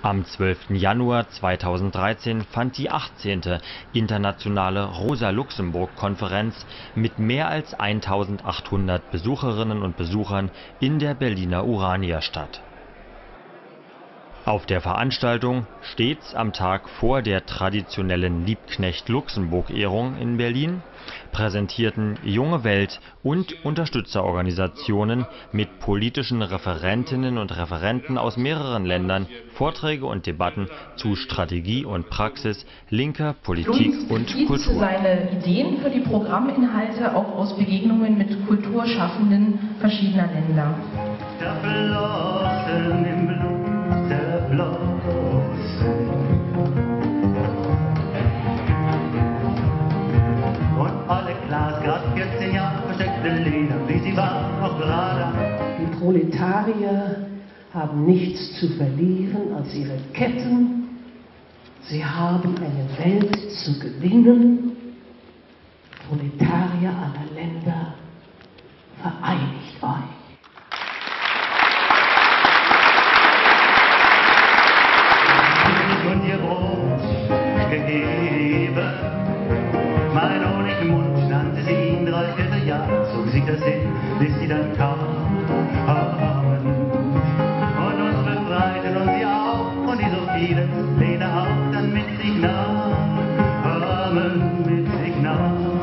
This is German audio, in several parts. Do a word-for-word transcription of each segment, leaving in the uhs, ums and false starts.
Am zwölften Januar zweitausenddreizehn fand die achtzehnte internationale Rosa-Luxemburg-Konferenz mit mehr als eintausendachthundert Besucherinnen und Besuchern in der Berliner Urania statt. Auf der Veranstaltung, stets am Tag vor der traditionellen Liebknecht-Luxemburg-Ehrung in Berlin, präsentierten Junge Welt und Unterstützerorganisationen mit politischen Referentinnen und Referenten aus mehreren Ländern Vorträge und Debatten zu Strategie und Praxis linker Politik und Kultur. Seine Ideen für die Programminhalte auch aus Begegnungen mit Kulturschaffenden verschiedener Länder. Die Proletarier haben nichts zu verlieren als ihre Ketten. Sie haben eine Welt zu gewinnen. Proletarier aller Länder, vereinigt euch. Und ihr Brot gegeben, mein Honigmund nannte sie ihn drei Vierteljahr, zog sich das hin, bis sie dann kamen. Und uns befreiten und sie auch, und die so vielen Lehne auch dann mit sich nahmen, mit sich nahmen.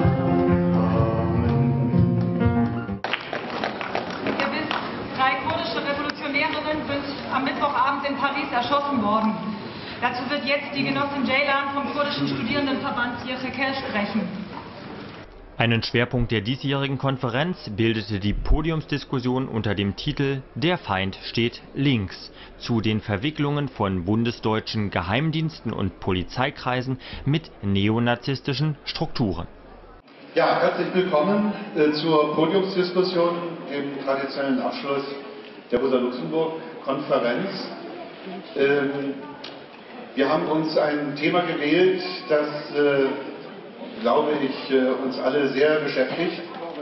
Ihr wisst, drei kurdische Revolutionärinnen sind am Mittwochabend in Paris erschossen worden. Dazu wird jetzt die Genossin Ceylan vom kurdischen Studierendenverband Yirkekel sprechen. Einen Schwerpunkt der diesjährigen Konferenz bildete die Podiumsdiskussion unter dem Titel »Der Feind steht links« zu den Verwicklungen von bundesdeutschen Geheimdiensten und Polizeikreisen mit neonazistischen Strukturen. Ja, herzlich willkommen äh, zur Podiumsdiskussion, dem traditionellen Abschluss der Rosa-Luxemburg-Konferenz. Ähm, wir haben uns ein Thema gewählt, das äh, glaube ich, uns alle sehr beschäftigt.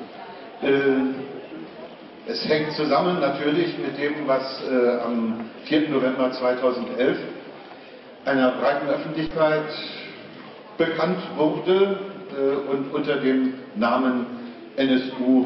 Es hängt zusammen natürlich mit dem, was am vierten November zweitausendelf einer breiten Öffentlichkeit bekannt wurde und unter dem Namen N S U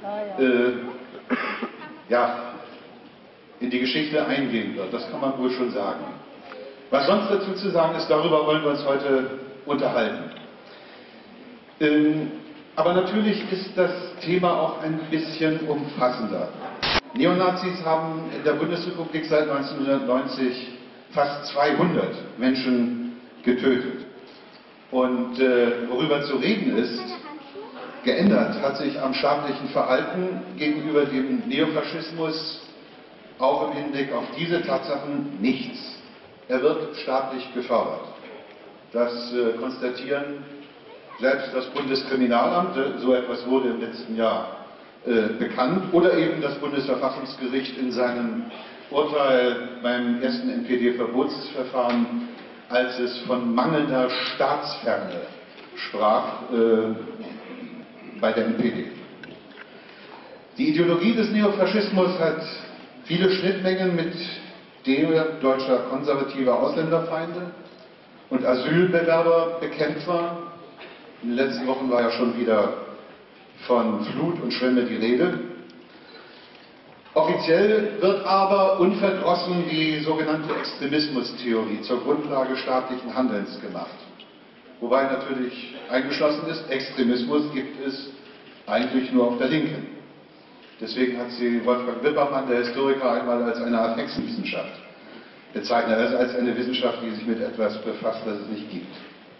ja, in die Geschichte eingehen wird. Das kann man wohl schon sagen. Was sonst dazu zu sagen ist, darüber wollen wir uns heute unterhalten. Ähm, aber natürlich ist das Thema auch ein bisschen umfassender. Neonazis haben in der Bundesrepublik seit neunzehnhundertneunzig fast zweihundert Menschen getötet. Und äh, worüber zu reden ist, geändert hat sich am staatlichen Verhalten gegenüber dem Neofaschismus auch im Hinblick auf diese Tatsachen nichts. Er wird staatlich gefördert. Das äh, konstatieren selbst das Bundeskriminalamt, so etwas wurde im letzten Jahr äh, bekannt, oder eben das Bundesverfassungsgericht in seinem Urteil beim ersten N P D-Verbotsverfahren, als es von mangelnder Staatsferne sprach äh, bei der N P D. Die Ideologie des Neofaschismus hat viele Schnittmengen mit der deutscher konservativer Ausländerfeinde und Asylbewerberbekämpfer. In den letzten Wochen war ja schon wieder von Flut und Schwemme die Rede. Offiziell wird aber unverdrossen die sogenannte Extremismustheorie zur Grundlage staatlichen Handelns gemacht. Wobei natürlich eingeschlossen ist, Extremismus gibt es eigentlich nur auf der Linken. Deswegen hat sie Wolfgang Wippermann, der Historiker, einmal als eine Art Hexenwissenschaft bezeichnet, also als eine Wissenschaft, die sich mit etwas befasst, das es nicht gibt.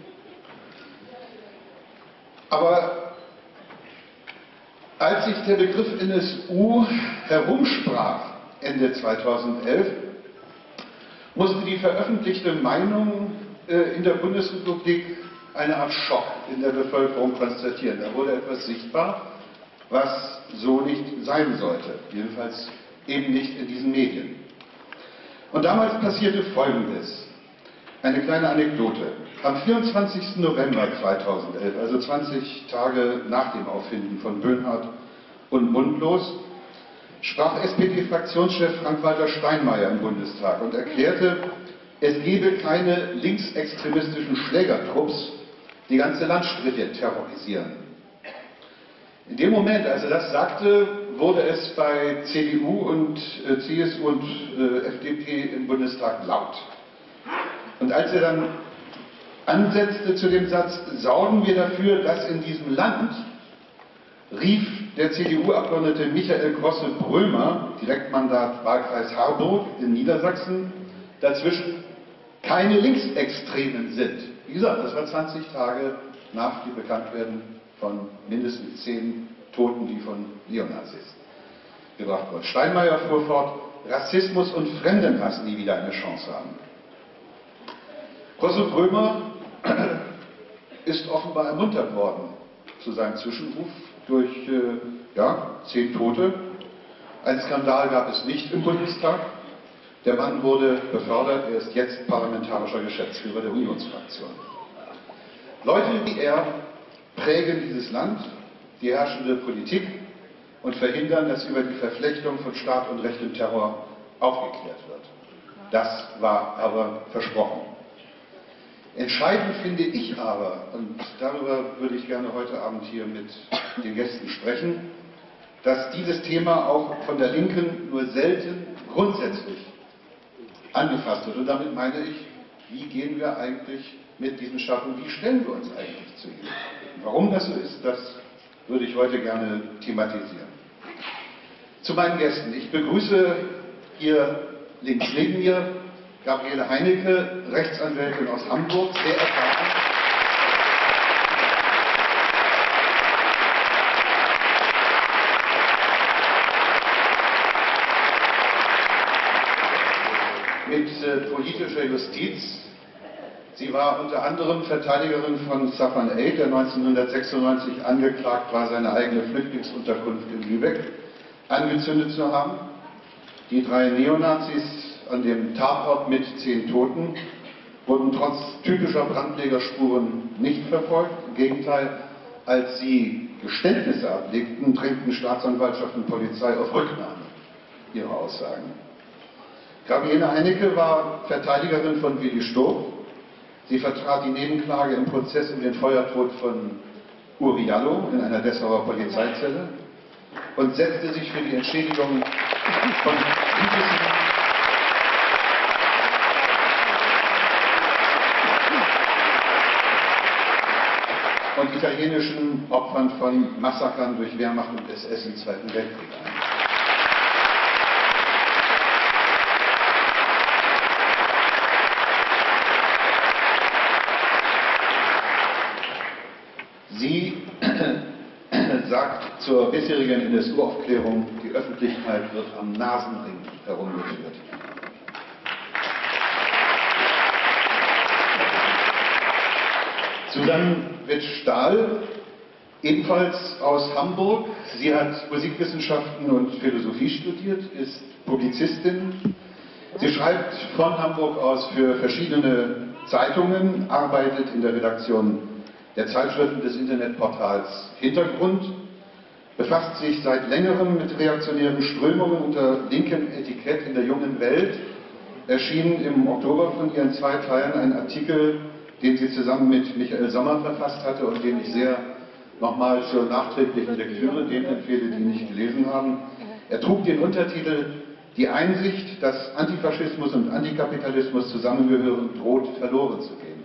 Aber als sich der Begriff N S U herumsprach, Ende zweitausendelf, musste die veröffentlichte Meinung äh, in der Bundesrepublik eine Art Schock in der Bevölkerung konstatieren. Da wurde etwas sichtbar, was so nicht sein sollte, jedenfalls eben nicht in diesen Medien. Und damals passierte Folgendes. Eine kleine Anekdote. Am vierundzwanzigsten November zweitausendelf, also zwanzig Tage nach dem Auffinden von Böhnhardt und Mundlos, sprach S P D-Fraktionschef Frank-Walter Steinmeier im Bundestag und erklärte, es gebe keine linksextremistischen Schlägertrupps, die ganze Landstriche terrorisieren. In dem Moment, als er das sagte, wurde es bei C D U und äh, C S U und äh, F D P im Bundestag laut. Und als er dann ansetzte zu dem Satz, sorgen wir dafür, dass in diesem Land, rief der C D U-Abgeordnete Michael Grosse-Brömer, Direktmandat Wahlkreis Harburg in Niedersachsen, dazwischen keine Linksextremen sind. Wie gesagt, das war zwanzig Tage nach dem Bekanntwerden von mindestens zehn Toten, die von Neonazis gebracht wurden. Steinmeier fuhr fort, Rassismus und Fremdenhass nie wieder eine Chance haben. Grosse-Brömer ist offenbar ermuntert worden zu seinem Zwischenruf durch äh, ja, zehn Tote. Ein Skandal gab es nicht im Bundestag. Der Mann wurde befördert, er ist jetzt parlamentarischer Geschäftsführer der Unionsfraktion. Leute wie er prägen dieses Land, die herrschende Politik und verhindern, dass über die Verflechtung von Staat und Recht und Terror aufgeklärt wird. Das war aber versprochen. Entscheidend finde ich aber, und darüber würde ich gerne heute Abend hier mit den Gästen sprechen, dass dieses Thema auch von der Linken nur selten grundsätzlich angefasst wird. Und damit meine ich, wie gehen wir eigentlich mit diesen Schatten, wie stellen wir uns eigentlich zu ihnen? Warum das so ist, das würde ich heute gerne thematisieren. Zu meinen Gästen. Ich begrüße hier links neben mir Gabriele Heinecke, Rechtsanwältin aus Hamburg, sehr erfahren. Mit äh, politischer Justiz. Sie war unter anderem Verteidigerin von Safwan Eid, der neunzehnhundertsechsundneunzig angeklagt war, seine eigene Flüchtlingsunterkunft in Lübeck angezündet zu haben. Die drei Neonazis an dem Tatort mit zehn Toten wurden trotz typischer Brandlegerspuren nicht verfolgt. Im Gegenteil, als sie Geständnisse ablegten, drängten Staatsanwaltschaft und Polizei auf Rücknahme ihrer Aussagen. Gabriele Heinecke war Verteidigerin von Willi Stoff. Sie vertrat die Nebenklage im Prozess um den Feuertod von Uri Jallo in einer Dessauer Polizeizelle und setzte sich für die Entschädigung von jüdischen und italienischen Opfern von Massakern durch Wehrmacht und S S im Zweiten Weltkrieg ein. Sie sagt zur bisherigen N S U-Aufklärung, die Öffentlichkeit wird am Nasenring herumgeführt. Susanne Witt-Stahl, ebenfalls aus Hamburg. Sie hat Musikwissenschaften und Philosophie studiert, ist Publizistin. Sie schreibt von Hamburg aus für verschiedene Zeitungen, arbeitet in der Redaktion der Zeitschriften des Internetportals Hintergrund, befasst sich seit längerem mit reaktionären Strömungen unter linkem Etikett in der Jungen Welt. Erschien im Oktober von ihren zwei Teilen ein Artikel, den sie zusammen mit Michael Sommer verfasst hatte und den ich sehr nochmal zur nachträglichen Lektüre denen empfehle, die nicht gelesen haben. Er trug den Untertitel Die Einsicht, dass Antifaschismus und Antikapitalismus zusammengehören, droht verloren zu gehen.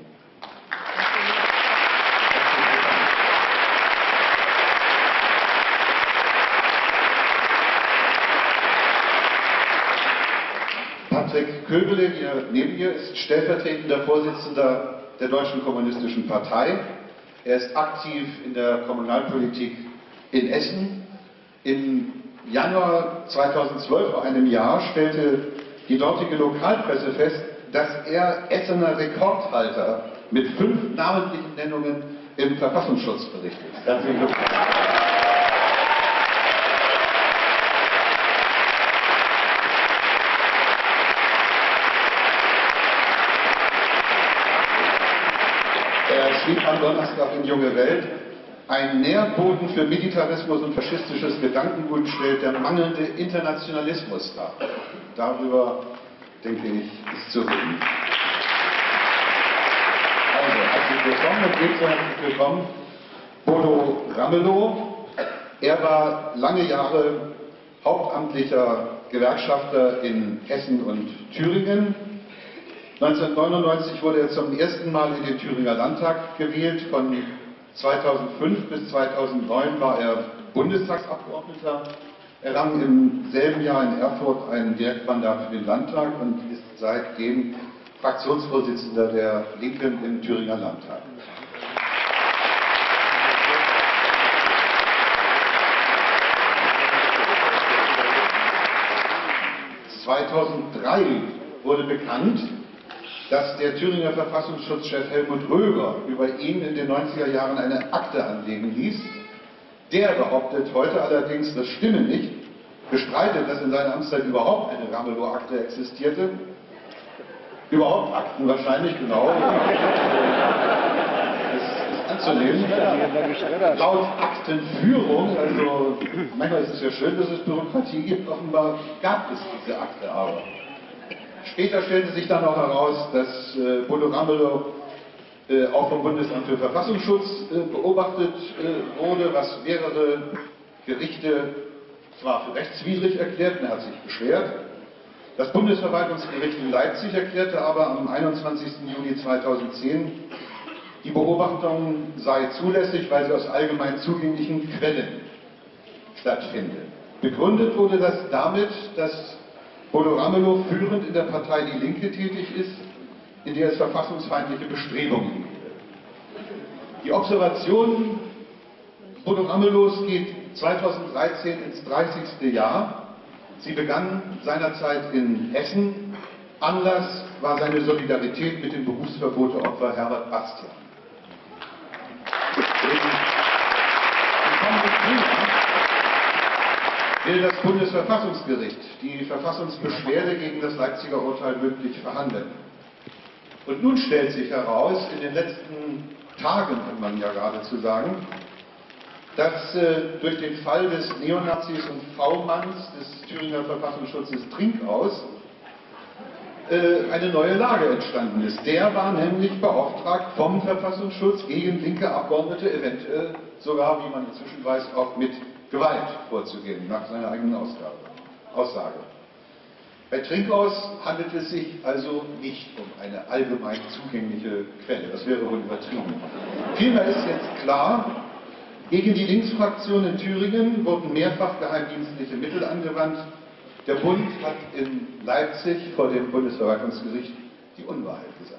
Patrick Köbele, hier neben mir, ist stellvertretender Vorsitzender der Deutschen Kommunistischen Partei. Er ist aktiv in der Kommunalpolitik in Essen. Im Januar zweitausendzwölf, vor einem Jahr, stellte die dortige Lokalpresse fest, dass er Essener Rekordhalter mit fünf namentlichen Nennungen im Verfassungsschutzbericht ist. Herzlichen Glückwunsch. Er schrieb am Donnerstag in Junge Welt, ein Nährboden für Militarismus und faschistisches Gedankengut stellt der mangelnde Internationalismus dar. Darüber, denke ich, ist zu reden. herzlich willkommen und ebenso herzlich willkommen Bodo Ramelow. Er war lange Jahre hauptamtlicher Gewerkschafter in Hessen und Thüringen. neunzehnhundertneunundneunzig wurde er zum ersten Mal in den Thüringer Landtag gewählt. Von zweitausendfünf bis zweitausendneun war er Bundestagsabgeordneter. Er rang im selben Jahr in Erfurt ein Direktmandat für den Landtag und ist seitdem Fraktionsvorsitzender der Linken im Thüringer Landtag. zweitausenddrei wurde bekannt, dass der Thüringer Verfassungsschutzchef Helmut Röger über ihn in den neunziger Jahren eine Akte anlegen ließ. Der behauptet heute allerdings, das stimme nicht, bestreitet, dass in seiner Amtszeit überhaupt eine Ramelow-Akte existierte. Überhaupt Akten wahrscheinlich, genau. Das ist anzunehmen. Laut Aktenführung, also manchmal ist es ja schön, dass es Bürokratie gibt, offenbar gab es diese Akte aber. Später stellte sich dann auch heraus, dass äh, Bodo Ramelow äh, auch vom Bundesamt für Verfassungsschutz äh, beobachtet äh, wurde, was mehrere Gerichte zwar für rechtswidrig erklärten, er hat sich beschwert. Das Bundesverwaltungsgericht in Leipzig erklärte aber am einundzwanzigsten Juli zweitausendzehn, die Beobachtung sei zulässig, weil sie aus allgemein zugänglichen Quellen stattfinde. Begründet wurde das damit, dass Bodo Ramelow führend in der Partei Die Linke tätig ist, in der es verfassungsfeindliche Bestrebungen gibt. Die Observation Bodo Ramelows geht zweitausenddreizehn ins dreißigste Jahr. Sie begann seinerzeit in Hessen. Anlass war seine Solidarität mit dem Berufsverboteopfer Herbert Bastian. Will das Bundesverfassungsgericht die Verfassungsbeschwerde gegen das Leipziger Urteil mündlich verhandeln. Und nun stellt sich heraus, in den letzten Tagen, kann man ja geradezu sagen, dass äh, durch den Fall des Neonazis und V-Manns des Thüringer Verfassungsschutzes Trinkhaus äh, eine neue Lage entstanden ist. Der war nämlich beauftragt vom Verfassungsschutz gegen linke Abgeordnete, eventuell sogar, wie man inzwischen weiß, auch mit Gewalt vorzugehen, nach seiner eigenen Ausgabe, Aussage. Bei Trinkhaus handelt es sich also nicht um eine allgemein zugängliche Quelle, das wäre wohl übertrieben. Vielmehr ist jetzt klar, gegen die Linksfraktion in Thüringen wurden mehrfach geheimdienstliche Mittel angewandt. Der Bund hat in Leipzig vor dem Bundesverwaltungsgericht die Unwahrheit gesagt.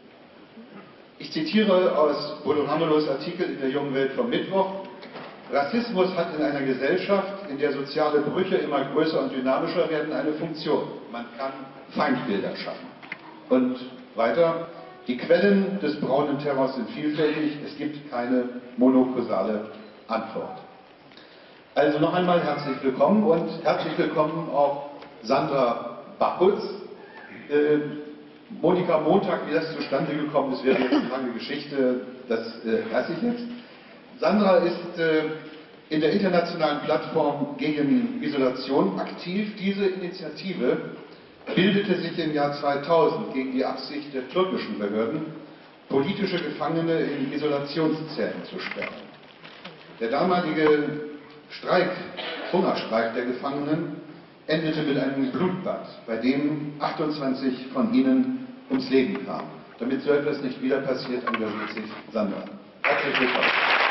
Ich zitiere aus Bodo Ramelows Artikel in der Jungen Welt vom Mittwoch: Rassismus hat in einer Gesellschaft, in der soziale Brüche immer größer und dynamischer werden, eine Funktion. Man kann Feindbilder schaffen. Und weiter: Die Quellen des braunen Terrors sind vielfältig, es gibt keine monokausale Antwort. Also noch einmal herzlich willkommen und herzlich willkommen auch Sandra Bachutz. Äh, Monika Montag, wie das zustande gekommen ist, wäre jetzt eine lange Geschichte, das äh, weiß ich jetzt. Sandra ist äh, in der internationalen Plattform gegen Isolation aktiv. Diese Initiative bildete sich im Jahr zweitausend gegen die Absicht der türkischen Behörden, politische Gefangene in Isolationszellen zu sperren. Der damalige Streik, Hungerstreik der Gefangenen, endete mit einem Blutbad, bei dem achtundzwanzig von ihnen ums Leben kamen. Damit so etwas nicht wieder passiert, engagiert sich Sandra. Herzlich willkommen.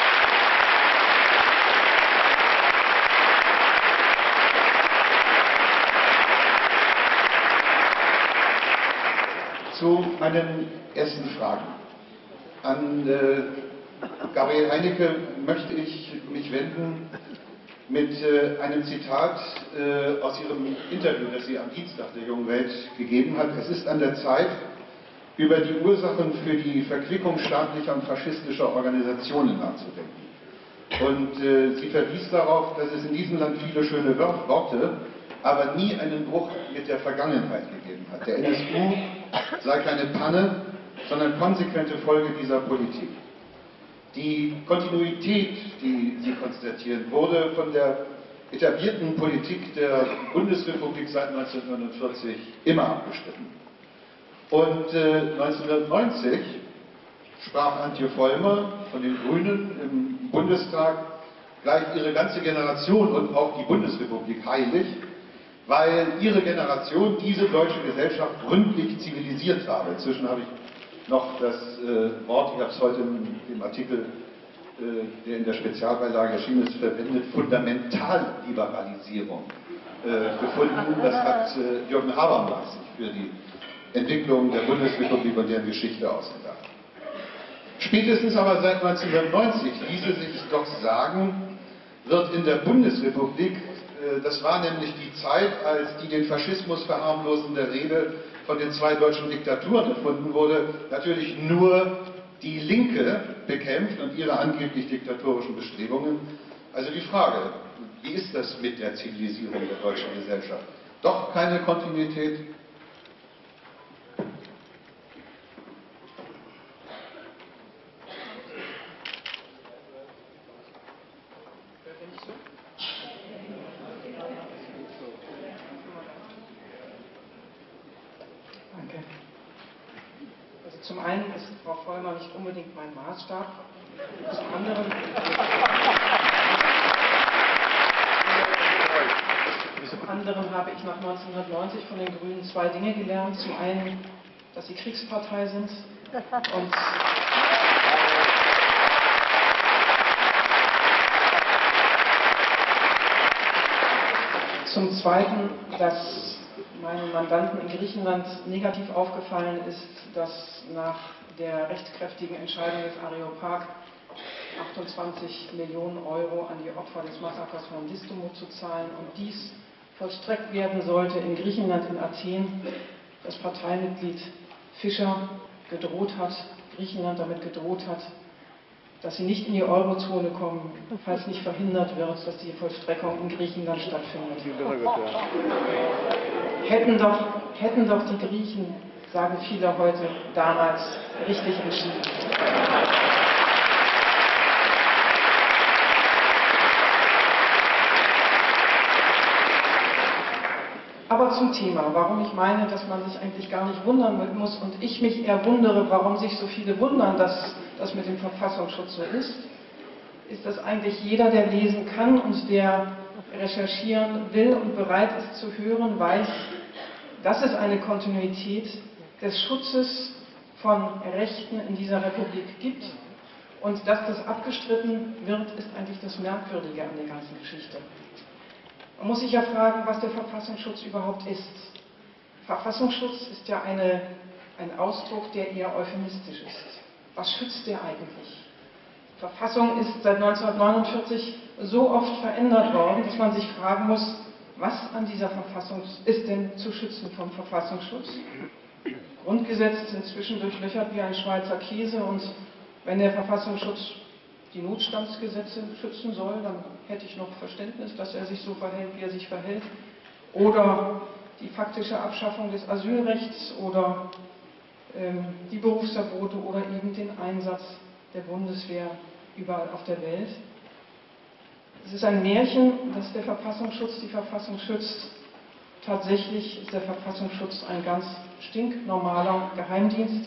Zu meinen ersten Fragen. An äh, Gabriel Heinecke möchte ich mich wenden mit äh, einem Zitat äh, aus Ihrem Interview, das sie am Dienstag der Jungen Welt gegeben hat. Es ist an der Zeit, über die Ursachen für die Verquickung staatlicher und faschistischer Organisationen nachzudenken. Und äh, sie verwies darauf, dass es in diesem Land viele schöne Worte, aber nie einen Bruch mit der Vergangenheit gegeben hat. Der N S U sei keine Panne, sondern konsequente Folge dieser Politik. Die Kontinuität, die Sie konstatieren, wurde von der etablierten Politik der Bundesrepublik seit neunzehnhundertneunundvierzig immer abgestritten. Und äh, neunzehnhundertneunzig sprach Antje Vollmer von den Grünen im Bundestag gleich ihre ganze Generation und auch die Bundesrepublik heilig, weil ihre Generation diese deutsche Gesellschaft gründlich zivilisiert habe. Inzwischen habe ich noch das äh, Wort, ich habe es heute in dem Artikel, äh, der in der Spezialbeilage erschienen ist, verwendet, Fundamentalliberalisierung äh, gefunden. Das hat äh, Jürgen Habermas sich für die Entwicklung der Bundesrepublik und deren Geschichte ausgedacht. Spätestens aber seit neunzehnhundertneunzig ließe sich doch sagen, wird in der Bundesrepublik, das war nämlich die Zeit, als die den Faschismus verharmlosende Rede von den zwei deutschen Diktaturen erfunden wurde, natürlich nur die Linke bekämpft und ihre angeblich diktatorischen Bestrebungen. Also die Frage, wie ist das mit der Zivilisierung der deutschen Gesellschaft? Doch keine Kontinuität? Danke. Also zum einen ist Frau Vollmer nicht unbedingt mein Maßstab. Zum anderen, zum anderen habe ich nach neunzehnhundertneunzig von den Grünen zwei Dinge gelernt. Zum einen, dass sie Kriegspartei sind und zum Zweiten, dass meinen Mandanten in Griechenland negativ aufgefallen ist, dass nach der rechtskräftigen Entscheidung des Areopag achtundzwanzig Millionen Euro an die Opfer des Massakers von Didymo zu zahlen und dies vollstreckt werden sollte in Griechenland, in Athen, das Parteimitglied Fischer gedroht hat, Griechenland damit gedroht hat, dass sie nicht in die Eurozone kommen, falls nicht verhindert wird, dass die Vollstreckung in Griechenland stattfindet. Hätten doch, hätten doch die Griechen, sagen viele heute, damals richtig entschieden. Aber zum Thema, warum ich meine, dass man sich eigentlich gar nicht wundern muss und ich mich eher wundere, warum sich so viele wundern, dass das mit dem Verfassungsschutz so ist, ist, dass eigentlich jeder, der lesen kann und der recherchieren will und bereit ist zu hören, weiß, dass es eine Kontinuität des Schutzes von Rechten in dieser Republik gibt und dass das abgestritten wird, ist eigentlich das Merkwürdige an der ganzen Geschichte. Man muss sich ja fragen, was der Verfassungsschutz überhaupt ist. Verfassungsschutz ist ja eine, ein Ausdruck, der eher euphemistisch ist. Was schützt der eigentlich? Die Verfassung ist seit neunzehnhundertneunundvierzig so oft verändert worden, dass man sich fragen muss, was an dieser Verfassung ist denn zu schützen vom Verfassungsschutz? Grundgesetz ist inzwischen durchlöchert wie ein Schweizer Käse und wenn der Verfassungsschutz die Notstandsgesetze schützen soll, dann hätte ich noch Verständnis, dass er sich so verhält, wie er sich verhält. Oder die faktische Abschaffung des Asylrechts oder ähm, die Berufsverbote oder eben den Einsatz der Bundeswehr überall auf der Welt. Es ist ein Märchen, dass der Verfassungsschutz die Verfassung schützt. Tatsächlich ist der Verfassungsschutz ein ganz stinknormaler Geheimdienst,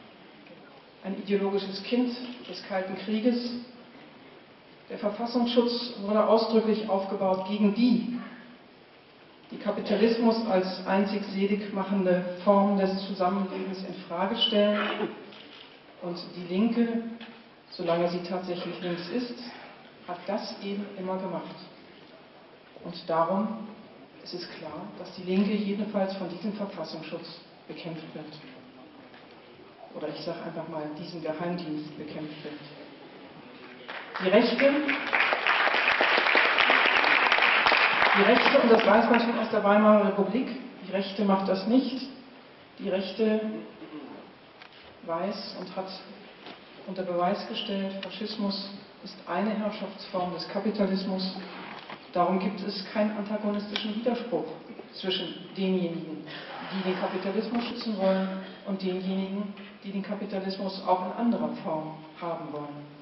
ein ideologisches Kind des Kalten Krieges. Der Verfassungsschutz wurde ausdrücklich aufgebaut gegen die, die Kapitalismus als einzig selig machende Form des Zusammenlebens in Frage stellen. Und die Linke, solange sie tatsächlich links ist, hat das eben immer gemacht. Und darum ist es klar, dass die Linke jedenfalls von diesem Verfassungsschutz bekämpft wird. Oder ich sage einfach mal, diesen Geheimdienst bekämpft wird. Die Rechte, die Rechte, und das weiß man schon aus der Weimarer Republik, die Rechte macht das nicht. Die Rechte weiß und hat unter Beweis gestellt, Faschismus ist eine Herrschaftsform des Kapitalismus. Darum gibt es keinen antagonistischen Widerspruch zwischen denjenigen, die den Kapitalismus schützen wollen und denjenigen, die den Kapitalismus auch in anderer Form haben wollen.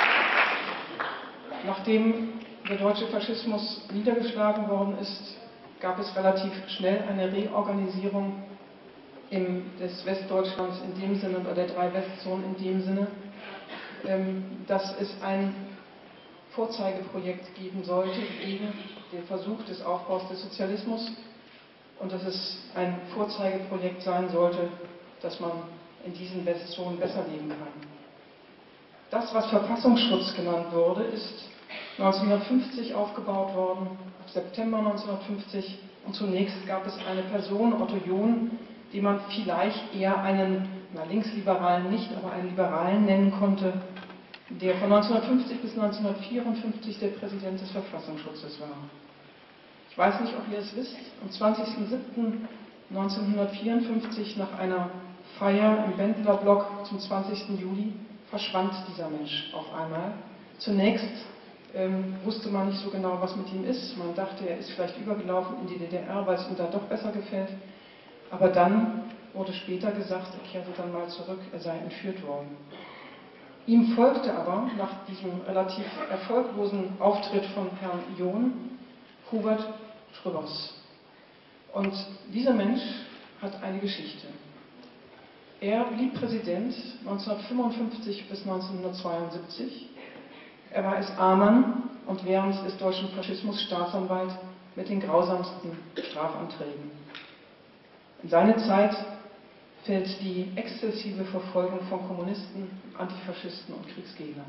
Nachdem der deutsche Faschismus niedergeschlagen worden ist, gab es relativ schnell eine Reorganisierung im, des Westdeutschlands in dem Sinne, oder der drei Westzonen in dem Sinne, ähm, dass es ein Vorzeigeprojekt geben sollte gegen den Versuch des Aufbaus des Sozialismus und dass es ein Vorzeigeprojekt sein sollte, dass man in diesen Westzonen besser leben kann. Das, was Verfassungsschutz genannt wurde, ist neunzehnhundertfünfzig aufgebaut worden, ab September neunzehnhundertfünfzig, und zunächst gab es eine Person, Otto John, die man vielleicht eher einen, na, Linksliberalen nicht, aber einen Liberalen nennen konnte, der von neunzehnhundertfünfzig bis neunzehnhundertvierundfünfzig der Präsident des Verfassungsschutzes war. Ich weiß nicht, ob ihr es wisst, am zwanzigsten siebten neunzehnhundertvierundfünfzig nach einer Feier im Bendlerblock zum zwanzigsten Juli verschwand dieser Mensch auf einmal. Zunächst ähm, wusste man nicht so genau, was mit ihm ist. Man dachte, er ist vielleicht übergelaufen in die D D R, weil es ihm da doch besser gefällt. Aber dann wurde später gesagt, er kehrte dann mal zurück, er sei entführt worden. Ihm folgte aber, nach diesem relativ erfolglosen Auftritt von Herrn John, Hubert Trübers. Und dieser Mensch hat eine Geschichte. Er blieb Präsident neunzehnhundertfünfundfünfzig bis neunzehnhundertzweiundsiebzig. Er war als A-Mann und während des deutschen Faschismus Staatsanwalt mit den grausamsten Strafanträgen. In seine Zeit fällt die exzessive Verfolgung von Kommunisten, Antifaschisten und Kriegsgegnern.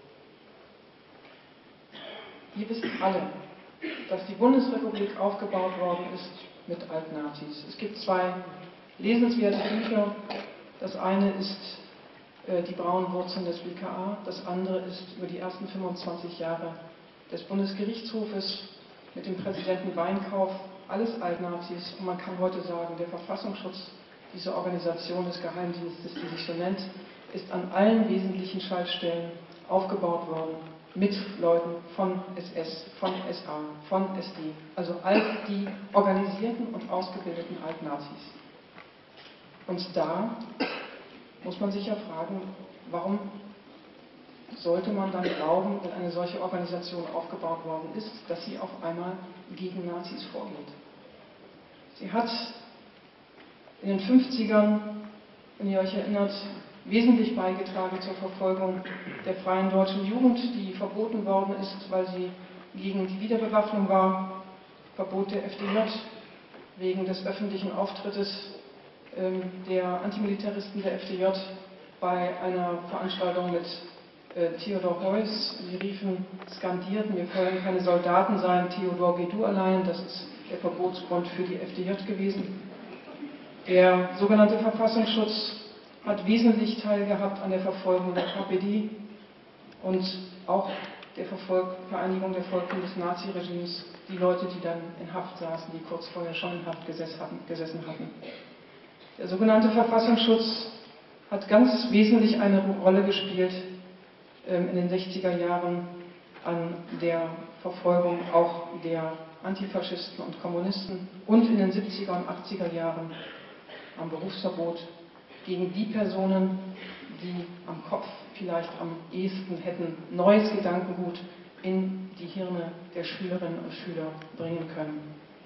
Ihr wisst alle, dass die Bundesrepublik aufgebaut worden ist mit Altnazis. Es gibt zwei lesenswerte Bücher. Das eine ist äh, Die braunen Wurzeln des B K A, das andere ist über die ersten fünfundzwanzig Jahre des Bundesgerichtshofes mit dem Präsidenten Weinkauf, alles Altnazis. Und man kann heute sagen, der Verfassungsschutz, diese Organisation des Geheimdienstes, die sich so nennt, ist an allen wesentlichen Schaltstellen aufgebaut worden mit Leuten von S S, von S A, von S D, also all die organisierten und ausgebildeten Altnazis. Und da muss man sich ja fragen, warum sollte man dann glauben, wenn eine solche Organisation aufgebaut worden ist, dass sie auf einmal gegen Nazis vorgeht. Sie hat in den fünfzigern, wenn ihr euch erinnert, wesentlich beigetragen zur Verfolgung der freien deutschen Jugend, die verboten worden ist, weil sie gegen die Wiederbewaffnung war. Verbot der F D J wegen des öffentlichen Auftrittes ähm, der Antimilitaristen der F D J bei einer Veranstaltung mit äh, Theodor Heuss. Sie riefen, skandierten, wir wollen keine Soldaten sein, Theodor, geh du allein. Das ist der Verbotsgrund für die F D J gewesen. Der sogenannte Verfassungsschutz hat wesentlich teilgehabt an der Verfolgung der K P D und auch der Verfolg, Vereinigung der Folgen des Naziregimes, die Leute, die dann in Haft saßen, die kurz vorher schon in Haft gesessen hatten. Gesessen hatten. Der sogenannte Verfassungsschutz hat ganz wesentlich eine Rolle gespielt ähm, in den sechziger Jahren an der Verfolgung auch der Antifaschisten und Kommunisten und in den siebziger und achtziger Jahren am Berufsverbot gegen die Personen, die am Kopf vielleicht am ehesten hätten neues Gedankengut in die Hirne der Schülerinnen und Schüler bringen können.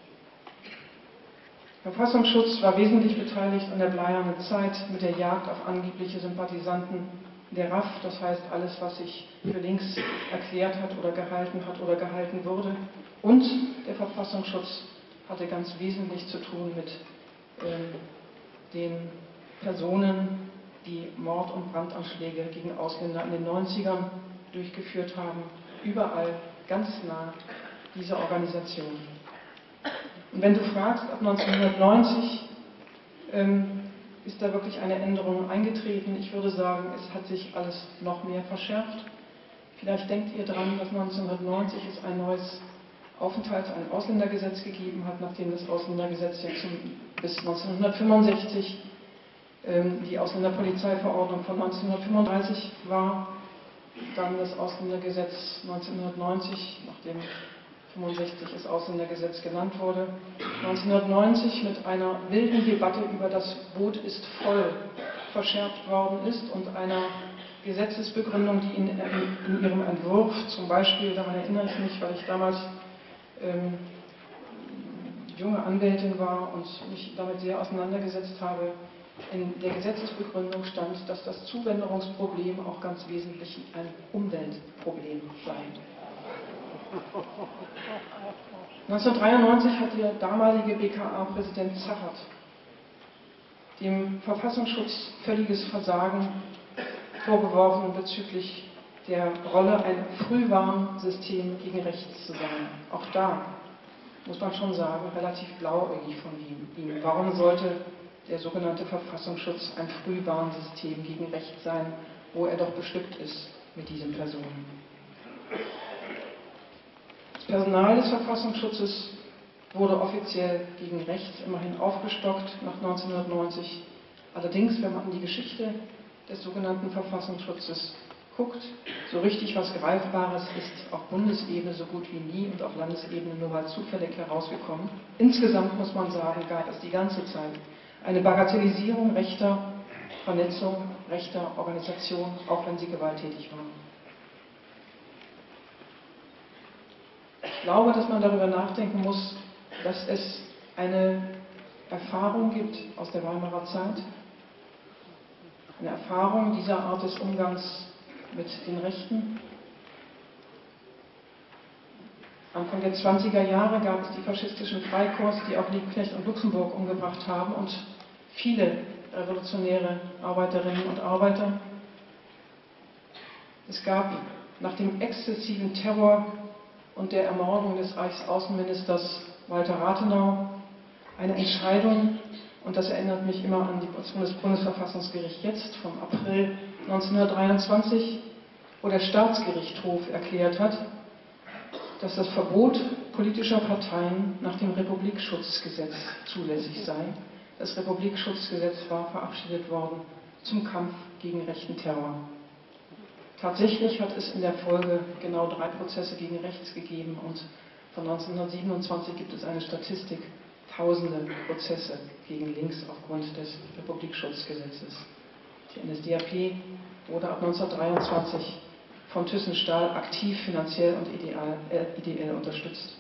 Der Verfassungsschutz war wesentlich beteiligt an der bleiernen Zeit mit der Jagd auf angebliche Sympathisanten der R A F, das heißt alles, was sich für links erklärt hat oder gehalten hat oder gehalten wurde. Und der Verfassungsschutz hatte ganz wesentlich zu tun mit ähm, den Personen, die Mord- und Brandanschläge gegen Ausländer in den neunzigern durchgeführt haben. Überall ganz nah diese Organisation. Und wenn du fragst, ab neunzehnhundertneunzig ähm, ist da wirklich eine Änderung eingetreten, ich würde sagen, es hat sich alles noch mehr verschärft. Vielleicht denkt ihr dran, dass neunzehnhundertneunzig es ein neues Aufenthalts-, ein Ausländergesetz gegeben hat, nachdem das Ausländergesetz ja zum, bis neunzehnhundertfünfundsechzig die Ausländerpolizeiverordnung von neunzehnhundertfünfunddreißig war, dann das Ausländergesetz neunzehnhundertneunzig, nachdem fünfundsechzig das Ausländergesetz genannt wurde, neunzehnhundertneunzig mit einer wilden Debatte über das Boot ist voll verschärft worden ist und einer Gesetzesbegründung, die in, in, in ihrem Entwurf, zum Beispiel, daran erinnere ich mich, weil ich damals ähm, junge Anwältin war und mich damit sehr auseinandergesetzt habe, in der Gesetzesbegründung stand, dass das Zuwanderungsproblem auch ganz wesentlich ein Umweltproblem sei. neunzehnhundertdreiundneunzig hat der damalige B K A-Präsident Zacherdt dem Verfassungsschutz völliges Versagen vorgeworfen bezüglich der Rolle, ein Frühwarnsystem gegen rechts zu sein. Auch da muss man schon sagen, relativ blauäugig von ihm. Warum sollte der sogenannte Verfassungsschutz ein Frühwarnsystem gegen rechts sein, wo er doch bestückt ist mit diesen Personen? Das Personal des Verfassungsschutzes wurde offiziell gegen rechts immerhin aufgestockt nach neunzehnhundertneunzig. Allerdings, wenn man in die Geschichte des sogenannten Verfassungsschutzes guckt, so richtig was Greifbares ist auf Bundesebene so gut wie nie und auf Landesebene nur mal zufällig herausgekommen. Insgesamt muss man sagen, gab es die ganze Zeit eine Bagatellisierung rechter Vernetzung, rechter Organisation, auch wenn sie gewalttätig waren. Ich glaube, dass man darüber nachdenken muss, dass es eine Erfahrung gibt aus der Weimarer Zeit, eine Erfahrung dieser Art des Umgangs mit den Rechten. Anfang der zwanziger Jahre gab es die faschistischen Freikorps, die auch Liebknecht und Luxemburg umgebracht haben und viele revolutionäre Arbeiterinnen und Arbeiter. Es gab nach dem exzessiven Terror und der Ermordung des Reichsaußenministers Walter Rathenau eine Entscheidung, und das erinnert mich immer an das Bundesverfassungsgericht jetzt vom April neunzehnhundertdreiundzwanzig, wo der Staatsgerichtshof erklärt hat, dass das Verbot politischer Parteien nach dem Republikschutzgesetz zulässig sei. Das Republikschutzgesetz war verabschiedet worden zum Kampf gegen rechten Terror. Tatsächlich hat es in der Folge genau drei Prozesse gegen rechts gegeben und von neunzehnhundertsiebenundzwanzig gibt es eine Statistik, tausende Prozesse gegen links aufgrund des Republikschutzgesetzes. Die N S D A P wurde ab neunzehnhundertdreiundzwanzig von Thyssen-Stahl aktiv finanziell und ideal, äh, ideell unterstützt.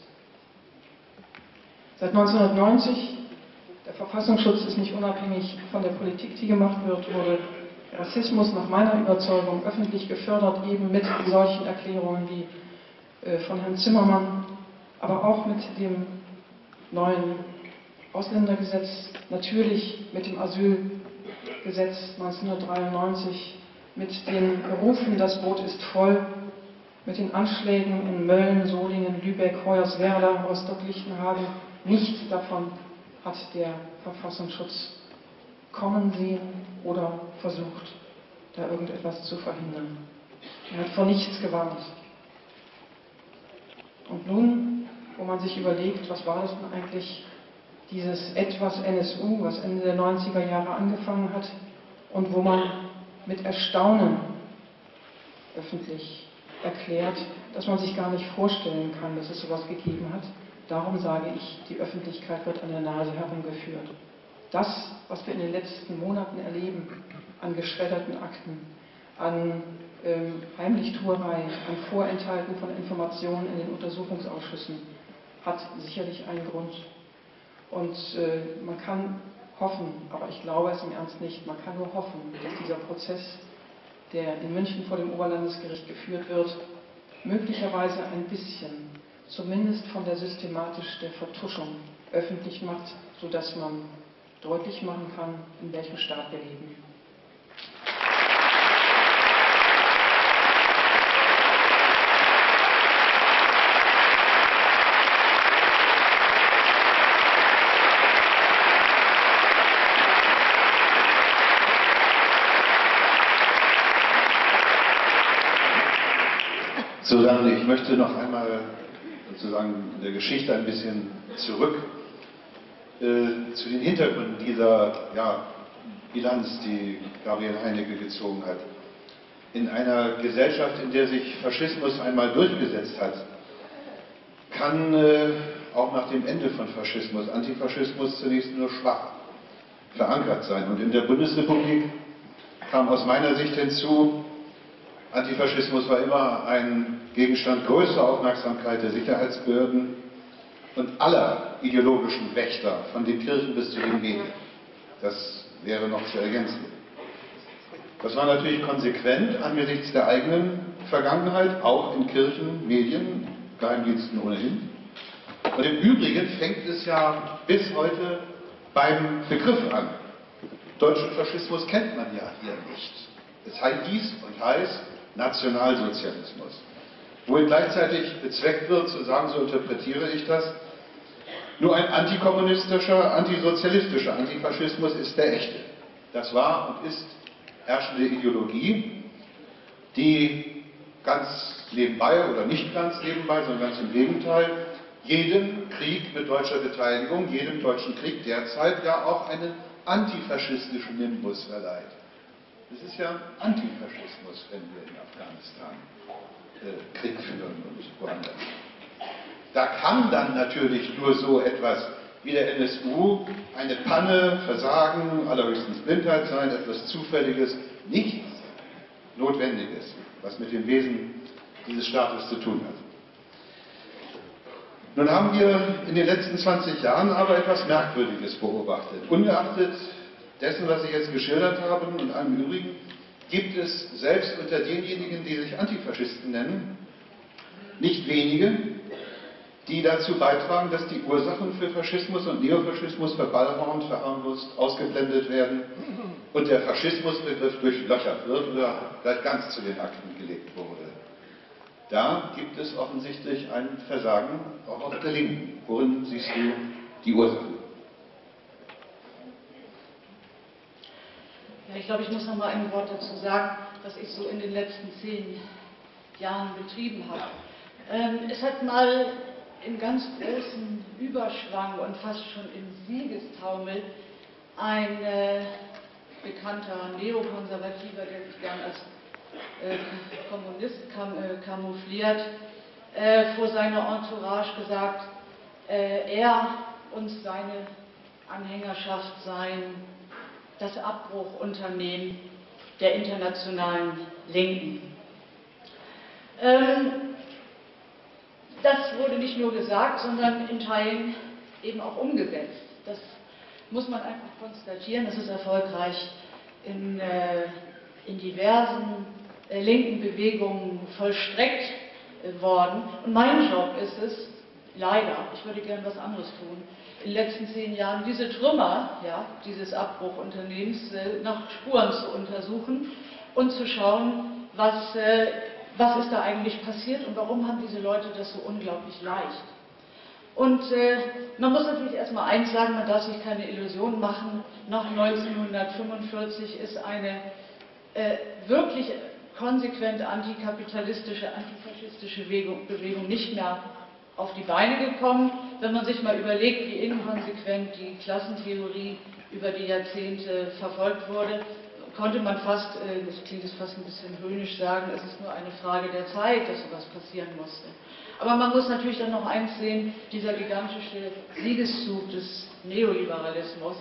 Seit neunzehnhundertneunzig, der Verfassungsschutz ist nicht unabhängig von der Politik, die gemacht wird, wurde Rassismus nach meiner Überzeugung öffentlich gefördert, eben mit solchen Erklärungen wie äh, von Herrn Zimmermann, aber auch mit dem neuen Ausländergesetz, natürlich mit dem Asylgesetz neunzehnhundertdreiundneunzig, mit den Rufen, das Boot ist voll, mit den Anschlägen in Mölln, Solingen, Lübeck, Hoyerswerda, Rostock-Lichtenhagen. Nichts davon hat der Verfassungsschutz kommen sehen oder versucht, da irgendetwas zu verhindern. Er hat vor nichts gewarnt. Und nun, wo man sich überlegt, was war das denn eigentlich, dieses etwas N S U, was Ende der neunziger Jahre angefangen hat und wo man mit Erstaunen öffentlich erklärt, dass man sich gar nicht vorstellen kann, dass es sowas gegeben hat. Darum sage ich, die Öffentlichkeit wird an der Nase herumgeführt. Das, was wir in den letzten Monaten erleben, an geschredderten Akten, an ähm, Heimlichtuerei, an Vorenthalten von Informationen in den Untersuchungsausschüssen, hat sicherlich einen Grund. Und äh, man kann hoffen, aber ich glaube es im Ernst nicht, man kann nur hoffen, dass dieser Prozess, der in München vor dem Oberlandesgericht geführt wird, möglicherweise ein bisschen, zumindest von der Systematik der Vertuschung, öffentlich macht, sodass man deutlich machen kann, in welchem Staat wir leben. So, dann, ich möchte noch einmal sozusagen in der Geschichte ein bisschen zurück äh, zu den Hintergründen dieser ja, Bilanz, die Gabriel Heinecke gezogen hat. In einer Gesellschaft, in der sich Faschismus einmal durchgesetzt hat, kann äh, auch nach dem Ende von Faschismus Antifaschismus zunächst nur schwach verankert sein. Und in der Bundesrepublik kam aus meiner Sicht hinzu, Antifaschismus war immer ein Gegenstand größter Aufmerksamkeit der Sicherheitsbehörden. und aller ideologischen Wächter, von den Kirchen bis zu den Medien. Das wäre noch zu ergänzen. Das war natürlich konsequent angesichts der eigenen Vergangenheit, auch in Kirchen, Medien, Geheimdiensten ohnehin. Und im Übrigen fängt es ja bis heute beim Begriff an. Deutschen Faschismus kennt man ja hier nicht. Es heißt dies und heißt Nationalsozialismus. Wohl gleichzeitig bezweckt wird, zu sagen, so interpretiere ich das, nur ein antikommunistischer, antisozialistischer Antifaschismus ist der echte. Das war und ist herrschende Ideologie, die ganz nebenbei oder nicht ganz nebenbei, sondern ganz im Gegenteil, jedem Krieg mit deutscher Beteiligung, jedem deutschen Krieg derzeit ja auch einen antifaschistischen Nimbus verleiht. Es ist ja Antifaschismus, wenn wir in Afghanistan äh, Krieg führen und woanders. Da kann dann natürlich nur so etwas wie der N S U eine Panne, Versagen, allerhöchstens Blindheit sein, etwas Zufälliges, nichts Notwendiges, was mit dem Wesen dieses Staates zu tun hat. Nun haben wir in den letzten zwanzig Jahren aber etwas Merkwürdiges beobachtet. Ungeachtet dessen, was ich jetzt geschildert habe und allem Übrigen, gibt es selbst unter denjenigen, die sich Antifaschisten nennen, nicht wenige, die dazu beitragen, dass die Ursachen für Faschismus und Neofaschismus verballhornt, verharmlost, ausgeblendet werden und der Faschismusbegriff durchlöchert wird oder gleich ganz zu den Akten gelegt wurde. Da gibt es offensichtlich ein Versagen auch auf der Linken. Worin siehst du die Ursachen? Ja, ich glaube, ich muss noch mal ein Wort dazu sagen, was ich so in den letzten zehn Jahren betrieben habe. Ähm, es hat mal im ganz großen Überschwang und fast schon im Siegestaumel ein äh, bekannter Neokonservativer, der sich gern als äh, Kommunist kam, äh, kamoufliert, äh, vor seiner Entourage gesagt, äh, er und seine Anhängerschaft seien das Abbruchunternehmen der internationalen Linken. Ähm, Das wurde nicht nur gesagt, sondern in Teilen eben auch umgesetzt. Das muss man einfach konstatieren. Das ist erfolgreich in, äh, in diversen äh, linken Bewegungen vollstreckt äh, worden. Und mein Job ist es, leider, ich würde gern was anderes tun, in den letzten zehn Jahren diese Trümmer, ja, dieses Abbruchunternehmens äh, nach Spuren zu untersuchen und zu schauen, was äh, was ist da eigentlich passiert und warum haben diese Leute das so unglaublich leicht. Und äh, man muss natürlich erstmal eins sagen, man darf sich keine Illusionen machen, nach neunzehnhundertfünfundvierzig ist eine äh, wirklich konsequent antikapitalistische, antifaschistische Bewegung, Bewegung nicht mehr auf die Beine gekommen. Wenn man sich mal überlegt, wie inkonsequent die Klassentheorie über die Jahrzehnte verfolgt wurde, konnte man fast, das klingt jetzt fast ein bisschen höhnisch sagen, es ist nur eine Frage der Zeit, dass sowas passieren musste. Aber man muss natürlich dann noch eins sehen, dieser gigantische Siegeszug des Neoliberalismus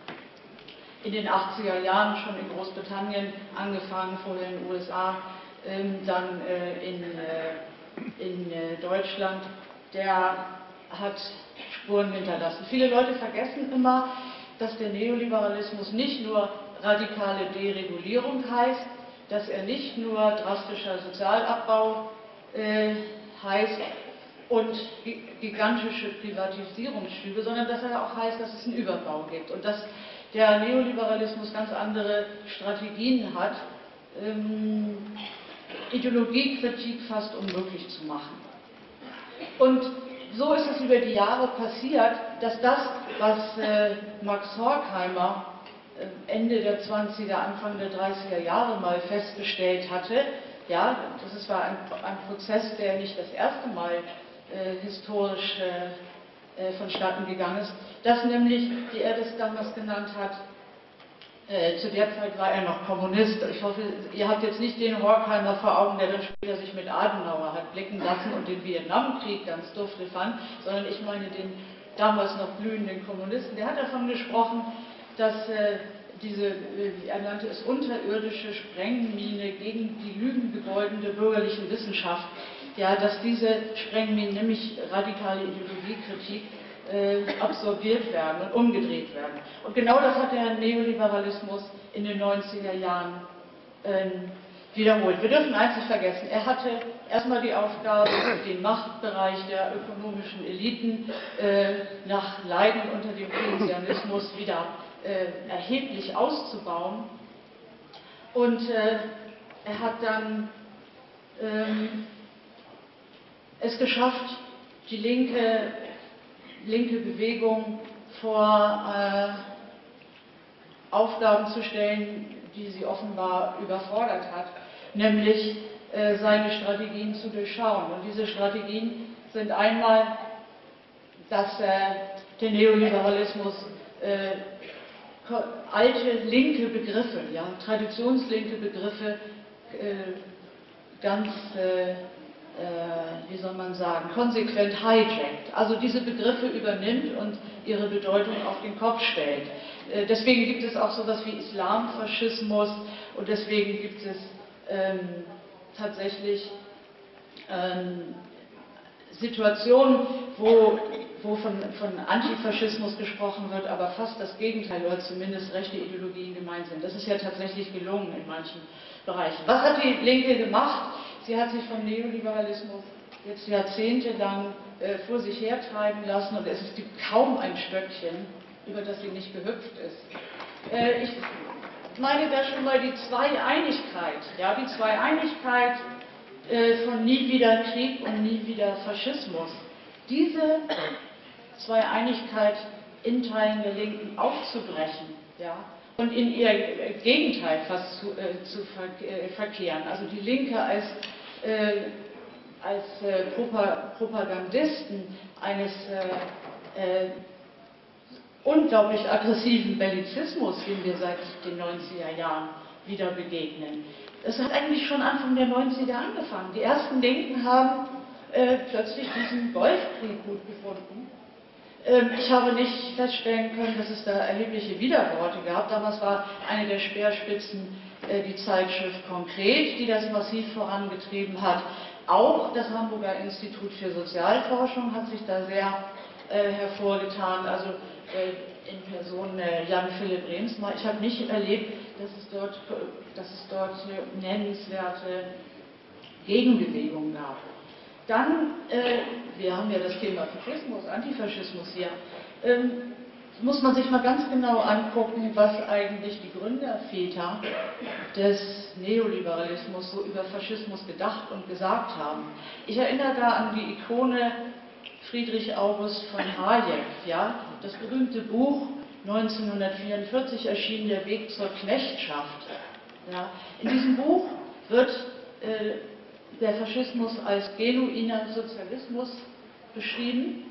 in den achtziger Jahren, schon in Großbritannien angefangen, vorher in den U S A, dann in, in Deutschland, der hat Spuren hinterlassen. Viele Leute vergessen immer, dass der Neoliberalismus nicht nur radikale Deregulierung heißt, dass er nicht nur drastischer Sozialabbau äh, heißt und gigantische Privatisierungsschübe, sondern dass er auch heißt, dass es einen Überbau gibt und dass der Neoliberalismus ganz andere Strategien hat, ähm, Ideologiekritik fast unmöglich zu machen. Und so ist es über die Jahre passiert, dass das, was äh, Max Horkheimer Ende der zwanziger, Anfang der dreißiger Jahre mal festgestellt hatte, ja, das war ein, ein Prozess, der nicht das erste Mal äh, historisch äh, vonstatten gegangen ist, dass nämlich, wie er das damals genannt hat, äh, zu der Zeit war er noch Kommunist. Ich hoffe, ihr habt jetzt nicht den Horkheimer vor Augen, der dann später sich mit Adenauer hat blicken lassen und den Vietnamkrieg ganz dufte fand, sondern ich meine den damals noch blühenden Kommunisten. Der hat davon gesprochen, dass äh, diese, äh, er nannte es unterirdische Sprengmine gegen die lügengebeutende bürgerlichen Wissenschaft ja, dass diese Sprengminen, nämlich radikale Ideologiekritik, äh, absorbiert werden und umgedreht werden. Und genau das hat der Neoliberalismus in den neunziger Jahren äh, wiederholt. Wir dürfen eins nicht vergessen, er hatte erstmal die Aufgabe, den Machtbereich der ökonomischen Eliten äh, nach Leiden unter dem Keynesianismus wieder äh, erheblich auszubauen. Und äh, er hat dann ähm, es geschafft, die linke, linke Bewegung vor äh, Aufgaben zu stellen, die sie offenbar überfordert hat, nämlich äh, seine Strategien zu durchschauen. Und diese Strategien sind einmal, dass äh, der Neoliberalismus äh, alte linke Begriffe, ja, traditionslinke Begriffe äh, ganz, äh, äh, wie soll man sagen, konsequent hijackt. Also diese Begriffe übernimmt und ihre Bedeutung auf den Kopf stellt. Äh, deswegen gibt es auch sowas wie Islamfaschismus und deswegen gibt es ähm, tatsächlich ähm, Situationen, wo, wo von, von Antifaschismus gesprochen wird, aber fast das Gegenteil oder zumindest rechte Ideologien gemeint sind. Das ist ja tatsächlich gelungen in manchen Bereichen. Was hat die Linke gemacht? Sie hat sich vom Neoliberalismus jetzt jahrzehntelang äh, vor sich hertreiben lassen und es gibt kaum ein Stöckchen, über das sie nicht gehüpft ist. Äh, ich meine da schon mal die Zweieinigkeit, ja, die Zweieinigkeit äh, von nie wieder Krieg und nie wieder Faschismus. Diese Zweieinigkeit in Teilen der Linken aufzubrechen, ja, und in ihr Gegenteil fast zu, äh, zu ver äh, verkehren. Also die Linke als, äh, als äh, Propa Propagandisten eines äh, äh, unglaublich aggressiven Bellizismus, den wir seit den neunziger Jahren wieder begegnen. Das hat eigentlich schon Anfang der neunziger angefangen. Die ersten Linken haben äh, plötzlich diesen Golfkrieg gut gefunden. Ähm, ich habe nicht feststellen können, dass es da erhebliche Widerworte gab. Damals war eine der Speerspitzen äh, die Zeitschrift Konkret, die das massiv vorangetrieben hat. Auch das Hamburger Institut für Sozialforschung hat sich da sehr äh, hervorgetan. Also äh, in Person äh, Jan Philipp Remsmar. Ich habe nicht erlebt, dass es dort, dass es dort äh, nennenswerte Gegenbewegungen gab. Dann, äh, wir haben ja das Thema Faschismus, Antifaschismus hier, ähm, muss man sich mal ganz genau angucken, was eigentlich die Gründerväter des Neoliberalismus so über Faschismus gedacht und gesagt haben. Ich erinnere da an die Ikone Friedrich August von Hayek, ja, das berühmte Buch neunzehnhundertvierundvierzig erschien, Der Weg zur Knechtschaft. Ja. In diesem Buch wird äh, der Faschismus als genuiner Sozialismus beschrieben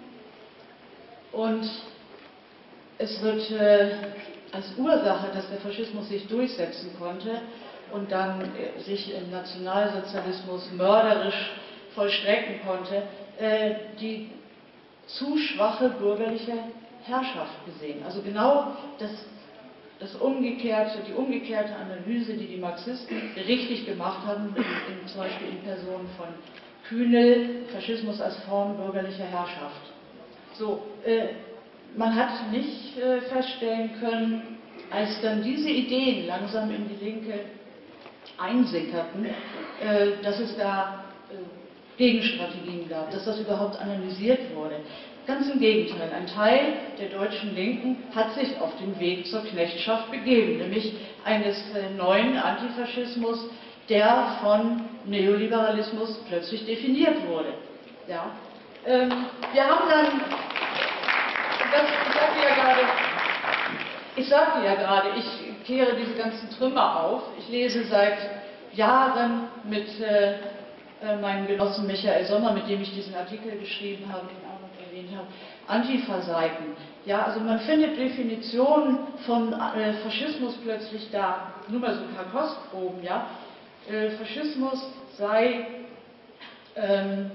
und es wird äh, als Ursache, dass der Faschismus sich durchsetzen konnte und dann äh, sich im Nationalsozialismus mörderisch vollstrecken konnte, äh, die zu schwache bürgerliche Herrschaft gesehen. Also genau das, das umgekehrte, die umgekehrte Analyse, die die Marxisten richtig gemacht haben, in, in, zum Beispiel in Person von Kühnel, Faschismus als Form bürgerlicher Herrschaft. So, äh, man hat nicht äh, feststellen können, als dann diese Ideen langsam in die Linke einsickerten, äh, dass es da äh, Gegenstrategien gab, dass das überhaupt analysiert wurde. Ganz im Gegenteil, ein Teil der deutschen Linken hat sich auf den Weg zur Knechtschaft begeben, nämlich eines äh, neuen Antifaschismus, der von Neoliberalismus plötzlich definiert wurde. Ja. Ähm, wir haben dann, das, ich sagte ja gerade, ich sagte ja gerade, ich kehre diese ganzen Trümmer auf. Ich lese seit Jahren mit äh, meinem Genossen Michael Sommer, mit dem ich diesen Artikel geschrieben habe, den auch noch erwähnt habe, Antifa-Seiten. Ja, also man findet Definitionen von äh, Faschismus plötzlich da, nur mal so ein paar Kostproben, ja. Äh, Faschismus sei, ähm,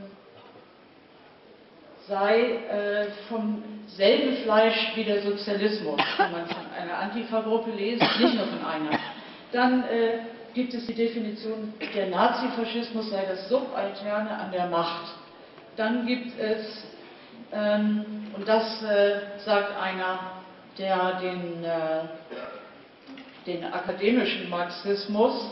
sei äh, vom selben Fleisch wie der Sozialismus, kann man von einer Antifa-Gruppe lesen, nicht nur von einer. Dann äh, gibt es die Definition, der Nazifaschismus sei das Subalterne an der Macht. Dann gibt es, ähm, und das äh, sagt einer, der den, äh, den akademischen Marxismus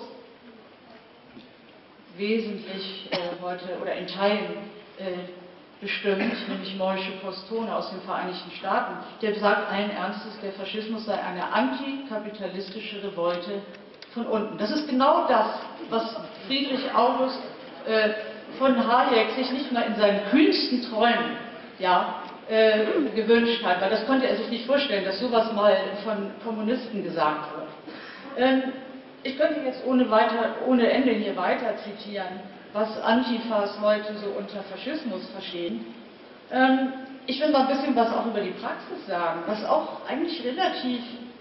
wesentlich äh, heute oder in Teilen äh, bestimmt, nämlich Moishe Postone aus den Vereinigten Staaten, der sagt allen Ernstes, der Faschismus sei eine antikapitalistische Revolte von unten. Das ist genau das, was Friedrich August äh, von Hayek sich nicht mal in seinen kühnsten Träumen ja, äh, gewünscht hat, weil das konnte er sich nicht vorstellen, dass sowas mal von Kommunisten gesagt wird. Ähm, ich könnte jetzt ohne, weiter, ohne Ende hier weiter zitieren, was Antifas heute so unter Faschismus verstehen. Ähm, ich will mal ein bisschen was auch über die Praxis sagen, was auch eigentlich relativ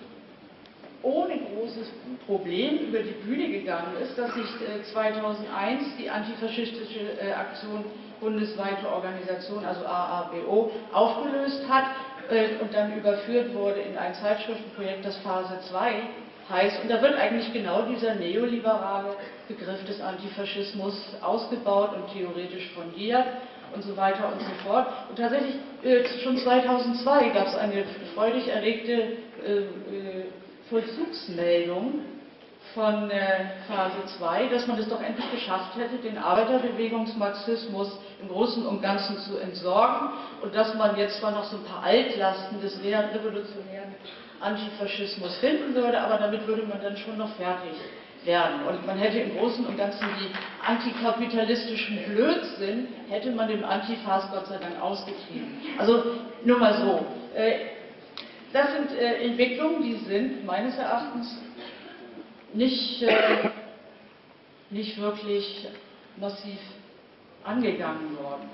ohne großes Problem über die Bühne gegangen ist, dass sich äh, zweitausendeins die antifaschistische äh, Aktion bundesweite Organisation, also A A B O, aufgelöst hat äh, und dann überführt wurde in ein Zeitschriftenprojekt, das Phase zwei heißt. Und da wird eigentlich genau dieser neoliberale Begriff des Antifaschismus ausgebaut und theoretisch fundiert und so weiter und so fort. Und tatsächlich äh, schon zweitausendzwei gab es eine freudig erregte äh, äh, Vollzugsmeldung von äh, Phase zwei, dass man es doch endlich geschafft hätte, den Arbeiterbewegungsmarxismus im Großen und Ganzen zu entsorgen und dass man jetzt zwar noch so ein paar Altlasten des revolutionären Antifaschismus finden würde, aber damit würde man dann schon noch fertig werden. Und man hätte im Großen und Ganzen die antikapitalistischen Blödsinn, hätte man dem Antifas Gott sei Dank ausgetrieben. Also nur mal so. Äh, Das sind äh, Entwicklungen, die sind meines Erachtens nicht, äh, nicht wirklich massiv angegangen worden.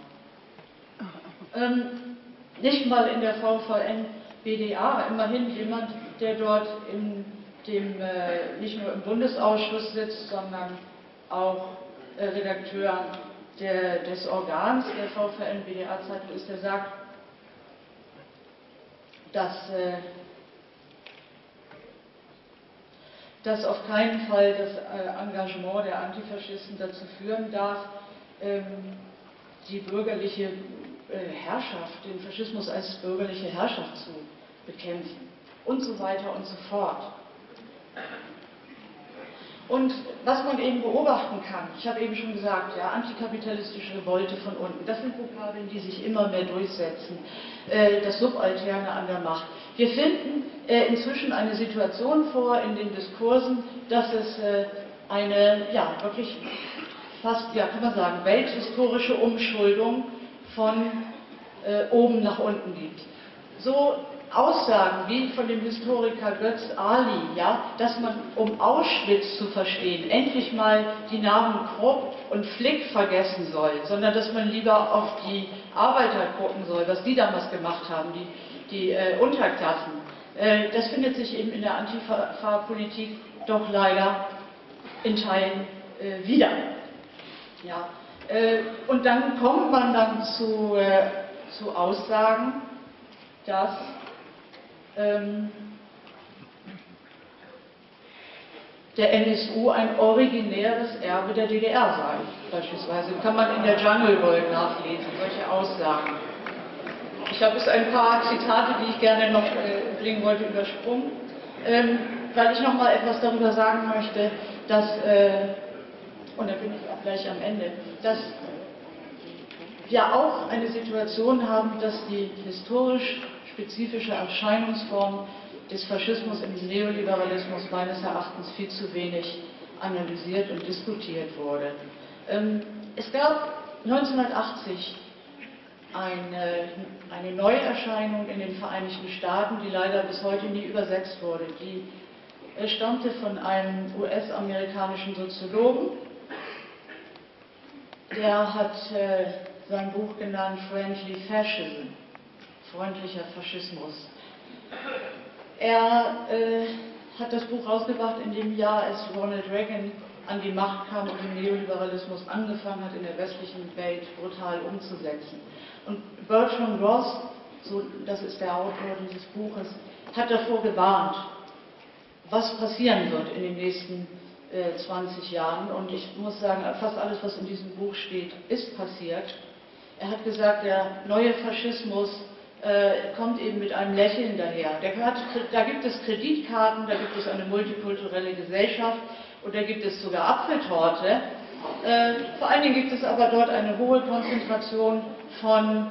Ähm, nicht mal in der V V N B D A, immerhin jemand, der dort in dem, äh, nicht nur im Bundesausschuss sitzt, sondern auch äh, Redakteur der, des Organs der V V N B D A-Zeitung ist, der sagt, dass, äh, dass auf keinen Fall das äh, Engagement der Antifaschisten dazu führen darf, ähm, die bürgerliche äh, Herrschaft, den Faschismus als bürgerliche Herrschaft zu bekämpfen und so weiter und so fort. Und was man eben beobachten kann, ich habe eben schon gesagt, ja, antikapitalistische Revolte von unten, das sind Vokabeln, die sich immer mehr durchsetzen, äh, das Subalterne an der Macht. Wir finden äh, inzwischen eine Situation vor in den Diskursen, dass es äh, eine, ja, wirklich fast, ja, kann man sagen, welthistorische Umschuldung von äh, oben nach unten gibt. So Aussagen wie von dem Historiker Götz Ali, ja, dass man, um Auschwitz zu verstehen, endlich mal die Namen Krupp und Flick vergessen soll, sondern dass man lieber auf die Arbeiter gucken soll, was die damals gemacht haben, die, die äh, Unterklassen. Äh, das findet sich eben in der Antifa-Politik doch leider in Teilen äh, wieder. Ja. Äh, und dann kommt man dann zu, äh, zu Aussagen, dass ähm, der N S U ein originäres Erbe der D D R sei. Beispielsweise kann man in der Jungle World nachlesen, solche Aussagen. Ich habe es ein paar Zitate, die ich gerne noch äh, bringen wollte, übersprungen, ähm, weil ich noch mal etwas darüber sagen möchte, dass, äh, und da bin ich auch gleich am Ende, dass wir auch eine Situation haben, dass die historisch spezifische Erscheinungsform des Faschismus im Neoliberalismus meines Erachtens viel zu wenig analysiert und diskutiert wurde. Ähm, es gab neunzehnhundertachtzig eine, eine Neuerscheinung in den Vereinigten Staaten, die leider bis heute nie übersetzt wurde. Die äh, stammte von einem U S-amerikanischen Soziologen, der hat äh, sein Buch genannt Friendly Fascism, freundlicher Faschismus. Er äh, hat das Buch rausgebracht in dem Jahr, als Ronald Reagan an die Macht kam und den Neoliberalismus angefangen hat, in der westlichen Welt brutal umzusetzen. Und Bertrand Ross, so, das ist der Autor dieses Buches, hat davor gewarnt, was passieren wird in den nächsten äh, zwanzig Jahren. Und ich muss sagen, fast alles, was in diesem Buch steht, ist passiert. Er hat gesagt, der neue Faschismus äh, kommt eben mit einem Lächeln daher. Der hat, da gibt es Kreditkarten, da gibt es eine multikulturelle Gesellschaft und da gibt es sogar Apfeltorte. Äh, vor allen Dingen gibt es aber dort eine hohe Konzentration von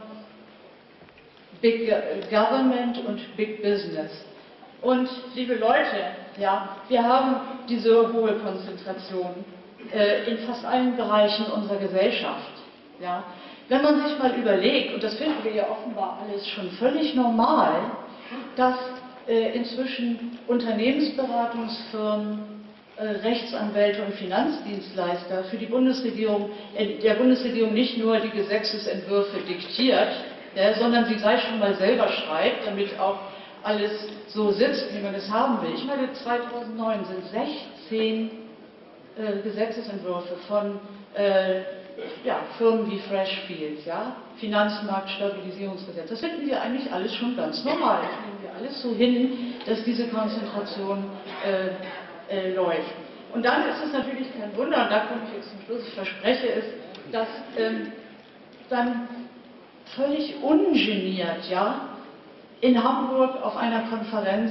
Big Government und Big Business. Und liebe Leute, ja, wir haben diese hohe Konzentration äh, in fast allen Bereichen unserer Gesellschaft. Ja. Wenn man sich mal überlegt, und das finden wir ja offenbar alles schon völlig normal, dass äh, inzwischen Unternehmensberatungsfirmen, äh, Rechtsanwälte und Finanzdienstleister für die Bundesregierung, äh, der Bundesregierung nicht nur die Gesetzesentwürfe diktiert, ja, sondern sie gleich schon mal selber schreibt, damit auch alles so sitzt, wie man es haben will. Ich meine, zweitausendneun sind sechzehn äh, Gesetzesentwürfe von äh, ja, Firmen wie Freshfields, ja, Finanzmarktstabilisierungsgesetz. Das finden wir eigentlich alles schon ganz normal. Das nehmen wir alles so hin, dass diese Konzentration äh, äh, läuft. Und dann ist es natürlich kein Wunder, und da komme ich jetzt zum Schluss, ich verspreche es, dass ähm, dann völlig ungeniert, ja, in Hamburg auf einer Konferenz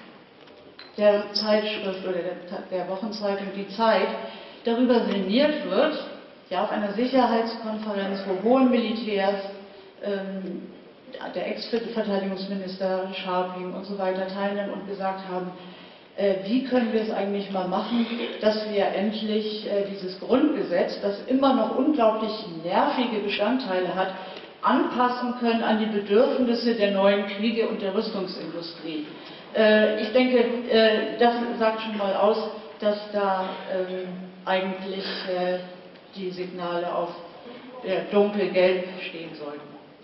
der Zeitschrift oder der, der Wochenzeitung Die Zeit darüber sinniert wird, ja, auf einer Sicherheitskonferenz, wo hohe Militärs, ähm, der Ex-Verteidigungsminister Scharping und so weiter teilnehmen und gesagt haben, äh, wie können wir es eigentlich mal machen, dass wir endlich äh, dieses Grundgesetz, das immer noch unglaublich nervige Bestandteile hat, anpassen können an die Bedürfnisse der neuen Kriege und der Rüstungsindustrie. Äh, ich denke, äh, das sagt schon mal aus, dass da ähm, eigentlich äh, die Signale auf äh, dunkelgelb stehen sollten.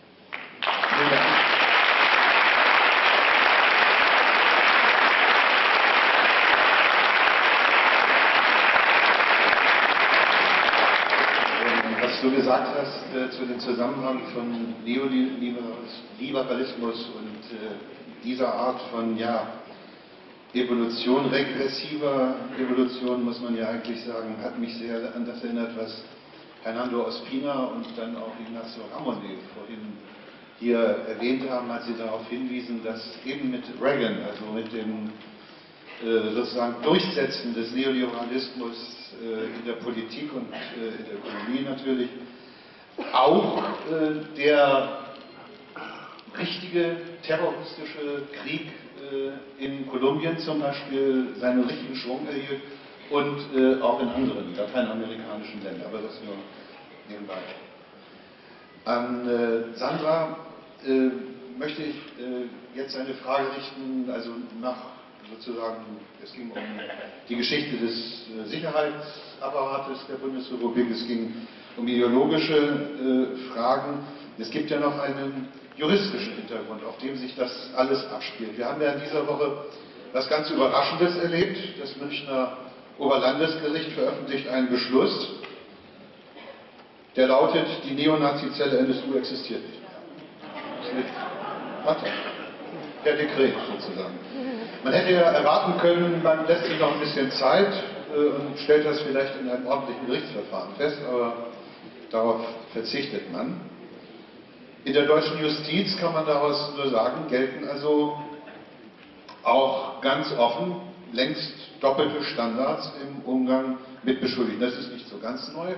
Was du gesagt hast äh, zu dem Zusammenhang von Neoliberalismus und äh, dieser Art von ja, Evolution, regressiver Evolution, muss man ja eigentlich sagen, hat mich sehr an das erinnert, was Hernando Ospina und dann auch Ignacio Ramonet vorhin hier erwähnt haben, als sie darauf hinwiesen, dass eben mit Reagan, also mit dem äh, sozusagen Durchsetzen des Neoliberalismus äh, in der Politik und äh, in der Ökonomie natürlich, auch äh, der richtige terroristische Krieg in Kolumbien zum Beispiel seinen richtigen Schwung erhielt und äh, auch in anderen lateinamerikanischen Ländern, aber das nur nebenbei. An äh, Sandra äh, möchte ich äh, jetzt eine Frage richten, also nach sozusagen, es ging um die Geschichte des äh, Sicherheitsapparates der Bundesrepublik, es ging um ideologische äh, Fragen. Es gibt ja noch einen juristischen Hintergrund, auf dem sich das alles abspielt. Wir haben ja in dieser Woche was ganz Überraschendes erlebt. Das Münchner Oberlandesgericht veröffentlicht einen Beschluss, der lautet, die Neonazi-Zelle N S U existiert nicht mehr. Hat per Dekret sozusagen. Man hätte ja erwarten können, man lässt sich noch ein bisschen Zeit äh, und stellt das vielleicht in einem ordentlichen Gerichtsverfahren fest, aber darauf verzichtet man. In der deutschen Justiz kann man daraus nur sagen, gelten also auch ganz offen längst doppelte Standards im Umgang mit Beschuldigten. Das ist nicht so ganz neu.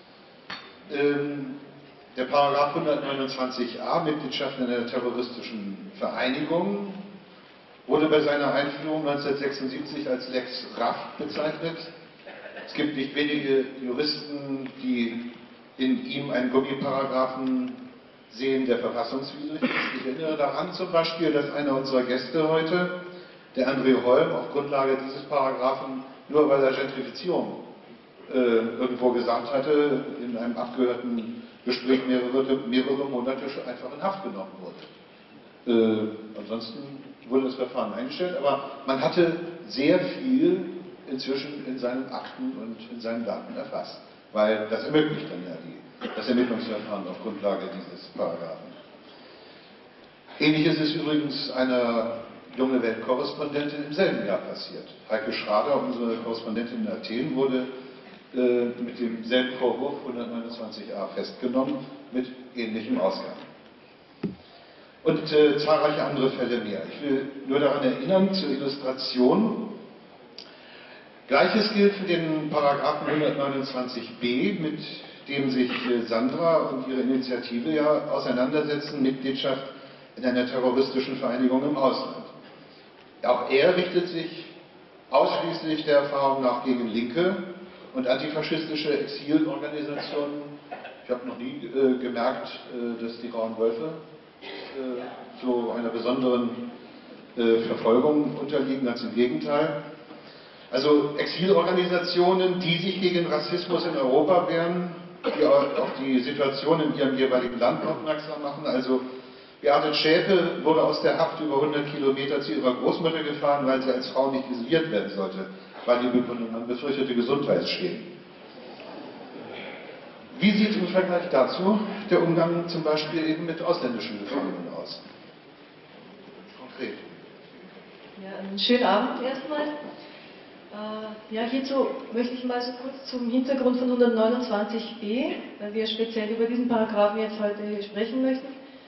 Ähm, der Paragraph hundertneunundzwanzig a, Mitgliedschaft in einer terroristischen Vereinigung, wurde bei seiner Einführung neunzehnhundertsechsundsiebzig als Lex Raff bezeichnet. Es gibt nicht wenige Juristen, die in ihm einen Gummiparagraphen sehen, der verfassungswidrig ist. Ich erinnere daran zum Beispiel, dass einer unserer Gäste heute, der André Holm, auf Grundlage dieses Paragraphen, nur bei der Gentrifizierung äh, irgendwo gesagt hatte, in einem abgehörten Gespräch mehrere, mehrere Monate einfach in Haft genommen wurde. Äh, ansonsten wurde das Verfahren eingestellt, aber man hatte sehr viel inzwischen in seinen Akten und in seinen Daten erfasst, weil das ermöglicht dann ja die das Ermittlungsverfahren auf Grundlage dieses Paragraphen. Ähnlich ist es übrigens einer junge Weltkorrespondentin im selben Jahr passiert. Heike Schrader, unsere Korrespondentin in Athen, wurde äh, mit demselben Vorwurf hundertneunundzwanzig a festgenommen, mit ähnlichem Ausgang. Und äh, zahlreiche andere Fälle mehr. Ich will nur daran erinnern, zur Illustration, Gleiches gilt für den Paragraphen hundertneunundzwanzig b, mit dem sich äh, Sandra und ihre Initiative ja auseinandersetzen, Mitgliedschaft in einer terroristischen Vereinigung im Ausland. Auch er richtet sich ausschließlich der Erfahrung nach gegen linke und antifaschistische Exilorganisationen. Ich habe noch nie äh, gemerkt, äh, dass die Rauen Wölfe äh, so einer besonderen äh, Verfolgung unterliegen, ganz im Gegenteil. Also Exilorganisationen, die sich gegen Rassismus in Europa wehren, die auf die Situation in ihrem jeweiligen Land aufmerksam machen. Also Beate Zschäpe wurde aus der Haft über hundert Kilometer zu ihrer Großmutter gefahren, weil sie als Frau nicht isoliert werden sollte, weil die Begründung an befürchtete Gesundheitsschäden. Wie sieht im Vergleich dazu der Umgang zum Beispiel eben mit ausländischen Gefangenen aus? Konkret. Ja, einen schönen Abend erstmal. Äh, ja, hierzu möchte ich mal so kurz zum Hintergrund von hundertneunundzwanzig b, weil wir speziell über diesen Paragraphen jetzt heute sprechen möchten.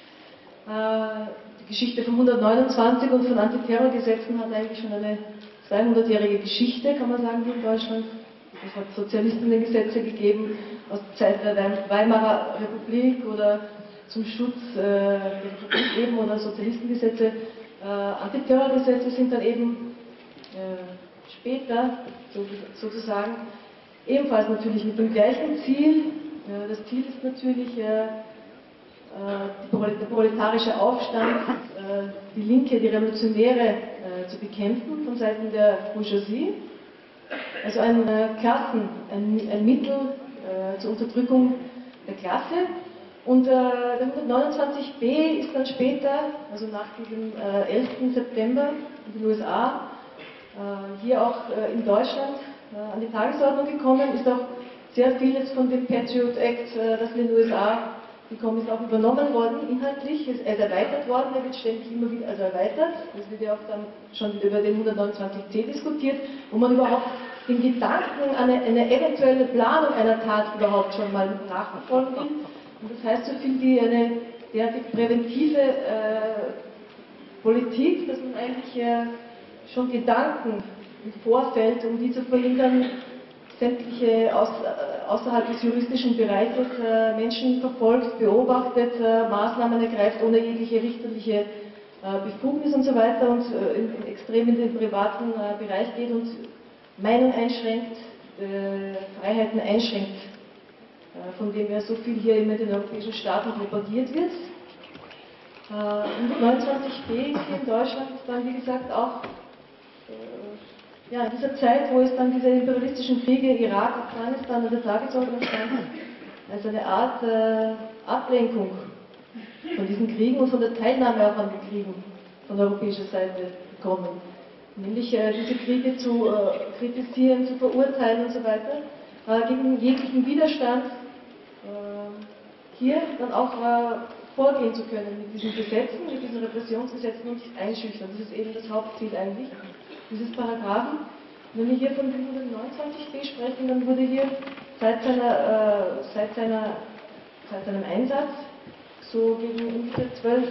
Äh, die Geschichte von hundertneunundzwanzig und von Antiterrorgesetzen hat eigentlich schon eine zweihundertjährige Geschichte, kann man sagen, hier in Deutschland. Es hat Sozialistengesetze gegeben aus der Zeit der Weimarer Republik oder zum Schutz äh, der Republik eben oder Sozialistengesetze. Äh, Antiterrorgesetze sind dann eben äh, später so, sozusagen ebenfalls natürlich mit dem gleichen Ziel. Äh, das Ziel ist natürlich äh, äh, der proletarische Aufstand, äh, die Linke, die Revolutionäre äh, zu bekämpfen von Seiten der Bourgeoisie. Also ein äh, Klassen, ein, ein Mittel äh, zur Unterdrückung der Klasse. Und äh, der hundertneunundzwanzig b ist dann später, also nach diesem äh, elften September in den U S A, äh, hier auch äh, in Deutschland äh, an die Tagesordnung gekommen, ist auch sehr vieles von dem Patriot Act, äh, das in den U S A gekommen ist, auch übernommen worden, inhaltlich. Er ist erweitert worden, er wird ständig immer wieder also erweitert. Das wird ja auch dann schon über den hundertneunundzwanzig c diskutiert, wo man überhaupt den Gedanken an eine, eine eventuelle Planung einer Tat überhaupt schon mal nachverfolgen will. Und das heißt so viel wie eine derartig präventive äh, Politik, dass man eigentlich äh, schon Gedanken im Vorfeld, um die zu verhindern, sämtliche aus, äh, außerhalb des juristischen Bereiches äh, Menschen verfolgt, beobachtet, äh, Maßnahmen ergreift, ohne jegliche richterliche äh, Befugnis und so weiter und äh, in, extrem in den privaten äh, Bereich geht und Meinung einschränkt, äh, Freiheiten einschränkt, äh, von dem ja so viel hier immer in den europäischen Staaten propagiert wird. Äh, hundertneunundzwanzig b hier in Deutschland ist dann, wie gesagt, auch äh, ja, in dieser Zeit, wo es dann diese imperialistischen Kriege Irak, Afghanistan an der Tagesordnung standen, als eine Art äh, Ablenkung von diesen Kriegen und von der Teilnahme auch an den Kriegen von europäischer Seite gekommen. Nämlich äh, diese Kriege zu äh, kritisieren, zu verurteilen und so weiter, äh, gegen jeglichen Widerstand äh, hier dann auch äh, vorgehen zu können mit diesen Gesetzen, mit diesen Repressionsgesetzen und nicht einschüchtern. Das ist eben das Hauptziel eigentlich dieses Paragraphen. Wenn wir hier von dem hundertneunundzwanzig b sprechen, dann wurde hier seit, seiner, äh, seit, seiner, seit seinem Einsatz so gegen ungefähr zwölf,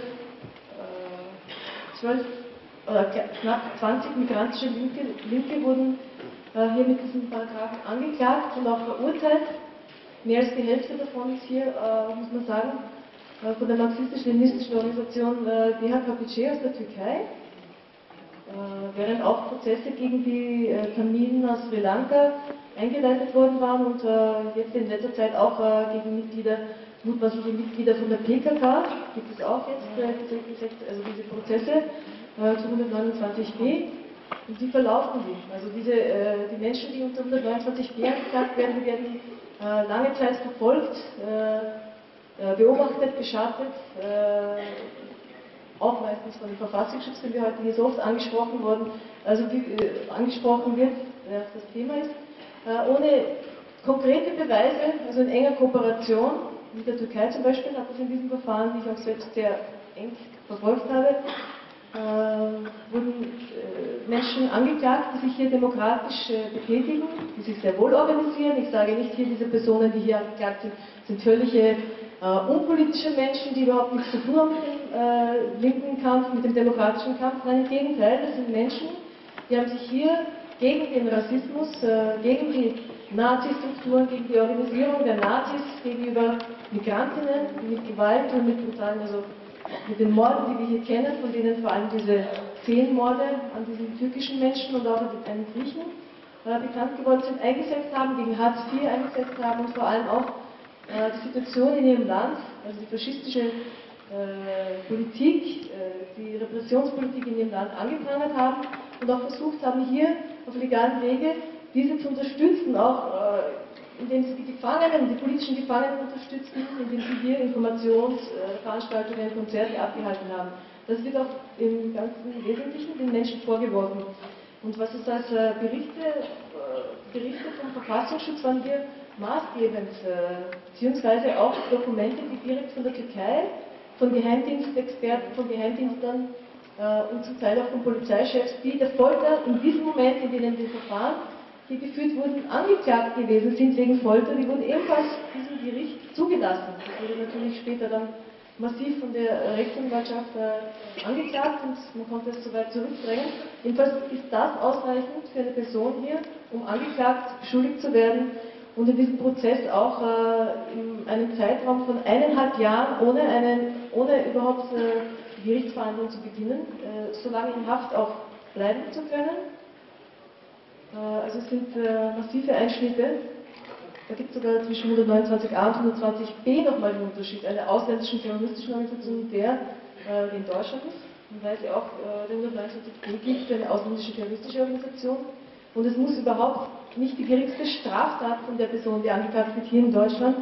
äh, zwölf oder knapp zwanzig migrantische Linke, Linke wurden äh, hier mit diesem Paragraphen angeklagt und auch verurteilt. Mehr als die Hälfte davon ist hier, äh, muss man sagen, äh, von der marxistisch-leninistischen Organisation äh, D H K P C aus der Türkei, äh, während auch Prozesse gegen die äh, Tamilen aus Sri Lanka eingeleitet worden waren und äh, jetzt in letzter Zeit auch äh, gegen Mitglieder, mutmaßliche Mitglieder von der P K K, gibt es auch jetzt äh, diese, also diese Prozesse zu hundertneunundzwanzig b und die verlaufen die. Also diese, äh, die Menschen, die unter hundertneunundzwanzig b angeklagt werden, die werden äh, lange Zeit verfolgt, äh, beobachtet, beschattet, äh, auch meistens von dem Verfassungsschutz, den wir heute hier so oft angesprochen worden, also wie, äh, angesprochen wird, äh, das Thema ist, äh, ohne konkrete Beweise, also in enger Kooperation mit der Türkei zum Beispiel, hat es in diesem Verfahren, die ich auch selbst sehr eng verfolgt habe, Äh, wurden äh, Menschen angeklagt, die sich hier demokratisch äh, betätigen, die sich sehr wohl organisieren. Ich sage nicht hier, diese Personen, die hier angeklagt sind, sind völlige äh, unpolitische Menschen, die überhaupt nichts zu tun haben mit dem äh, linken Kampf, mit dem demokratischen Kampf. Nein, im Gegenteil, das sind Menschen, die haben sich hier gegen den Rassismus, äh, gegen die Nazi-Strukturen, gegen die Organisierung der Nazis gegenüber Migrantinnen, die mit Gewalt und mit brutalen, also mit den Morden, die wir hier kennen, von denen vor allem diese zehn Morde an diesen türkischen Menschen und auch an einen Griechen äh, bekannt geworden sind, eingesetzt haben, gegen Hartz vier eingesetzt haben und vor allem auch äh, die Situation in ihrem Land, also die faschistische äh, Politik, äh, die Repressionspolitik in ihrem Land angeprangert haben und auch versucht haben, hier auf legalen Wege diese zu unterstützen, auch äh, indem sie die Gefangenen, die politischen Gefangenen unterstützen, indem sie hier Informationsveranstaltungen, Konzerte abgehalten haben. Das wird auch im ganzen Wesentlichen den Menschen vorgeworfen. Und was es als äh, Berichte, äh, Berichte vom Verfassungsschutz waren hier maßgebend, äh, beziehungsweise auch Dokumente, die direkt von der Türkei, von Geheimdienstexperten, von Geheimdienstern äh, und zum Teil auch von Polizeichefs, die der Folter in diesem Moment, in denen die Verfahren die geführt wurden, angeklagt gewesen sind wegen Folter, die wurden ebenfalls diesem Gericht zugelassen. Das wurde natürlich später dann massiv von der Rechtsanwaltschaft äh, angeklagt und man konnte es soweit zurückdrängen. Jedenfalls ist das ausreichend für eine Person hier, um angeklagt, beschuldigt zu werden und in diesem Prozess auch äh, in einem Zeitraum von eineinhalb Jahren ohne, einen, ohne überhaupt äh, die Gerichtsverhandlung zu beginnen, äh, so lange in Haft auch bleiben zu können. Also es sind äh, massive Einschnitte. Da gibt es sogar zwischen hundertneunundzwanzig a und hundertzwanzig b nochmal den Unterschied. Eine ausländische terroristische Organisation, der äh, in Deutschland ist. Und weil sie auch äh, den hundertneunundzwanzig b gibt für eine ausländische terroristische Organisation. Und es muss überhaupt nicht die geringste Straftat von der Person, die angeklagt wird, hier in Deutschland,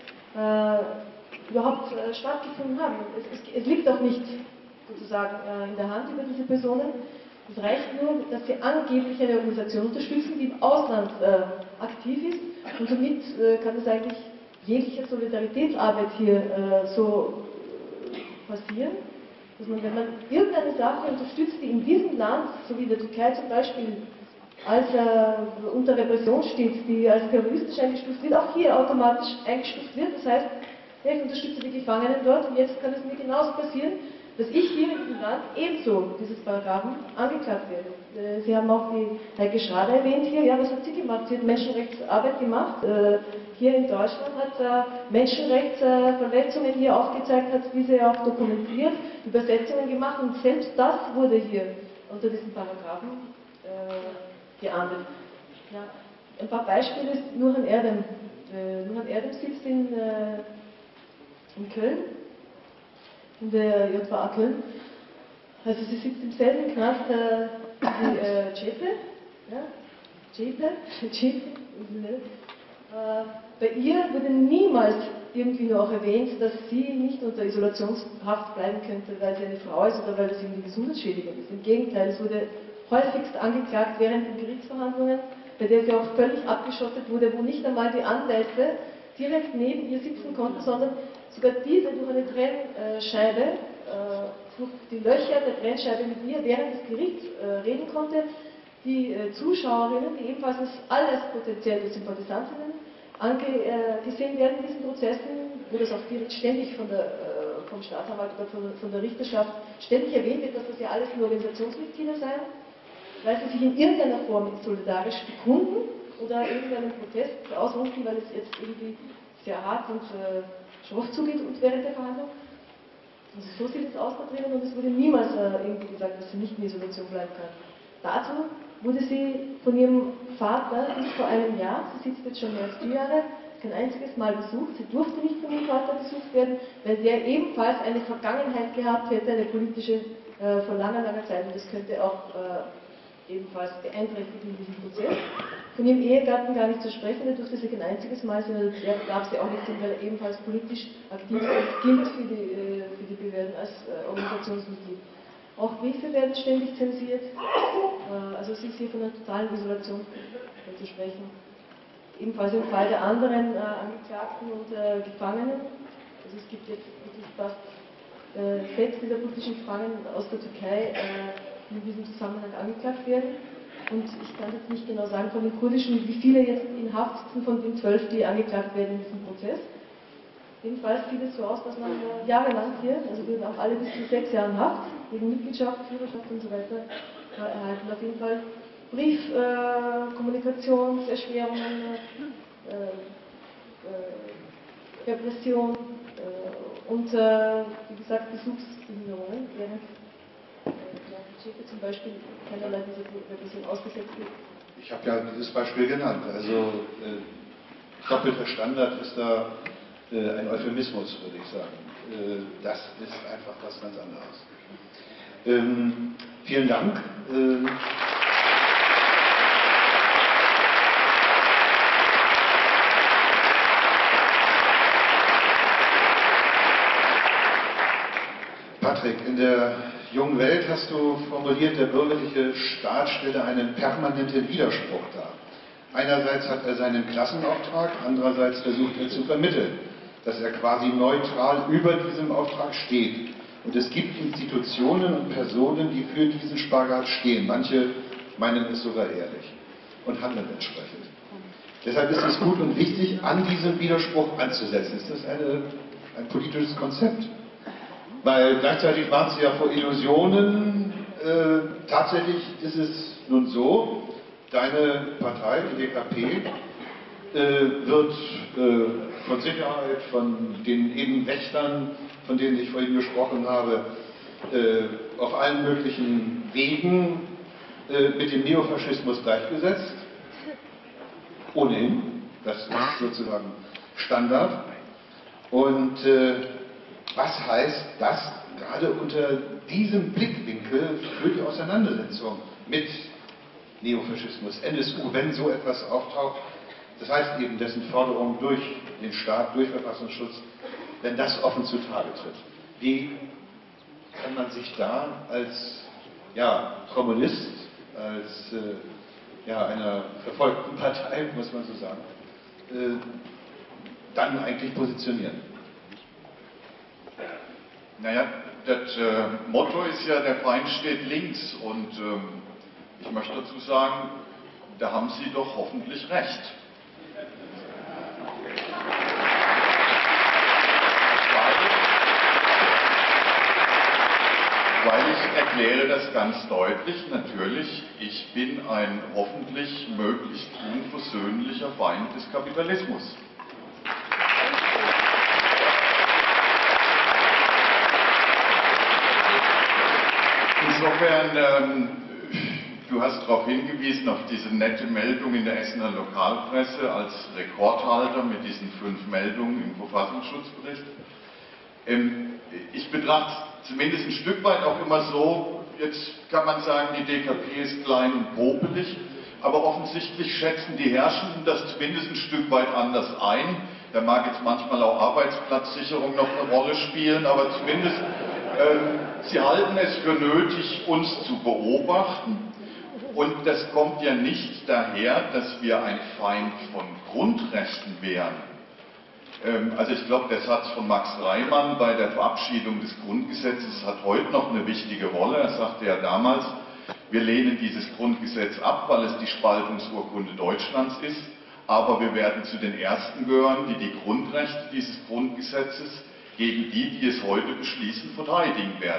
äh, überhaupt äh, stattgefunden haben. Es, es, es liegt auch nicht sozusagen äh, in der Hand über diese Personen. Es reicht nur, dass sie angeblich eine Organisation unterstützen, die im Ausland äh, aktiv ist und somit äh, kann es eigentlich jegliche Solidaritätsarbeit hier äh, so passieren, dass man, wenn man irgendeine Sache unterstützt, die in diesem Land, so wie der Türkei zum Beispiel, als äh, unter Repression steht, die als terroristisch eingestuft wird, auch hier automatisch eingestuft wird. Das heißt, ich unterstütze die Gefangenen dort und jetzt kann es mir genauso passieren, dass ich hier in diesem Land ebenso dieses Paragraphen angeklagt werde. Sie haben auch die Heike Schrader erwähnt hier. Ja, was hat sie gemacht? Sie hat Menschenrechtsarbeit gemacht. Hier in Deutschland hat äh, Menschenrechtsverletzungen hier aufgezeigt, hat diese auch dokumentiert, Übersetzungen gemacht und selbst das wurde hier unter diesen Paragraphen äh, geahndet. Ja, ein paar Beispiele. Nurhan Erdem. Äh, Nurhan Erdem sitzt in, äh, in Köln. In der J V A Köln. Also sie sitzt im selben Knast äh, wie äh, Cepe. Ja? Cepe? Cepe? Äh, bei ihr wurde niemals irgendwie nur auch erwähnt, dass sie nicht unter Isolationshaft bleiben könnte, weil sie eine Frau ist oder weil das irgendwie gesundheitsschädigend ist. Im Gegenteil, es wurde häufigst angeklagt während den Gerichtsverhandlungen, bei der sie auch völlig abgeschottet wurde, wo nicht einmal die Anwälte direkt neben ihr sitzen konnten, sondern sogar diese durch eine Trennscheibe, äh, durch die Löcher der Trennscheibe mit ihr während des Gerichts äh, reden konnte. Die äh, Zuschauerinnen, die ebenfalls als alles potenzielle Sympathisantinnen angesehen äh, werden in diesen Prozessen, wo das auch direkt ständig von der, äh, vom Staatsanwalt oder von, von der Richterschaft ständig erwähnt wird, dass das ja alles nur Organisationsmitglieder seien, weil sie sich in irgendeiner Form solidarisch bekunden oder irgendeinen Protest ausrufen, weil es jetzt irgendwie sehr hart und äh, schroff zugeht und während der Verhandlung. Also so sieht es aus da drinnen und es wurde niemals äh, irgendwie gesagt, dass sie nicht in Isolation bleiben kann. Dazu wurde sie von ihrem Vater bis vor einem Jahr, sie sitzt jetzt schon mehr als vier Jahre, kein einziges Mal besucht. Sie durfte nicht von ihrem Vater besucht werden, weil der ebenfalls eine Vergangenheit gehabt hätte, eine politische äh, vor langer, langer Zeit und das könnte auch äh, ebenfalls beeinträchtigen in diesem Prozess. Von ihrem Ehegatten gar nicht zu sprechen, der durfte sie kein einziges Mal sehen, der gab sie auch nicht, weil er ebenfalls politisch aktiv ist, gilt für die, äh, für die Behörden als äh, Organisationsmitglied. Auch Briefe werden ständig zensiert, äh, also es ist hier von einer totalen Isolation äh, zu sprechen. Ebenfalls im Fall der anderen äh, Angeklagten und äh, Gefangenen, also es gibt jetzt wirklich fast äh, sechs dieser politischen Gefangenen aus der Türkei, äh, in diesem Zusammenhang angeklagt werden. Und ich kann jetzt nicht genau sagen von den kurdischen, wie viele jetzt in Haft sitzen von den zwölf, die angeklagt werden in diesem Prozess. Jedenfalls sieht es so aus, dass man äh, jahrelang hier, also wir auch alle bis zu sechs Jahren Haft, wegen Mitgliedschaft, Führerschaft und so weiter, äh, erhalten. Auf jeden Fall Brief, äh, Kommunikationserschwerungen, äh, äh, Repression äh, und, äh, wie gesagt, Besuchsbehinderungen, während äh, zum Beispiel keinerlei dieser Repression ausgesetzt wird. Ich habe ja dieses Beispiel genannt. Also äh, doppelter Standard ist da äh, ein Euphemismus, würde ich sagen. Äh, das ist einfach was ganz anderes. Ähm, vielen Dank. Ähm, Patrick, in der Jungen Welt hast du formuliert, der bürgerliche Staat stelle einen permanenten Widerspruch dar. Einerseits hat er seinen Klassenauftrag, andererseits versucht er zu vermitteln, dass er quasi neutral über diesem Auftrag steht. Und es gibt Institutionen und Personen, die für diesen Spagat stehen. Manche meinen es sogar ehrlich und handeln entsprechend. Deshalb ist es gut und wichtig, an diesem Widerspruch anzusetzen. Ist das eine, ein politisches Konzept? Weil gleichzeitig waren sie ja vor Illusionen. Äh, tatsächlich ist es nun so, deine Partei, die D K P, äh, wird äh, von Sicherheit, von den eben Wächtern, von denen ich vorhin gesprochen habe, äh, auf allen möglichen Wegen äh, mit dem Neofaschismus gleichgesetzt. Ohnehin, das ist sozusagen Standard. Und äh, was heißt das gerade unter diesem Blickwinkel für die Auseinandersetzung mit Neofaschismus, N S U, wenn so etwas auftaucht? Das heißt eben, dessen Forderung durch den Staat, durch Verfassungsschutz, wenn das offen zutage tritt. Wie kann man sich da als ja, Kommunist, als äh, ja, einer verfolgten Partei, muss man so sagen, äh, dann eigentlich positionieren? Naja, das äh, Motto ist ja, der Feind steht links, und ähm, ich möchte dazu sagen, da haben Sie doch hoffentlich recht. Weil, weil ich erkläre das ganz deutlich, natürlich, ich bin ein hoffentlich möglichst unversöhnlicher Feind des Kapitalismus. Insofern, ähm, du hast darauf hingewiesen, auf diese nette Meldung in der Essener Lokalpresse als Rekordhalter mit diesen fünf Meldungen im Verfassungsschutzbericht. Ähm, ich betrachte zumindest ein Stück weit auch immer so, jetzt kann man sagen, die D K P ist klein und popelig, aber offensichtlich schätzen die Herrschenden das zumindest ein Stück weit anders ein. Da mag jetzt manchmal auch Arbeitsplatzsicherung noch eine Rolle spielen, aber zumindest ähm, sie halten es für nötig, uns zu beobachten. Und das kommt ja nicht daher, dass wir ein Feind von Grundrechten wären. Ähm, also ich glaube, der Satz von Max Reimann bei der Verabschiedung des Grundgesetzes hat heute noch eine wichtige Rolle. Er sagte ja damals, wir lehnen dieses Grundgesetz ab, weil es die Spaltungsurkunde Deutschlands ist. Aber wir werden zu den Ersten gehören, die die Grundrechte dieses Grundgesetzes gegen die, die es heute beschließen, verteidigen werden.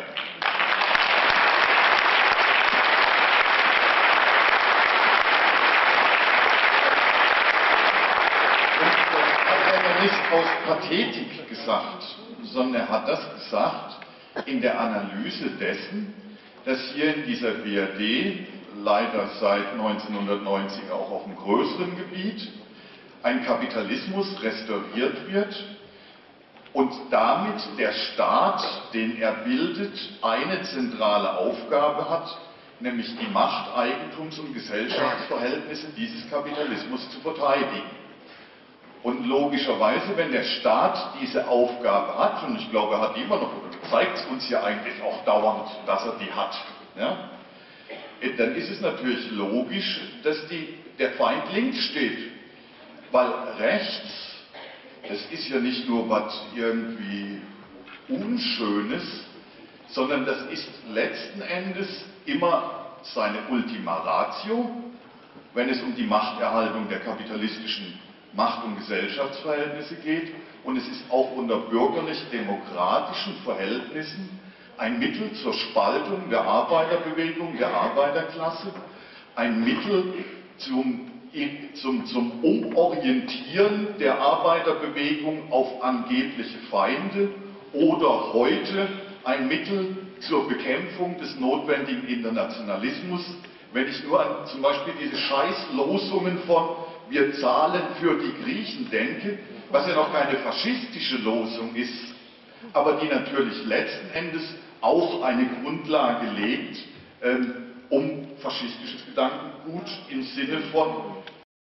Und das hat er ja nicht aus Pathetik gesagt, sondern er hat das gesagt in der Analyse dessen, dass hier in dieser B R D, leider seit neunzehnhundertneunzig auch auf einem größeren Gebiet, ein Kapitalismus restauriert wird, und damit der Staat, den er bildet, eine zentrale Aufgabe hat, nämlich die Macht-, Eigentums- und Gesellschaftsverhältnisse dieses Kapitalismus zu verteidigen. Und logischerweise, wenn der Staat diese Aufgabe hat, und ich glaube, er hat die immer noch, oder zeigt es uns ja eigentlich auch dauernd, dass er die hat, ja, dann ist es natürlich logisch, dass die, der Feind links steht, weil rechts, das ist ja nicht nur was irgendwie Unschönes, sondern das ist letzten Endes immer seine Ultima Ratio, wenn es um die Machterhaltung der kapitalistischen Macht- und Gesellschaftsverhältnisse geht. Und es ist auch unter bürgerlich-demokratischen Verhältnissen ein Mittel zur Spaltung der Arbeiterbewegung, der Arbeiterklasse, ein Mittel zum, zum, zum Umorientieren der Arbeiterbewegung auf angebliche Feinde oder heute ein Mittel zur Bekämpfung des notwendigen Internationalismus. Wenn ich nur an zum Beispiel diese Scheißlosungen von wir zahlen für die Griechen denke, was ja noch keine faschistische Losung ist, aber die natürlich letzten Endes auch eine Grundlage legt, ähm, um faschistisches Gedankengut im Sinne von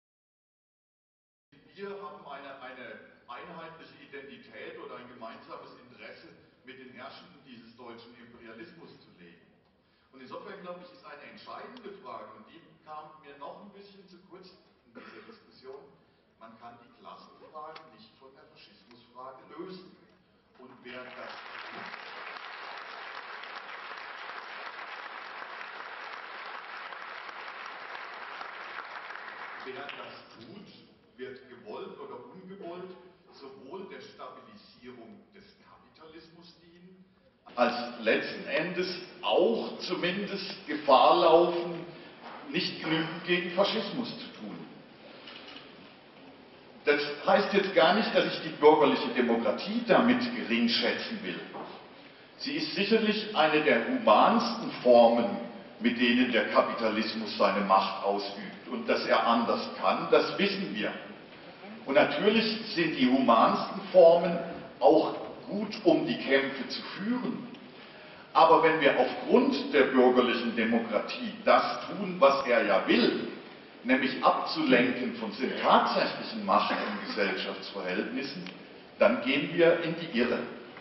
wir haben eine, eine einheitliche Identität oder ein gemeinsames Interesse mit den Herrschenden dieses deutschen Imperialismus zu leben. Und insofern, glaube ich, ist eine entscheidende Frage, und die kam mir noch ein bisschen zu kurz in dieser Diskussion, man kann die Klassenfrage nicht von der Faschismusfrage lösen. Und wer das tut, wer das tut, wird gewollt oder ungewollt sowohl der Stabilisierung des Kapitalismus dienen, als letzten Endes auch zumindest Gefahr laufen, nicht genügend gegen Faschismus zu tun. Das heißt jetzt gar nicht, dass ich die bürgerliche Demokratie damit gering schätzen will. Sie ist sicherlich eine der humansten Formen, mit denen der Kapitalismus seine Macht ausübt. Und dass er anders kann, das wissen wir. Und natürlich sind die humansten Formen auch gut, um die Kämpfe zu führen. Aber wenn wir aufgrund der bürgerlichen Demokratie das tun, was er ja will, nämlich abzulenken von den tatsächlichen Macht- und Gesellschaftsverhältnissen, dann gehen wir in die Irre.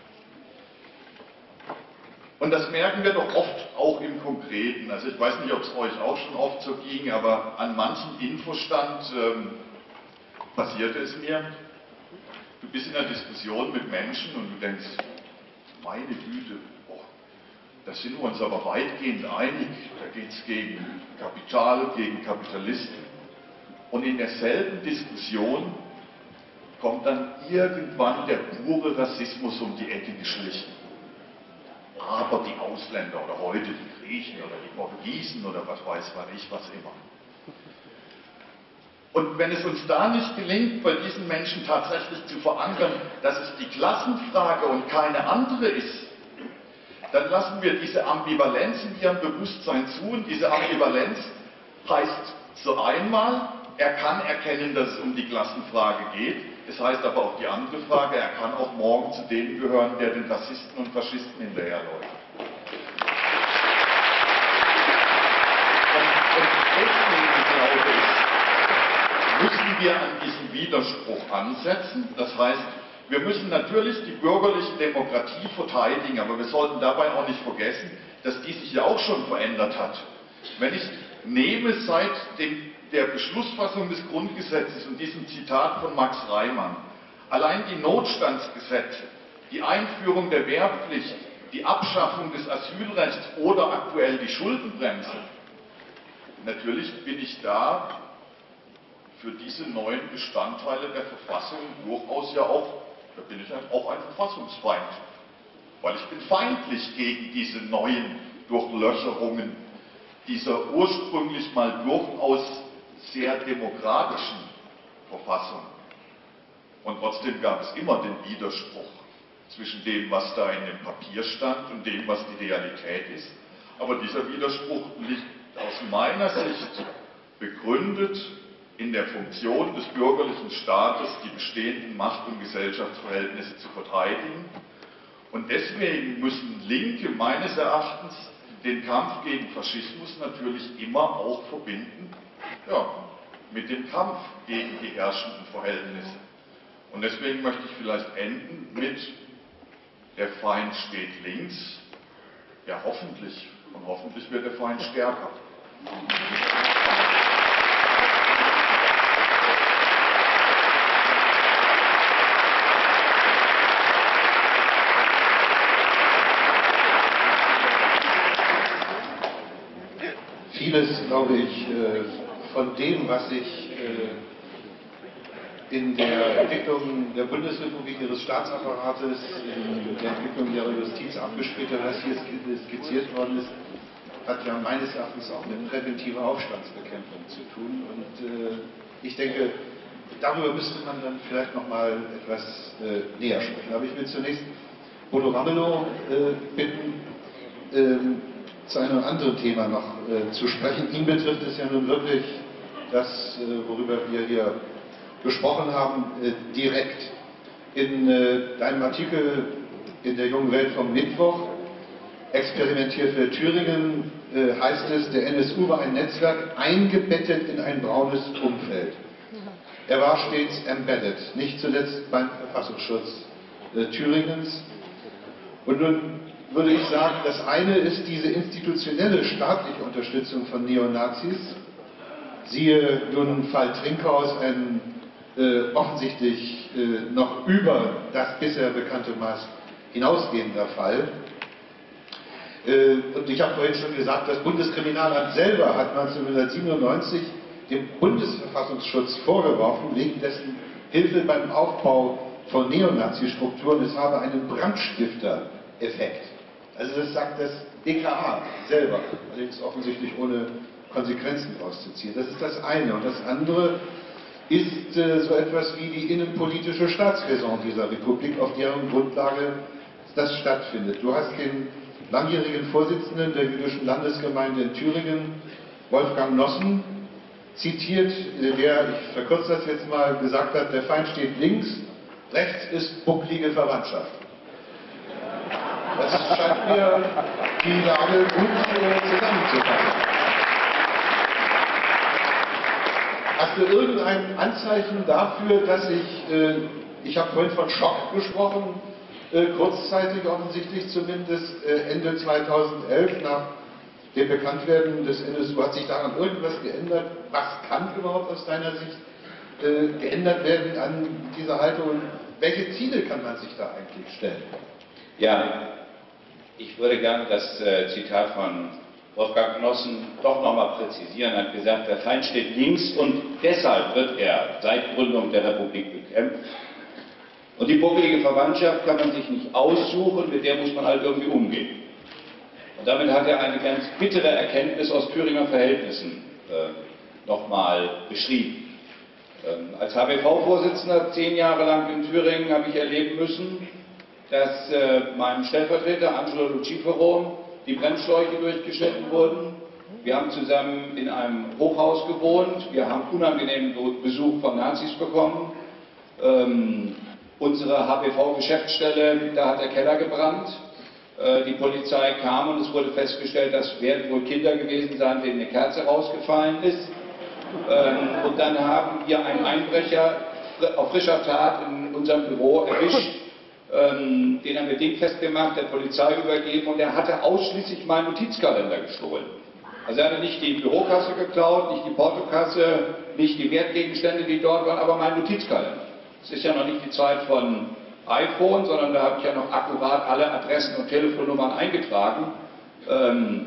Und das merken wir doch oft auch im Konkreten. Also ich weiß nicht, ob es euch auch schon oft so ging, aber an manchem Infostand ähm, passierte es mir. Du bist in einer Diskussion mit Menschen und du denkst, meine Güte, oh, da sind wir uns aber weitgehend einig. Da geht es gegen Kapital, gegen Kapitalisten. Und in derselben Diskussion kommt dann irgendwann der pure Rassismus um die Ecke geschlichen. Aber die Ausländer oder heute die Griechen oder die Portugiesen oder was weiß man ich, was immer. Und wenn es uns da nicht gelingt, bei diesen Menschen tatsächlich zu verankern, dass es die Klassenfrage und keine andere ist, dann lassen wir diese Ambivalenz in ihrem Bewusstsein zu. Und diese Ambivalenz heißt so einmal, er kann erkennen, dass es um die Klassenfrage geht. Es heißt aber auch die andere Frage, er kann auch morgen zu denen gehören, der den Rassisten und Faschisten hinterherläuft. Und, und deswegen, glaube ich, müssen wir an diesem Widerspruch ansetzen. Das heißt, wir müssen natürlich die bürgerliche Demokratie verteidigen, aber wir sollten dabei auch nicht vergessen, dass die sich ja auch schon verändert hat. Wenn ich nehme seit dem der Beschlussfassung des Grundgesetzes und diesem Zitat von Max Reimann, allein die Notstandsgesetze, die Einführung der Wehrpflicht, die Abschaffung des Asylrechts oder aktuell die Schuldenbremse, natürlich bin ich da für diese neuen Bestandteile der Verfassung durchaus ja auch, da bin ich auch ein Verfassungsfeind, weil ich bin feindlich gegen diese neuen Durchlöcherungen dieser ursprünglich mal durchaus sehr demokratischen Verfassung. Und trotzdem gab es immer den Widerspruch zwischen dem, was da in dem Papier stand und dem, was die Realität ist. Aber dieser Widerspruch liegt aus meiner Sicht begründet in der Funktion des bürgerlichen Staates, die bestehenden Macht- und Gesellschaftsverhältnisse zu verteidigen. Und deswegen müssen Linke meines Erachtens den Kampf gegen Faschismus natürlich immer auch verbinden, ja, mit dem Kampf gegen die herrschenden Verhältnisse. Und deswegen möchte ich vielleicht enden mit, der Feind steht links, ja hoffentlich, und hoffentlich wird der Feind stärker. vieles, glaube ich, von dem, was sich in der Entwicklung der Bundesrepublik, ihres Staatsapparates, in der Entwicklung ihrer Justiz abgespielt hat, was hier skizziert worden ist, hat ja meines Erachtens auch mit präventiver Aufstandsbekämpfung zu tun. Und äh, ich denke, darüber müsste man dann vielleicht noch mal etwas äh, näher sprechen. Aber ich will zunächst Bodo Ramelow äh, bitten, äh, zu einem anderen Thema noch äh, zu sprechen. Ihn betrifft es ja nun wirklich das, äh, worüber wir hier gesprochen haben, äh, direkt. In äh, deinem Artikel in der Jungen Welt vom Mittwoch, Experimentiert für Thüringen, äh, heißt es, der N S U war ein Netzwerk eingebettet in ein braunes Umfeld. Er war stets embedded, nicht zuletzt beim Verfassungsschutz äh, Thüringens. Und nun würde ich sagen, das eine ist diese institutionelle staatliche Unterstützung von Neonazis. Siehe nun Fall Trinkhaus, ein äh, offensichtlich äh, noch über das bisher bekannte Maß hinausgehender Fall. Und ich habe vorhin schon gesagt, das Bundeskriminalamt selber hat neunzehnhundertsiebenundneunzig dem Bundesverfassungsschutz vorgeworfen, wegen dessen Hilfe beim Aufbau von Neonazi-Strukturen, es habe einen Brandstifter-Effekt. Also das sagt das B K A selber, allerdings offensichtlich ohne Konsequenzen auszuziehen. Das ist das eine. Und das andere ist äh, so etwas wie die innenpolitische Staatsräson dieser Republik, auf deren Grundlage das stattfindet. Du hast den langjährigen Vorsitzenden der jüdischen Landesgemeinde in Thüringen, Wolfgang Nossen, zitiert, der, ich verkürze das jetzt mal, gesagt hat, der Feind steht links, rechts ist bucklige Verwandtschaft. Das scheint mir die Lage gut zusammenzufassen. Hast du irgendein Anzeichen dafür, dass ich, äh, ich habe vorhin von Schock gesprochen, Äh, kurzzeitig offensichtlich zumindest äh, Ende zweitausendelf nach dem Bekanntwerden des N S U, hat sich daran irgendwas geändert? Was kann überhaupt aus deiner Sicht äh, geändert werden an dieser Haltung? Und welche Ziele kann man sich da eigentlich stellen? Ja, ich würde gerne das äh, Zitat von Wolfgang Nossen doch nochmal präzisieren. Er hat gesagt, der Feind steht links und deshalb wird er seit Gründung der Republik bekämpft. Und die buckelige Verwandtschaft kann man sich nicht aussuchen, mit der muss man halt irgendwie umgehen. Und damit hat er eine ganz bittere Erkenntnis aus Thüringer Verhältnissen äh, nochmal beschrieben. Ähm, als H B V-Vorsitzender zehn Jahre lang in Thüringen habe ich erleben müssen, dass äh, meinem Stellvertreter Angelo Lucifero die Bremsschläuche durchgeschnitten wurden. Wir haben zusammen in einem Hochhaus gewohnt, wir haben unangenehmen Besuch von Nazis bekommen. Ähm, Unsere H B V-Geschäftsstelle, da hat der Keller gebrannt. Äh, die Polizei kam und es wurde festgestellt, das werden wohl Kinder gewesen sein, denen eine Kerze rausgefallen ist. Ähm, und dann haben wir einen Einbrecher auf frischer Tat in unserem Büro erwischt, ähm, den haben wir dingfest gemacht, der Polizei übergeben und er hatte ausschließlich meinen Notizkalender gestohlen. Also er hatte nicht die Bürokasse geklaut, nicht die Portokasse, nicht die Wertgegenstände, die dort waren, aber meinen Notizkalender. Es ist ja noch nicht die Zeit von iPhone, sondern da habe ich ja noch akkurat alle Adressen und Telefonnummern eingetragen. Ähm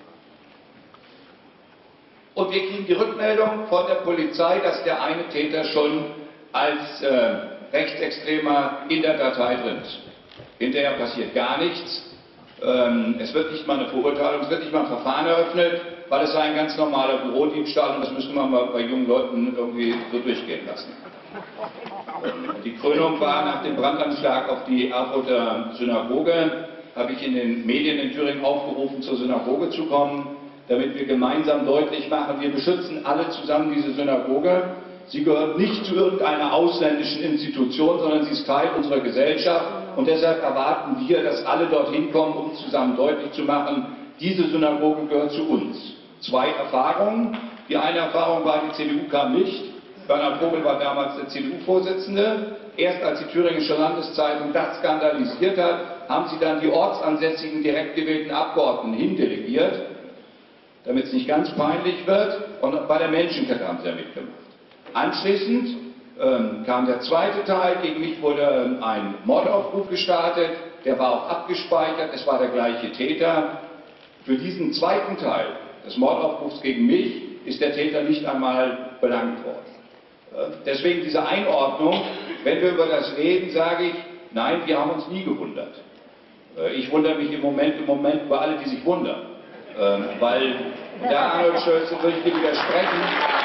und wir kriegen die Rückmeldung von der Polizei, dass der eine Täter schon als äh, Rechtsextremer in der Datei drin ist. Hinterher passiert gar nichts. Ähm es wird nicht mal eine Verurteilung, es wird nicht mal ein Verfahren eröffnet, weil es sei ein ganz normaler Bürodiebstahl und das müssen wir mal bei jungen Leuten irgendwie so durchgehen lassen. Die Krönung war nach dem Brandanschlag auf die Erfurter Synagoge, habe ich in den Medien in Thüringen aufgerufen, zur Synagoge zu kommen, damit wir gemeinsam deutlich machen, wir beschützen alle zusammen diese Synagoge. Sie gehört nicht zu irgendeiner ausländischen Institution, sondern sie ist Teil unserer Gesellschaft und deshalb erwarten wir, dass alle dorthin kommen, um zusammen deutlich zu machen, diese Synagoge gehört zu uns. Zwei Erfahrungen. Die eine Erfahrung war, die C D U kam nicht. Bernhard Vogel war damals der C D U-Vorsitzende. Erst als die Thüringische Landeszeitung das skandalisiert hat, haben sie dann die ortsansässigen direkt gewählten Abgeordneten hindelegiert, damit es nicht ganz peinlich wird. Und bei der Menschenkette haben sie ja mitgemacht. Anschließend ähm, kam der zweite Teil. Gegen mich wurde ähm, ein Mordaufruf gestartet. Der war auch abgespeichert. Es war der gleiche Täter. Für diesen zweiten Teil des Mordaufrufs gegen mich ist der Täter nicht einmal belangt worden. Deswegen diese Einordnung, wenn wir über das reden, sage ich, nein, wir haben uns nie gewundert. Ich wundere mich im Moment, im Moment über alle, die sich wundern. Weil, da Arnold Schölze würde ich dir widersprechen,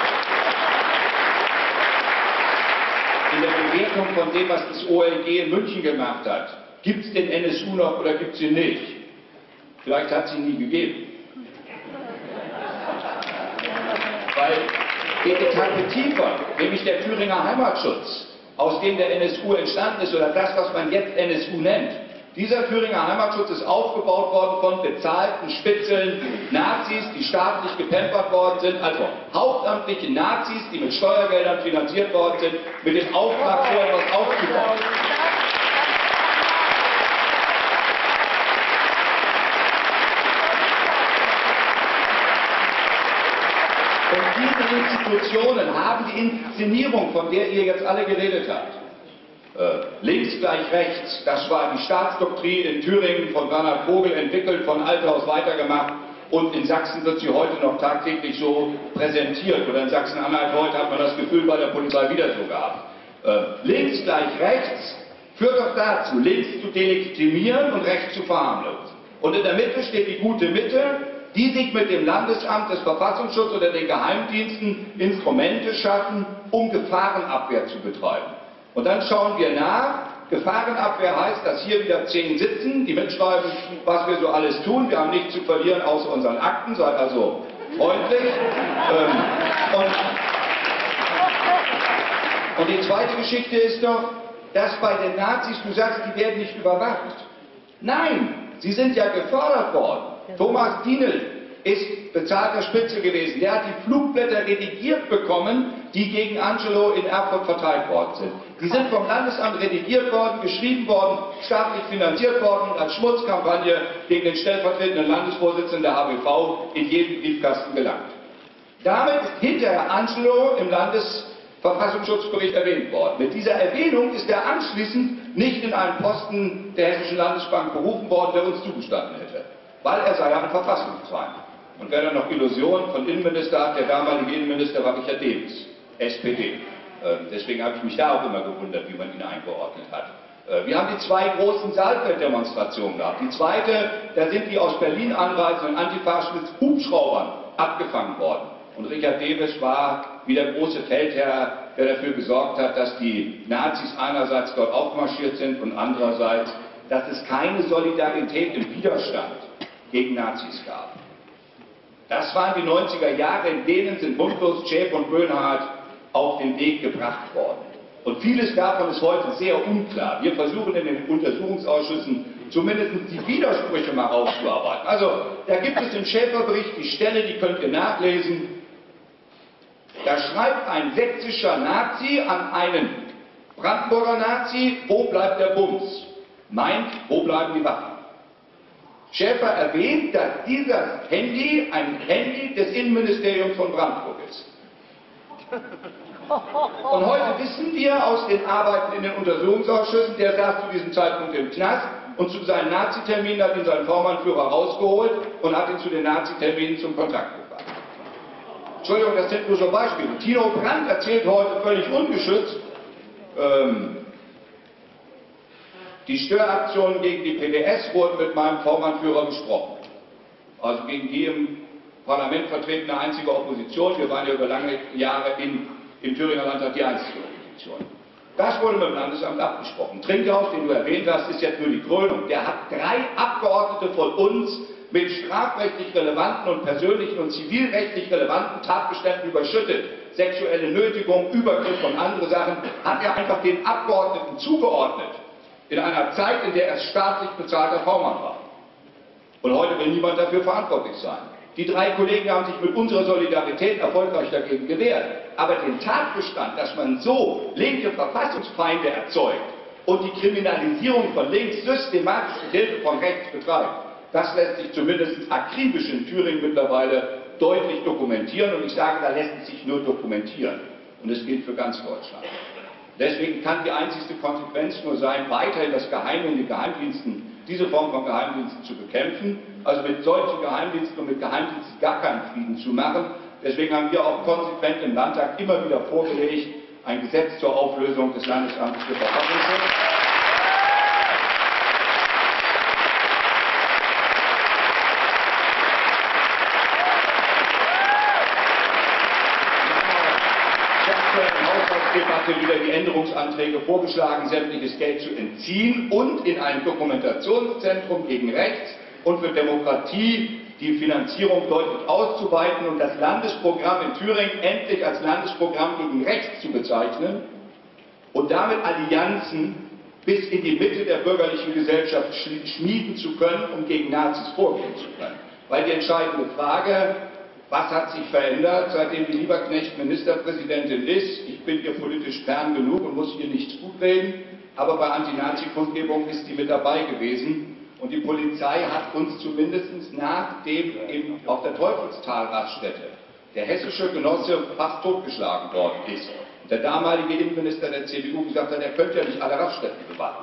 in der Bewertung von dem, was das O L G in München gemacht hat, gibt es den N S U noch oder gibt es ihn nicht? Vielleicht hat es ihn nie gegeben. Weil geht Etappe tiefer, nämlich der Thüringer Heimatschutz, aus dem der N S U entstanden ist, oder das, was man jetzt N S U nennt. Dieser Thüringer Heimatschutz ist aufgebaut worden von bezahlten Spitzeln, Nazis, die staatlich gepempert worden sind, also hauptamtliche Nazis, die mit Steuergeldern finanziert worden sind, mit dem Auftrag, so etwas aufzubauen. Und diese Institutionen haben die Inszenierung, von der ihr jetzt alle geredet habt. Äh, links gleich rechts, das war die Staatsdoktrin in Thüringen von Bernhard Vogel entwickelt, von Althaus weitergemacht und in Sachsen wird sie heute noch tagtäglich so präsentiert. Oder in Sachsen-Anhalt heute hat man das Gefühl bei der Polizei wieder so gehabt. Äh, links gleich rechts führt doch dazu, links zu delegitimieren und rechts zu verharmlosen. Und in der Mitte steht die gute Mitte, die sich mit dem Landesamt des Verfassungsschutzes oder den Geheimdiensten Instrumente schaffen, um Gefahrenabwehr zu betreiben. Und dann schauen wir nach. Gefahrenabwehr heißt, dass hier wieder zehn sitzen, die mitschreiben, was wir so alles tun. Wir haben nichts zu verlieren außer unseren Akten, seid also freundlich. Ähm, und, und die zweite Geschichte ist doch, dass bei den Nazis, du sagst, die werden nicht überwacht. Nein, sie sind ja gefördert worden. Thomas Dienel ist bezahlter Spitze gewesen. Der hat die Flugblätter redigiert bekommen, die gegen Angelo in Erfurt verteilt worden sind. Die sind vom Landesamt redigiert worden, geschrieben worden, staatlich finanziert worden und als Schmutzkampagne gegen den stellvertretenden Landesvorsitzenden der H B V in jeden Briefkasten gelangt. Damit ist hinterher Angelo im Landesverfassungsschutzbericht erwähnt worden. Mit dieser Erwähnung ist er anschließend nicht in einen Posten der Hessischen Landesbank berufen worden, der uns zugestanden hätte. Weil er sei ja ein Verfassungsfeind. Und wer dann noch Illusionen von Innenminister hat, der damalige Innenminister war Richard Davis, S P D. Äh, deswegen habe ich mich da auch immer gewundert, wie man ihn eingeordnet hat. Äh, wir haben die zwei großen Saalfeld-Demonstrationen gehabt. Die zweite, da sind die aus Berlin anreisenden Antifaschen mit Hubschraubern abgefangen worden. Und Richard Davis war wie der große Feldherr, der dafür gesorgt hat, dass die Nazis einerseits dort aufmarschiert sind und andererseits, dass es keine Solidarität im Widerstand gegen Nazis gab. Das waren die neunziger Jahre, in denen sind Mundlos, Schäfer und Böhnhardt auf den Weg gebracht worden. Und vieles davon ist heute sehr unklar. Wir versuchen in den Untersuchungsausschüssen zumindest die Widersprüche mal rauszuarbeiten. Also, da gibt es im Schäfer-Bericht die Stelle, die könnt ihr nachlesen. Da schreibt ein sächsischer Nazi an einen Brandenburger Nazi, wo bleibt der Bums? Meint, wo bleiben die Waffen? Schäfer erwähnt, dass dieses Handy ein Handy des Innenministeriums von Brandenburg ist. Und heute wissen wir aus den Arbeiten in den Untersuchungsausschüssen, der saß zu diesem Zeitpunkt im Knast und zu seinen Nazi-Terminen hat ihn sein Vormannführer rausgeholt und hat ihn zu den Nazi-Terminen zum Kontakt gebracht. Entschuldigung, das sind nur so Beispiele. Tino Brandt erzählt heute völlig ungeschützt, ähm, die Störaktionen gegen die P D S wurden mit meinem Vormannführer besprochen. Also gegen die im Parlament vertretene einzige Opposition. Wir waren ja über lange Jahre in, im Thüringer Landtag die einzige Opposition. Das wurde mit dem Landesamt abgesprochen. Trinkhaus, den du erwähnt hast, ist jetzt nur die Krönung. Der hat drei Abgeordnete von uns mit strafrechtlich relevanten und persönlichen und zivilrechtlich relevanten Tatbeständen überschüttet. Sexuelle Nötigung, Übergriff und andere Sachen hat er einfach den Abgeordneten zugeordnet. In einer Zeit, in der er staatlich bezahlter V-Mann war. Und heute will niemand dafür verantwortlich sein. Die drei Kollegen haben sich mit unserer Solidarität erfolgreich dagegen gewehrt. Aber den Tatbestand, dass man so linke Verfassungsfeinde erzeugt und die Kriminalisierung von links systematisch mit Hilfe von rechts betreibt, das lässt sich zumindest akribisch in Thüringen mittlerweile deutlich dokumentieren. Und ich sage, da lässt es sich nur dokumentieren. Und es gilt für ganz Deutschland. Deswegen kann die einzigste Konsequenz nur sein, weiterhin das Geheime in den Geheimdiensten diese Form von Geheimdiensten zu bekämpfen, also mit solchen Geheimdiensten und mit Geheimdiensten gar keinen Frieden zu machen. Deswegen haben wir auch konsequent im Landtag immer wieder vorgelegt, ein Gesetz zur Auflösung des Landesamtes für Verfassungsschutz. Haushaltsdebatte wieder die Änderungsanträge vorgeschlagen, sämtliches Geld zu entziehen und in ein Dokumentationszentrum gegen Rechts und für Demokratie die Finanzierung deutlich auszuweiten und das Landesprogramm in Thüringen endlich als Landesprogramm gegen Rechts zu bezeichnen und damit Allianzen bis in die Mitte der bürgerlichen Gesellschaft schmieden zu können, um gegen Nazis vorgehen zu können. Weil die entscheidende Frage, was hat sich verändert, seitdem die Lieberknecht Ministerpräsidentin ist? Ich bin ihr politisch fern genug und muss ihr nichts gutreden, aber bei Anti-Nazi-Kundgebungen ist sie mit dabei gewesen. Und die Polizei hat uns zumindest nachdem eben auf der Teufelstal-Raststätte der hessische Genosse fast totgeschlagen worden ist, und der damalige Innenminister der C D U gesagt hat, er könnte ja nicht alle Raststätten bewachen.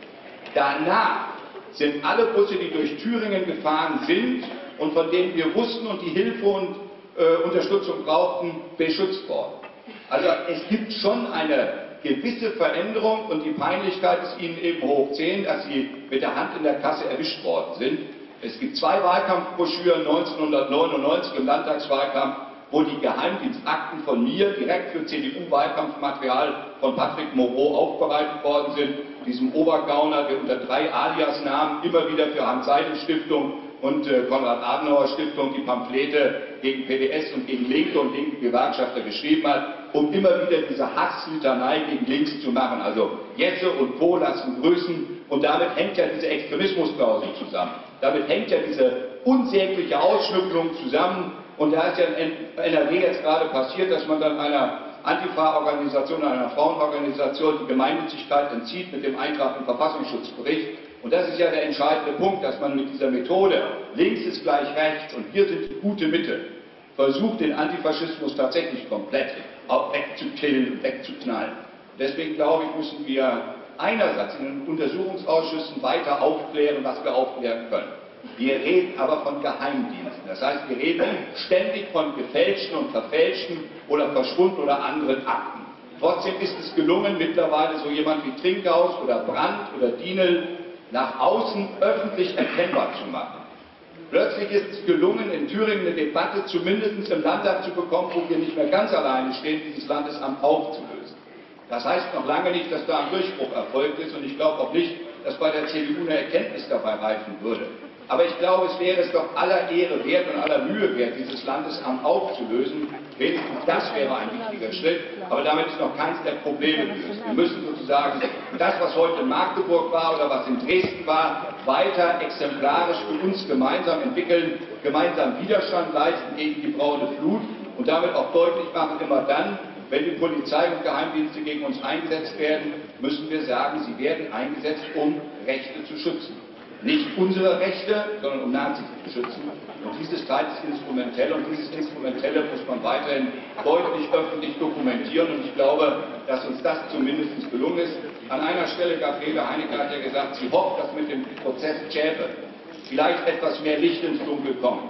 Danach sind alle Busse, die durch Thüringen gefahren sind und von denen wir wussten und die Hilfe und äh, Unterstützung brauchten, beschützt worden. Also es gibt schon eine gewisse Veränderung und die Peinlichkeit ist Ihnen eben hoch zehn, dass Sie mit der Hand in der Kasse erwischt worden sind. Es gibt zwei Wahlkampfbroschüren neunzehnhundertneunundneunzig im Landtagswahlkampf, wo die Geheimdienstakten von mir direkt für C D U-Wahlkampfmaterial von Patrick Moreau aufbereitet worden sind, diesem Obergauner, der unter drei Aliasnamen immer wieder für Hans-Seidel-Stiftung und äh, Konrad-Adenauer-Stiftung die Pamphlete gegen P D S und gegen Linke und linke Gewerkschafter geschrieben hat, um immer wieder diese Hasslitanei gegen Links zu machen. Also Jesse und Co. lassen grüßen und damit hängt ja diese Extremismusklausel zusammen. Damit hängt ja diese unsägliche Ausschnüpfung zusammen und da ist ja in N R W jetzt gerade passiert, dass man dann einer Antifa-Organisation, einer Frauenorganisation die Gemeinnützigkeit entzieht mit dem Eintrag im Verfassungsschutzbericht. Und das ist ja der entscheidende Punkt, dass man mit dieser Methode, links ist gleich rechts und wir sind die gute Mitte, versucht den Antifaschismus tatsächlich komplett wegzukillen und wegzuknallen. Deswegen glaube ich, müssen wir einerseits in den Untersuchungsausschüssen weiter aufklären, was wir aufklären können. Wir reden aber von Geheimdiensten. Das heißt, wir reden ständig von gefälschten und verfälschten oder verschwundenen oder anderen Akten. Trotzdem ist es gelungen, mittlerweile so jemand wie Trinkhaus oder Brandt oder Dienel nach außen öffentlich erkennbar zu machen. Plötzlich ist es gelungen, in Thüringen eine Debatte zumindest im Landtag zu bekommen, wo wir nicht mehr ganz alleine stehen, dieses Landesamt aufzulösen. Das heißt noch lange nicht, dass da ein Durchbruch erfolgt ist und ich glaube auch nicht, dass bei der C D U eine Erkenntnis dabei reifen würde. Aber ich glaube, es wäre es doch aller Ehre wert und aller Mühe wert, dieses Landesamt aufzulösen. Wenigstens das wäre ein wichtiger Schritt, aber damit ist noch keins der Probleme gelöst. Wir müssen sozusagen das, was heute in Magdeburg war oder was in Dresden war, weiter exemplarisch für uns gemeinsam entwickeln, gemeinsam Widerstand leisten gegen die braune Flut und damit auch deutlich machen, immer dann, wenn die Polizei und Geheimdienste gegen uns eingesetzt werden, müssen wir sagen, sie werden eingesetzt, um Rechte zu schützen. Nicht unsere Rechte, sondern um Nazis zu schützen. Und dieses Teil ist instrumentell und dieses Instrumentelle muss man weiterhin deutlich öffentlich dokumentieren. Und ich glaube, dass uns das zumindest gelungen ist. An einer Stelle, Gabriele Heinecke hat ja gesagt, sie hofft, dass mit dem Prozess Zschäpe vielleicht etwas mehr Licht ins Dunkel kommt.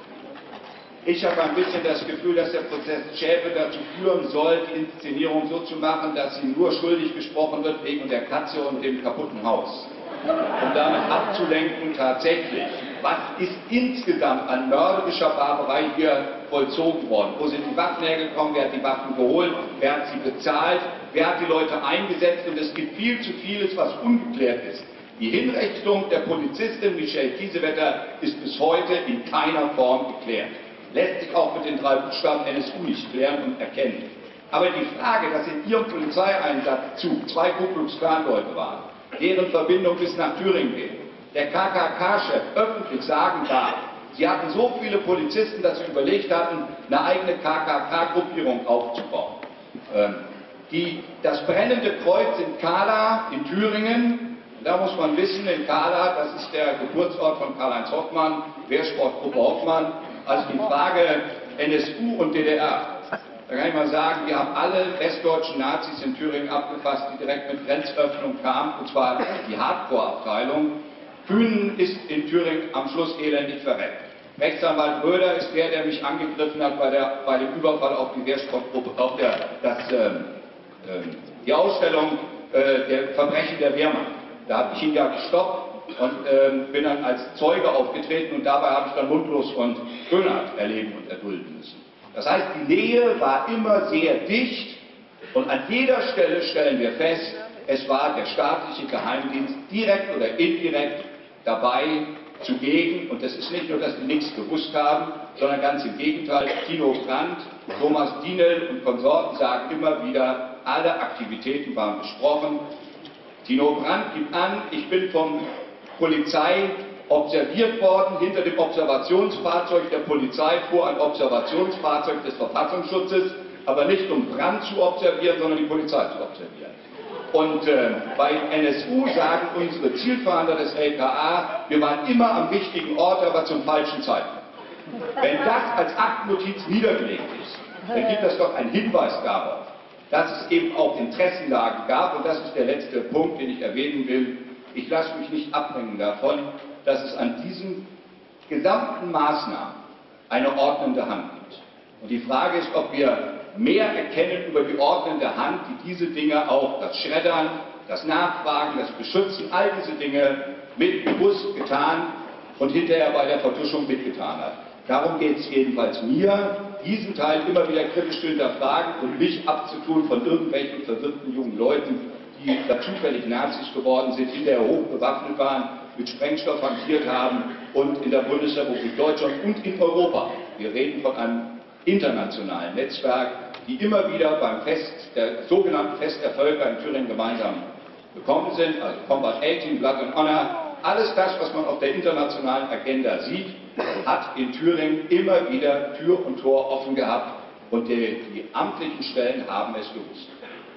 Ich habe ein bisschen das Gefühl, dass der Prozess Zschäpe dazu führen soll, die Inszenierung so zu machen, dass sie nur schuldig gesprochen wird wegen der Katze und dem kaputten Haus. Um damit abzulenken, tatsächlich, was ist insgesamt an mörderischer Barbarei hier vollzogen worden? Wo sind die Waffen hergekommen? Wer hat die Waffen geholt? Wer hat sie bezahlt? Wer hat die Leute eingesetzt? Und es gibt viel zu vieles, was ungeklärt ist. Die Hinrichtung der Polizistin Michelle Kiesewetter ist bis heute in keiner Form geklärt. Lässt sich auch mit den drei Buchstaben N S U nicht klären und erkennen. Aber die Frage, dass in ihrem Polizeieinsatzzug zwei Ku Klux Klan Leute waren, deren Verbindung bis nach Thüringen geht, der K K K-Chef öffentlich sagen darf, sie hatten so viele Polizisten, dass sie überlegt hatten, eine eigene K K K-Gruppierung aufzubauen. Ähm, die, das brennende Kreuz in Kahla in Thüringen, da muss man wissen, in Kahla, das ist der Geburtsort von Karl-Heinz Hoffmann, Wehrsportgruppe Hoffmann, also die Frage N S U und D D R. Da kann ich mal sagen, wir haben alle westdeutschen Nazis in Thüringen abgefasst, die direkt mit Grenzöffnung kamen, und zwar die Hardcore-Abteilung. Kühnen ist in Thüringen am Schluss elendig verreckt. Rechtsanwalt Röder ist der, der mich angegriffen hat bei, der, bei dem Überfall auf die Wehrsportgruppe, auf der, das, ähm, ähm, die Ausstellung äh, der Verbrechen der Wehrmacht. Da habe ich ihn ja gestoppt und ähm, bin dann als Zeuge aufgetreten und dabei habe ich dann Mundlos und Schönheit erleben und erdulden müssen. Das heißt, die Nähe war immer sehr dicht und an jeder Stelle stellen wir fest, es war der staatliche Geheimdienst direkt oder indirekt dabei, zugegen, und das ist nicht nur, dass die nichts gewusst haben, sondern ganz im Gegenteil, Tino Brandt, Thomas Dienel und Konsorten sagen immer wieder, alle Aktivitäten waren besprochen. Tino Brandt gibt an, ich bin von Polizei observiert worden, hinter dem Observationsfahrzeug der Polizei fuhr ein Observationsfahrzeug des Verfassungsschutzes, aber nicht um Brandt zu observieren, sondern die Polizei zu observieren. Und äh, bei N S U sagen unsere Zielfahnder des L K A, wir waren immer am richtigen Ort, aber zum falschen Zeitpunkt. Wenn das als Aktnotiz niedergelegt ist, dann gibt das doch einen Hinweis darauf, dass es eben auch Interessenlagen gab. Und das ist der letzte Punkt, den ich erwähnen will. Ich lasse mich nicht abhängen davon, dass es an diesen gesamten Maßnahmen eine ordnende Hand gibt. Und die Frage ist, ob wir mehr erkennen über die ordnende Hand, die diese Dinge auch, das Schreddern, das Nachfragen, das Beschützen, all diese Dinge mit bewusst getan und hinterher bei der Vertuschung mitgetan hat. Darum geht es jedenfalls mir, diesen Teil immer wieder kritisch zu hinterfragen und mich abzutun von irgendwelchen verwirrten jungen Leuten, die da zufällig Nazis geworden sind, hinterher hochbewaffnet waren, mit Sprengstoff hantiert haben und in der Bundesrepublik Deutschland und in Europa. Wir reden von einem internationalen Netzwerk, die immer wieder beim Fest, der sogenannten Fest der Völker in Thüringen gemeinsam gekommen sind, also Combat achtzehn, Blood and Honor, alles das, was man auf der internationalen Agenda sieht, hat in Thüringen immer wieder Tür und Tor offen gehabt und die, die amtlichen Stellen haben es gewusst.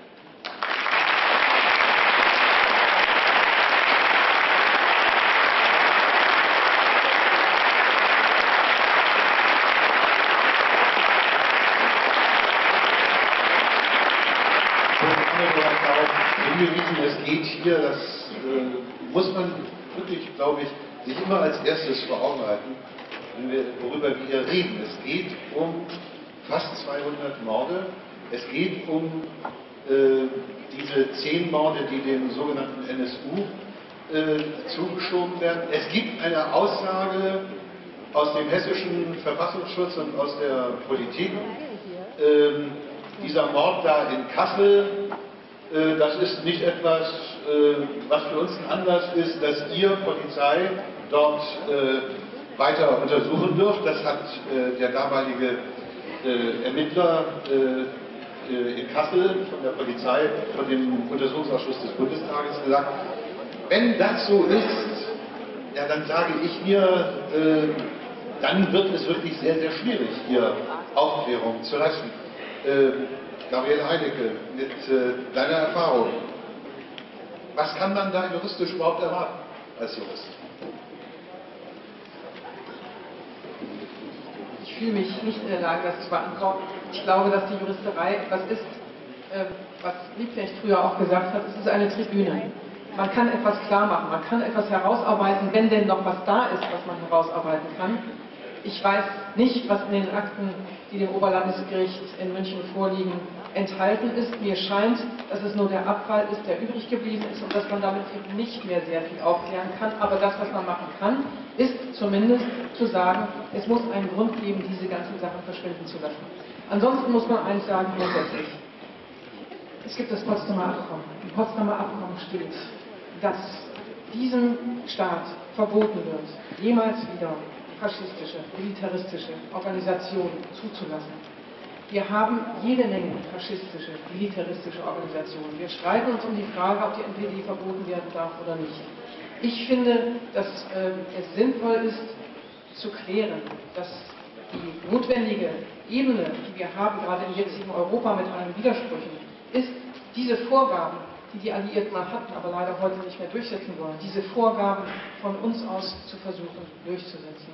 Es geht hier, das äh, muss man wirklich, glaube ich, sich immer als erstes vor Augen halten, wenn wir, worüber wir hier reden. Es geht um fast zweihundert Morde. Es geht um äh, diese zehn Morde, die dem sogenannten N S U äh, zugeschoben werden. Es gibt eine Aussage aus dem hessischen Verfassungsschutz und aus der Politik. Äh, dieser Mord da in Kassel, das ist nicht etwas, was für uns ein Anlass ist, dass ihr Polizei dort weiter untersuchen dürft. Das hat der damalige Ermittler in Kassel von der Polizei, von dem Untersuchungsausschuss des Bundestages gesagt. Wenn das so ist, ja, dann sage ich mir, dann wird es wirklich sehr, sehr schwierig, hier Aufklärung zu leisten. Gabriele Heinecke, mit äh, deiner Erfahrung, was kann man da juristisch überhaupt erwarten als Jurist? Ich fühle mich nicht in der Lage, das zu beantworten. Ich glaube, dass die Juristerei etwas ist, äh, was Liebknecht früher auch gesagt hat, es ist eine Tribüne. Man kann etwas klar machen, man kann etwas herausarbeiten, wenn denn noch was da ist, was man herausarbeiten kann. Ich weiß nicht, was in den Akten, die dem Oberlandesgericht in München vorliegen, enthalten ist. Mir scheint, dass es nur der Abfall ist, der übrig geblieben ist und dass man damit eben nicht mehr sehr viel aufklären kann. Aber das, was man machen kann, ist zumindest zu sagen, es muss einen Grund geben, diese ganzen Sachen verschwinden zu lassen. Ansonsten muss man eins sagen, grundsätzlich. Es gibt das Potsdamer Abkommen. Im Potsdamer Abkommen steht, dass diesem Staat verboten wird, jemals wieder faschistische, militaristische Organisationen zuzulassen. Wir haben jede Menge faschistische, militaristische Organisationen. Wir streiten uns um die Frage, ob die N P D verboten werden darf oder nicht. Ich finde, dass äh, es sinnvoll ist, zu klären, dass die notwendige Ebene, die wir haben, gerade im jetzigen Europa mit allen Widersprüchen, ist, diese Vorgaben, die die Alliierten mal hatten, aber leider heute nicht mehr durchsetzen wollen, diese Vorgaben von uns aus zu versuchen durchzusetzen.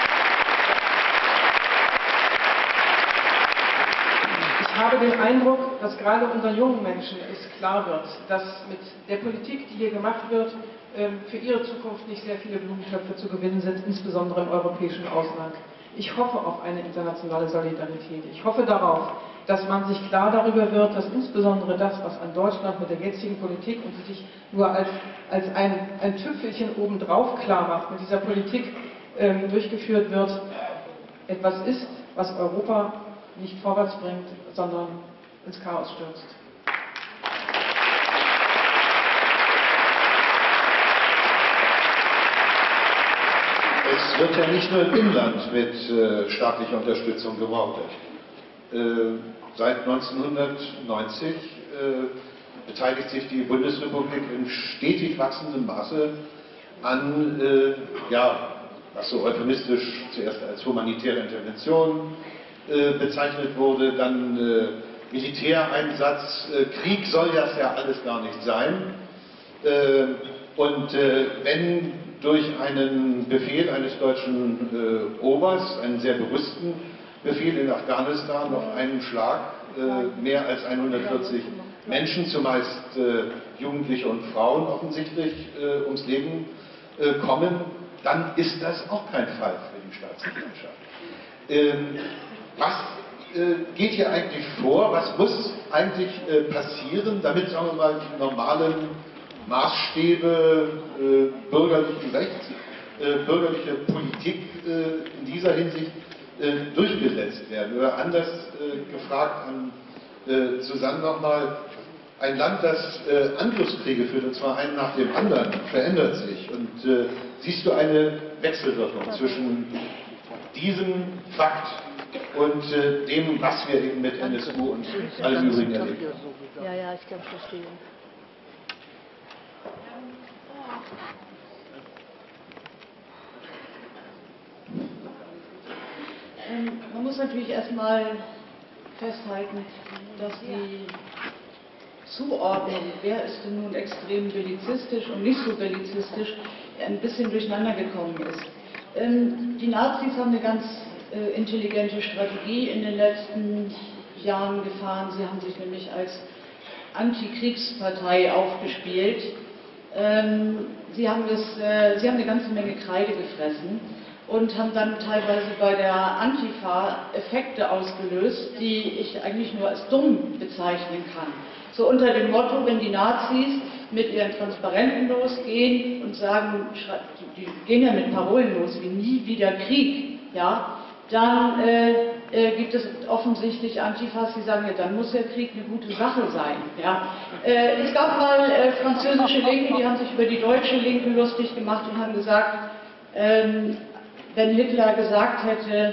Ich habe den Eindruck, dass gerade unseren jungen Menschen es klar wird, dass mit der Politik, die hier gemacht wird, für ihre Zukunft nicht sehr viele Blumentöpfe zu gewinnen sind, insbesondere im europäischen Ausland. Ich hoffe auf eine internationale Solidarität. Ich hoffe darauf, dass man sich klar darüber wird, dass insbesondere das, was an Deutschland mit der jetzigen Politik und die sich nur als, als ein, ein Tüpfelchen obendrauf klar macht, mit dieser Politik ähm, durchgeführt wird, etwas ist, was Europa nicht vorwärts bringt, sondern ins Chaos stürzt. Es wird ja nicht nur im Inland mit äh, staatlicher Unterstützung geworben. Äh, seit neunzehnhundertneunzig äh, beteiligt sich die Bundesrepublik in stetig wachsendem Maße an, äh, ja, was so euphemistisch zuerst als humanitäre Intervention äh, bezeichnet wurde, dann äh, Militäreinsatz, äh, Krieg soll das ja alles gar nicht sein. Äh, und äh, wenn durch einen Befehl eines deutschen äh, Obersts, einen sehr bewussten Befehl in Afghanistan, auf einen Schlag äh, mehr als hundertvierzig Menschen, zumeist äh, Jugendliche und Frauen offensichtlich, äh, ums Leben äh, kommen, dann ist das auch kein Fall für die Staatssicherheit. Ähm, was äh, geht hier eigentlich vor? Was muss eigentlich äh, passieren, damit, sagen wir mal, die normalen Maßstäbe äh, bürgerlichen Rechts, äh, bürgerliche Politik äh, in dieser Hinsicht äh, durchgesetzt werden? Oder anders äh, gefragt an äh, Susanne nochmal, ein Land, das äh, Angriffskriege führt, und zwar einen nach dem anderen, verändert sich. Und äh, siehst du eine Wechselwirkung zwischen diesem Fakt und äh, dem, was wir eben mit N S U und allem übrigen erlebt haben? Ja, ja, ich kann verstehen. Ähm, man muss natürlich erstmal festhalten, dass die Zuordnung, wer ist denn nun extrem bellizistisch und nicht so bellizistisch, ein bisschen durcheinander gekommen ist. Ähm, die Nazis haben eine ganz äh, intelligente Strategie in den letzten Jahren gefahren. Sie haben sich nämlich als Antikriegspartei aufgespielt. Ähm, sie, haben das, äh, sie haben eine ganze Menge Kreide gefressen und haben dann teilweise bei der Antifa Effekte ausgelöst, die ich eigentlich nur als dumm bezeichnen kann. So unter dem Motto, wenn die Nazis mit ihren Transparenten losgehen und sagen, die gehen ja mit Parolen los wie nie wieder Krieg, ja, dann äh, äh, gibt es offensichtlich Antifas, die sagen, ja, dann muss der Krieg eine gute Sache sein. Ja. Äh, es gab mal äh, französische Linke, die haben sich über die deutsche Linke lustig gemacht und haben gesagt, ähm, wenn Hitler gesagt hätte,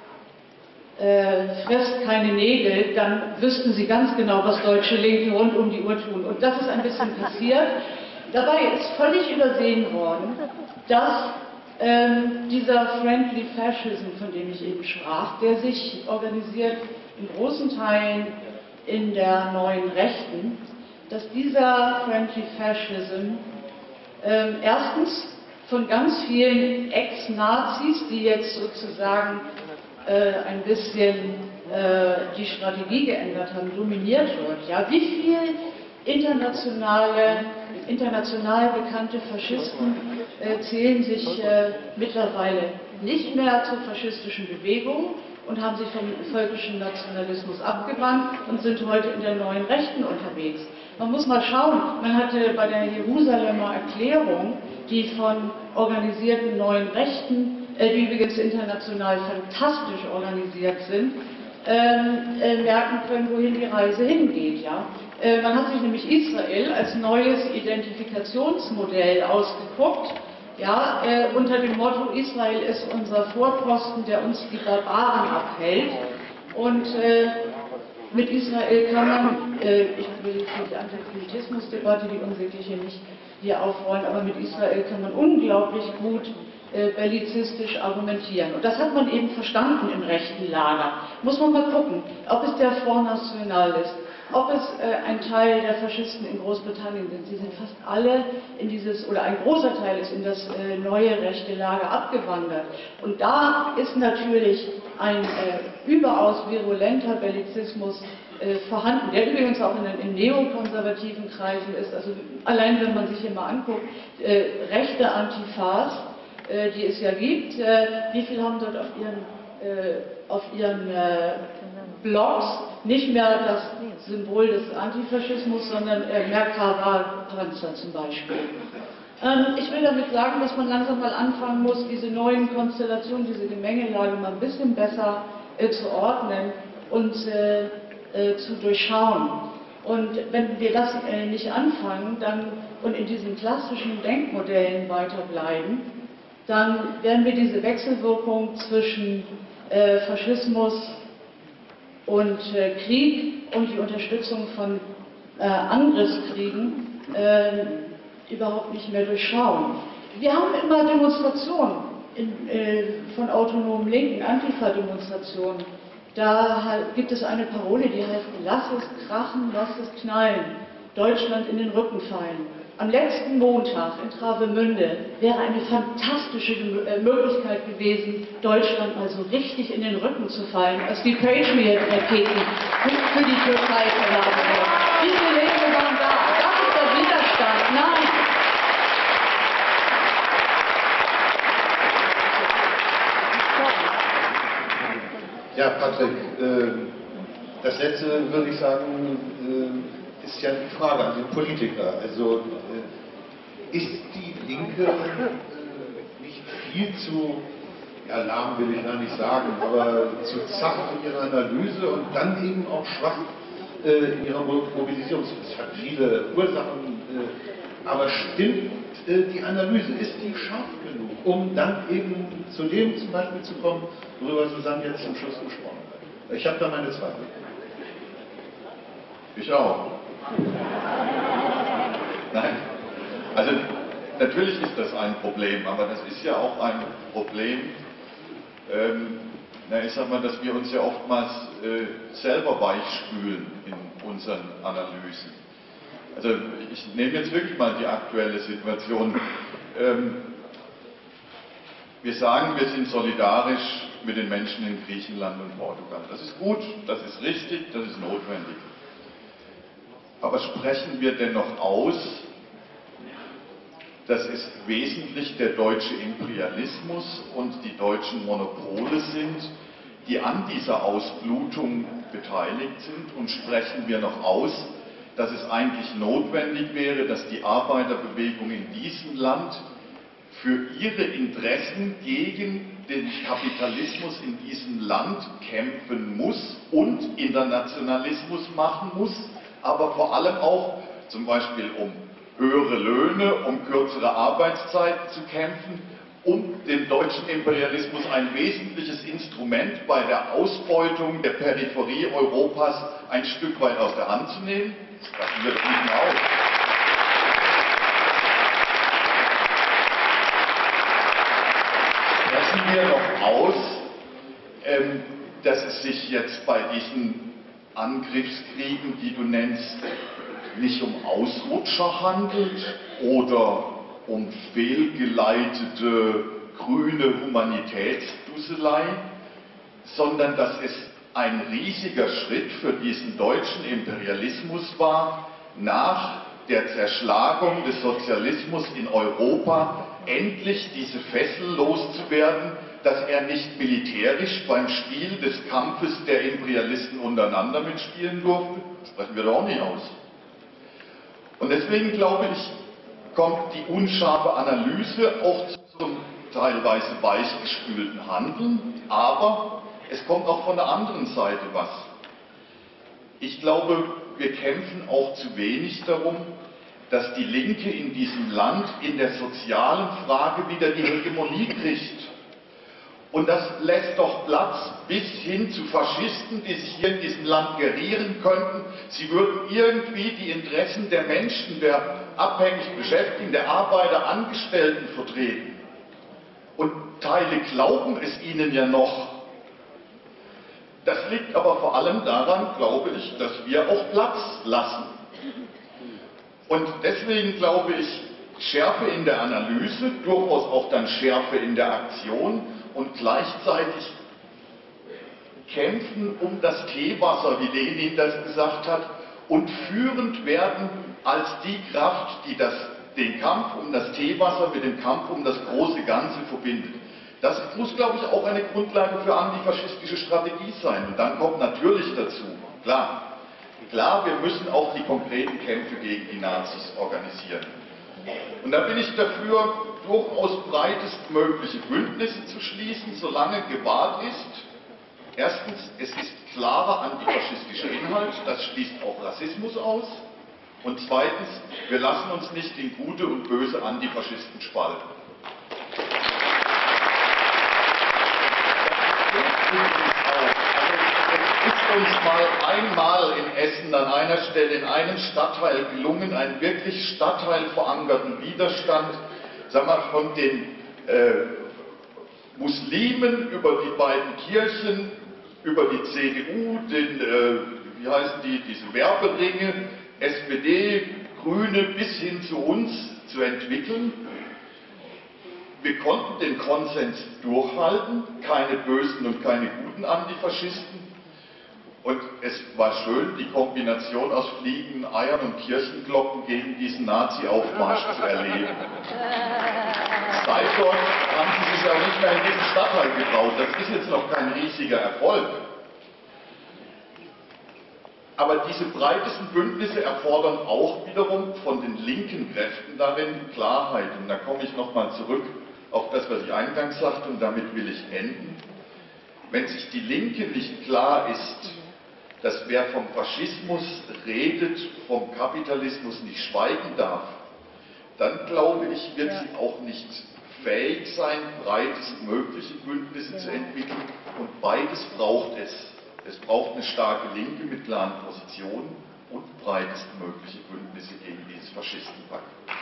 äh, fresst keine Nägel, dann wüssten sie ganz genau, was deutsche Linke rund um die Uhr tun. Und das ist ein bisschen passiert. Dabei ist völlig übersehen worden, dass ähm, dieser Friendly Fascism, von dem ich eben sprach, der sich organisiert in großen Teilen in der neuen Rechten, dass dieser Friendly Fascism ähm, erstens von ganz vielen Ex-Nazis, die jetzt sozusagen äh, ein bisschen äh, die Strategie geändert haben, dominiert wird. Ja? Wie viele internationale, international bekannte Faschisten äh, zählen sich äh, mittlerweile nicht mehr zur faschistischen Bewegung und haben sich vom völkischen Nationalismus abgewandt und sind heute in der neuen Rechten unterwegs. Man muss mal schauen, man hatte bei der Jerusalemer Erklärung, die von organisierten neuen Rechten, äh, die übrigens international fantastisch organisiert sind, ähm, äh, merken können, wohin die Reise hingeht. Ja? Äh, man hat sich nämlich Israel als neues Identifikationsmodell ausgeguckt, ja, äh, unter dem Motto, Israel ist unser Vorposten, der uns die Barbaren abhält. Und äh, mit Israel kann man, äh, ich will die Antisemitismusdebatte, die unsägliche nicht hier aufrollen, aber mit Israel kann man unglaublich gut äh, bellizistisch argumentieren. Und das hat man eben verstanden im rechten Lager. Muss man mal gucken, ob es der Front National ist, ob es äh, ein Teil der Faschisten in Großbritannien sind. Sie sind fast alle in dieses, oder ein großer Teil ist in das äh, neue rechte Lager abgewandert. Und da ist natürlich ein äh, überaus virulenter Bellizismus äh, vorhanden, der übrigens auch in, in neokonservativen Kreisen ist. Also allein wenn man sich hier mal anguckt, äh, rechte Antifas, äh, die es ja gibt, äh, wie viel haben dort auf ihren, äh, auf ihren äh, Blogs nicht mehr das Symbol des Antifaschismus, sondern äh, Merkava-Panzer zum Beispiel. Ähm, ich will damit sagen, dass man langsam mal anfangen muss, diese neuen Konstellationen, diese Gemengelage mal ein bisschen besser äh, zu ordnen und äh, äh, zu durchschauen. Und wenn wir das äh, nicht anfangen dann, und in diesen klassischen Denkmodellen weiterbleiben, dann werden wir diese Wechselwirkung zwischen äh, Faschismus und äh, Krieg und die Unterstützung von äh, Angriffskriegen äh, überhaupt nicht mehr durchschauen. Wir haben immer Demonstrationen in, äh, von autonomen Linken, Antifa-Demonstrationen. Da gibt es eine Parole, die heißt: Lass es krachen, lass es knallen, Deutschland in den Rücken fallen. Am letzten Montag in Travemünde wäre eine fantastische Möglichkeit gewesen, Deutschland mal so richtig in den Rücken zu fallen, als die Patriot-Raketen für die Türkei verladen wurden. Diese Linke waren da. Das ist der Widerstand. Nein! Ja, Patrick, äh, das letzte würde ich sagen, äh, ist ja die Frage an den Politiker. Also äh, ist die Linke äh, nicht viel zu, ja, lahm will ich gar nicht sagen, aber zu zart in ihrer Analyse und dann eben auch schwach äh, in ihrer Mobilisierung? Es hat viele Ursachen, äh, aber stimmt äh, die Analyse, ist die scharf genug, um dann eben zu dem zum Beispiel zu kommen, worüber Susanne jetzt zum Schluss gesprochen hat? Ich habe da meine Zweifel. Ich auch. Nein, also natürlich ist das ein Problem, aber das ist ja auch ein Problem, ähm, na, ich sag mal, dass wir uns ja oftmals äh, selber weichspülen in unseren Analysen. Also ich nehme jetzt wirklich mal die aktuelle Situation. Ähm, wir sagen, wir sind solidarisch mit den Menschen in Griechenland und Portugal. Das ist gut, das ist richtig, das ist notwendig. Aber sprechen wir dennoch aus, dass es wesentlich der deutsche Imperialismus und die deutschen Monopole sind, die an dieser Ausblutung beteiligt sind, und sprechen wir noch aus, dass es eigentlich notwendig wäre, dass die Arbeiterbewegung in diesem Land für ihre Interessen gegen den Kapitalismus in diesem Land kämpfen muss und Internationalismus machen muss, aber vor allem auch zum Beispiel um höhere Löhne, um kürzere Arbeitszeiten zu kämpfen, um dem deutschen Imperialismus ein wesentliches Instrument bei der Ausbeutung der Peripherie Europas ein Stück weit aus der Hand zu nehmen. Das wird nicht mehr aus. Sprechen wir noch aus, ähm, dass es sich jetzt bei diesen Angriffskriegen, die du nennst, nicht um Ausrutscher handelt oder um fehlgeleitete grüne Humanitätsdusselei, sondern dass es ein riesiger Schritt für diesen deutschen Imperialismus war, nach der Zerschlagung des Sozialismus in Europa endlich diese Fessel loszuwerden, dass er nicht militärisch beim Spiel des Kampfes der Imperialisten untereinander mitspielen durfte. Das sprechen wir doch auch nicht aus. Und deswegen glaube ich, kommt die unscharfe Analyse auch zum teilweise weichgespülten Handeln, aber es kommt auch von der anderen Seite was. Ich glaube, wir kämpfen auch zu wenig darum, dass die Linke in diesem Land in der sozialen Frage wieder die Hegemonie kriegt. Und das lässt doch Platz bis hin zu Faschisten, die sich hier in diesem Land gerieren könnten. Sie würden irgendwie die Interessen der Menschen, der abhängig Beschäftigten, der Arbeiter, Angestellten vertreten. Und Teile glauben es ihnen ja noch. Das liegt aber vor allem daran, glaube ich, dass wir auch Platz lassen. Und deswegen glaube ich, Schärfe in der Analyse, durchaus auch dann Schärfe in der Aktion und gleichzeitig kämpfen um das Teewasser, wie Lenin das gesagt hat, und führend werden als die Kraft, die das, den Kampf um das Teewasser mit dem Kampf um das große Ganze verbindet. Das muss, glaube ich, auch eine Grundlage für antifaschistische Strategie sein. Und dann kommt natürlich dazu, klar, klar, wir müssen auch die konkreten Kämpfe gegen die Nazis organisieren. Und da bin ich dafür, durchaus breitestmögliche Bündnisse zu schließen, solange gewahrt ist. Erstens, es ist klarer antifaschistischer Inhalt, das schließt auch Rassismus aus. Und zweitens, wir lassen uns nicht in gute und böse Antifaschisten spalten. Es ist uns mal einmal in Essen an einer Stelle in einem Stadtteil gelungen, einen wirklich stadtteilverankerten Widerstand, sagen wir, von den äh, Muslimen über die beiden Kirchen, über die C D U, den, äh, wie heißen die, diese Werberinge, S P D, Grüne bis hin zu uns zu entwickeln. Wir konnten den Konsens durchhalten, keine bösen und keine guten Antifaschisten. Und es war schön, die Kombination aus Fliegen, Eiern und Kirchenglocken gegen diesen Nazi-Aufmarsch zu erleben. Seitdem haben sie sich auch nicht mehr in diesen Stadtteil getraut. Das ist jetzt noch kein riesiger Erfolg. Aber diese breitesten Bündnisse erfordern auch wiederum von den linken Kräften darin Klarheit. Und da komme ich nochmal zurück auf das, was ich eingangs sagte, und damit will ich enden. Wenn sich die Linke nicht klar ist, dass wer vom Faschismus redet, vom Kapitalismus nicht schweigen darf, dann glaube ich, wird sie auch nicht fähig sein, breitestmögliche Bündnisse zu entwickeln. Und beides braucht es. Es braucht eine starke Linke mit klaren Positionen und breitestmögliche Bündnisse gegen dieses Faschistenpack.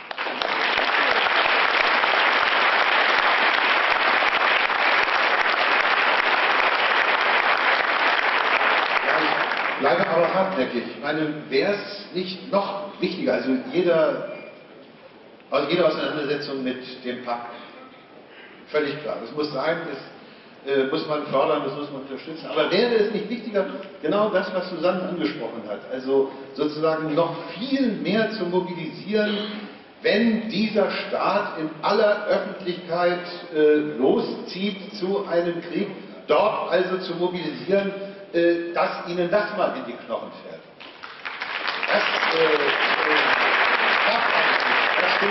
Ich bleibe aber hartnäckig. Ich meine, wäre es nicht noch wichtiger, also jeder, also jede Auseinandersetzung mit dem Pakt, völlig klar, das muss sein, das äh, muss man fördern, das muss man unterstützen, aber wäre es nicht wichtiger, genau das, was Susanne angesprochen hat, also sozusagen noch viel mehr zu mobilisieren, wenn dieser Staat in aller Öffentlichkeit äh, loszieht zu einem Krieg, dort also zu mobilisieren, dass ihnen das mal in die Knochen fährt. Das, äh, äh, das stimmt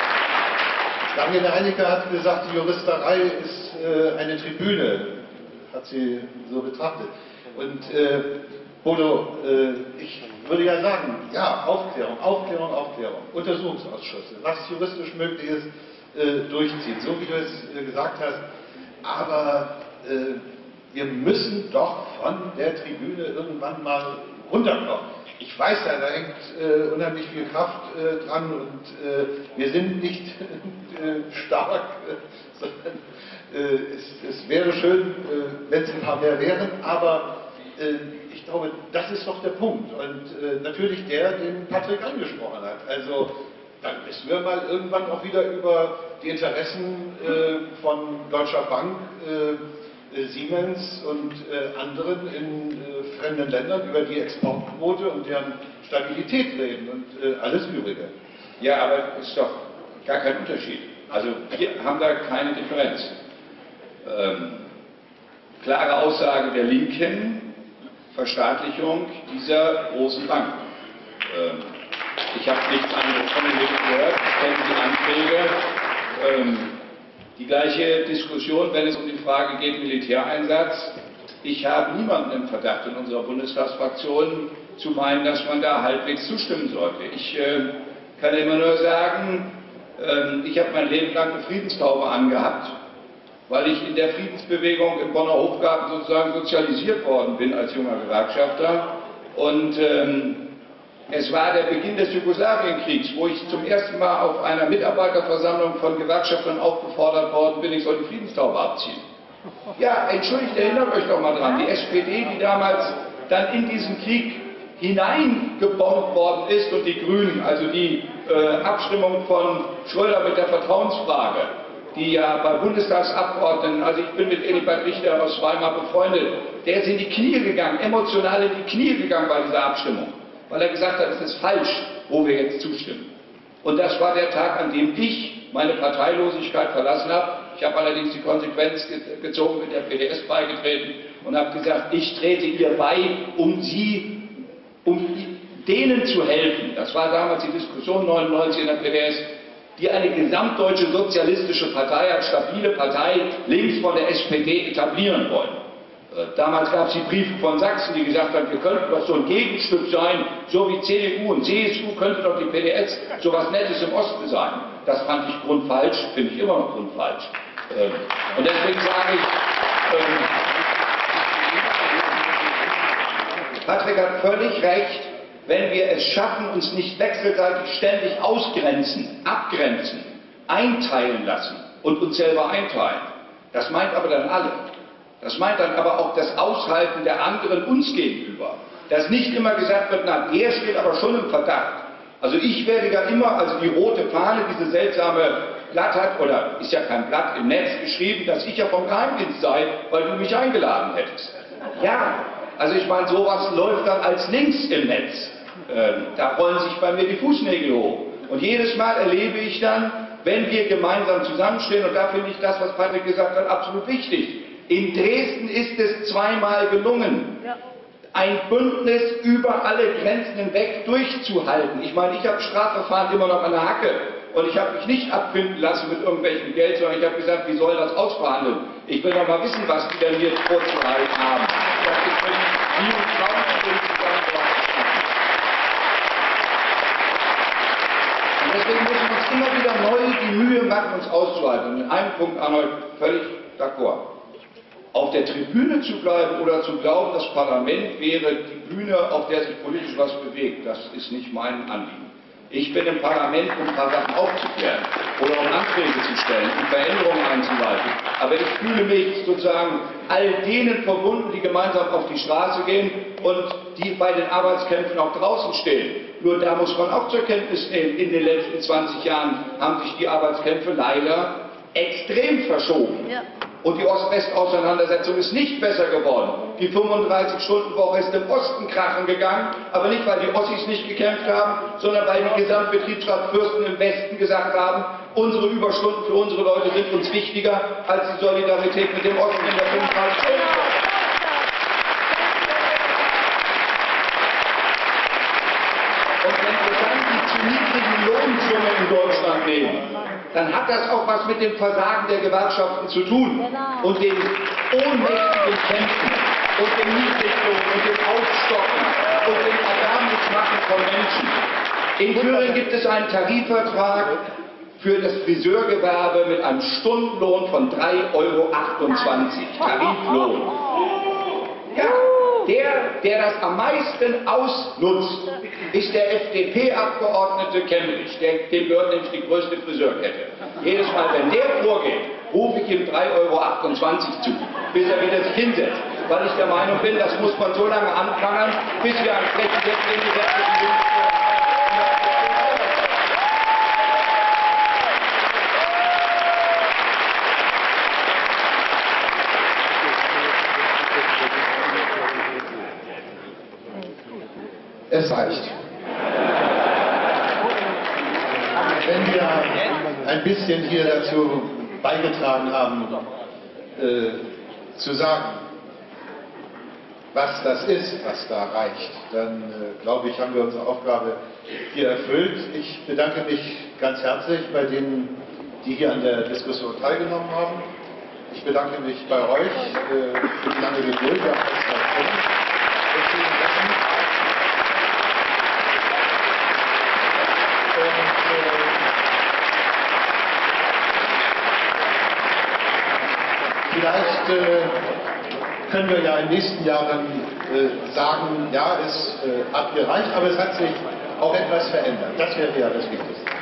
doch. Daniela Heinecke hat gesagt, die Juristerei ist äh, eine Tribüne, hat sie so betrachtet. Und äh, Bodo, äh, ich würde ja sagen, ja, Aufklärung, Aufklärung, Aufklärung, Untersuchungsausschüsse, was juristisch möglich ist, äh, durchziehen, so wie du es äh, gesagt hast. Aber äh, wir müssen doch von der Tribüne irgendwann mal runterkommen. Ich weiß ja, da hängt äh, unheimlich viel Kraft äh, dran und äh, wir sind nicht äh, stark, äh, sondern äh, es, es wäre schön, äh, wenn es ein paar mehr wären, aber äh, ich glaube, das ist doch der Punkt. Und äh, natürlich der, den Patrick angesprochen hat. Also dann müssen wir mal irgendwann auch wieder über die Interessen äh, von Deutscher Bank, äh, Siemens und äh, anderen in äh, fremden Ländern über die Exportquote und deren Stabilität reden und äh, alles Übrige. Ja, aber es ist doch gar kein Unterschied. Also wir haben da keine Differenz. Ähm, klare Aussage der Linken, Verstaatlichung dieser großen Banken. Ähm, ich habe nichts anderes von den Linken gehört, ich kenne die Anträge. Ähm, Die gleiche Diskussion, wenn es um die Frage geht, Militäreinsatz. Ich habe niemanden im Verdacht in unserer Bundestagsfraktion zu meinen, dass man da halbwegs zustimmen sollte. Ich äh, kann immer nur sagen, äh, ich habe mein Leben lang eine Friedenstaube angehabt, weil ich in der Friedensbewegung im Bonner Hofgarten sozusagen sozialisiert worden bin als junger Gewerkschafter. Und ähm, es war der Beginn des Jugoslawienkriegs, wo ich zum ersten Mal auf einer Mitarbeiterversammlung von Gewerkschaftern aufgefordert worden bin, ich soll die Friedenstaube abziehen. Ja, entschuldigt, erinnert euch doch mal dran, die S P D, die damals dann in diesen Krieg hineingebombt worden ist, und die Grünen, also die äh, Abstimmung von Schröder mit der Vertrauensfrage. die ja bei Bundestagsabgeordneten, also ich bin mit Elibert Richter aus Weimar befreundet, der ist in die Knie gegangen, emotional in die Knie gegangen bei dieser Abstimmung, weil er gesagt hat, es ist falsch, wo wir jetzt zustimmen. Und das war der Tag, an dem ich meine Parteilosigkeit verlassen habe. Ich habe allerdings die Konsequenz gezogen, mit der P D S beigetreten und habe gesagt, ich trete ihr bei, um sie, um denen zu helfen. Das war damals die Diskussion neunundneunzig in der P D S, die eine gesamtdeutsche sozialistische Partei als stabile Partei links von der S P D etablieren wollen. Damals gab es die Briefe von Sachsen, die gesagt haben, wir könnten doch so ein Gegenstück sein, so wie C D U und C S U könnte doch die P D S so was Nettes im Osten sein. Das fand ich grundfalsch, finde ich immer noch grundfalsch. Und deswegen sage ich, ähm, Patrick hat völlig recht, wenn wir es schaffen, uns nicht wechselseitig ständig ausgrenzen, abgrenzen, einteilen lassen und uns selber einteilen. Das meint aber dann alle. Das meint dann aber auch das Aushalten der anderen uns gegenüber. Dass nicht immer gesagt wird, na, der steht aber schon im Verdacht. Also ich werde ja immer, also die rote Fahne, diese seltsame Blatt hat, oder ist ja kein Blatt im Netz geschrieben, dass ich ja vom Geheimdienst sei, weil du mich eingeladen hättest. Ja, also ich meine, sowas läuft dann als Links im Netz. Ähm, da rollen sich bei mir die Fußnägel hoch. Und jedes Mal erlebe ich dann, wenn wir gemeinsam zusammenstehen, und da finde ich das, was Patrick gesagt hat, absolut wichtig. In Dresden ist es zweimal gelungen, ein Bündnis über alle Grenzen hinweg durchzuhalten. Ich meine, ich habe Strafverfahren immer noch an der Hacke und ich habe mich nicht abfinden lassen mit irgendwelchem Geld, sondern ich habe gesagt, wie soll das ausverhandeln? Ich will doch mal wissen, was die denn hier vorzuhalten haben. Das ist mit vielen Frauen und deswegen müssen wir uns immer wieder neu die Mühe machen, uns auszuhalten. Und in einem Punkt, Arnold, völlig d'accord. Auf der Tribüne zu bleiben oder zu glauben, das Parlament wäre die Bühne, auf der sich politisch was bewegt, das ist nicht mein Anliegen. Ich bin im Parlament, um ein paar Sachen aufzuklären oder um Anträge zu stellen, um Veränderungen einzuleiten. Aber ich fühle mich sozusagen all denen verbunden, die gemeinsam auf die Straße gehen und die bei den Arbeitskämpfen auch draußen stehen. Nur da muss man auch zur Kenntnis nehmen, in den letzten zwanzig Jahren haben sich die Arbeitskämpfe leider extrem verschoben. Ja. Und die Ost-West-Auseinandersetzung ist nicht besser geworden. Die fünfunddreißig-Stunden-Woche ist im Osten krachen gegangen, aber nicht, weil die Ossis nicht gekämpft haben, sondern weil die Gesamtbetriebsratsfürsten im Westen gesagt haben, unsere Überstunden für unsere Leute sind uns wichtiger als die Solidarität mit dem Osten in der fünfunddreißig-Stunden-Woche. Und wenn wir dann die zu niedrigen Lohnsummen in Deutschland nehmen, dann hat das auch was mit dem Versagen der Gewerkschaften zu tun und dem ohnmächtigen Kämpfen und dem Niedriglohn und dem Aufstocken und dem Erbärmlichmachen von Menschen. In Thüringen gibt es einen Tarifvertrag für das Friseurgewerbe mit einem Stundenlohn von drei Euro achtundzwanzig. Tariflohn. Ja. Der, der das am meisten ausnutzt, ist der F D P-Abgeordnete Kemmerich. Der, dem gehört nämlich die größte Friseurkette. Jedes Mal, wenn der vorgeht, rufe ich ihm drei Euro achtundzwanzig zu, bis er wieder sich hinsetzt. Weil ich der Meinung bin, das muss man so lange anfangen, bis wir einen flächendeckenden gesetzlichen Mindestlohn haben. Es reicht. Wenn wir ein bisschen hier dazu beigetragen haben, äh, zu sagen, was das ist, was da reicht, dann äh, glaube ich, haben wir unsere Aufgabe hier erfüllt. Ich bedanke mich ganz herzlich bei denen, die hier an der Diskussion teilgenommen haben. Ich bedanke mich bei euch äh, für die lange Geduld. Wir haben zwei Stunden. Vielleicht äh, können wir ja in den nächsten Jahren äh, sagen, ja, es äh, hat gereicht, aber es hat sich auch etwas verändert. Das wäre ja das Wichtigste.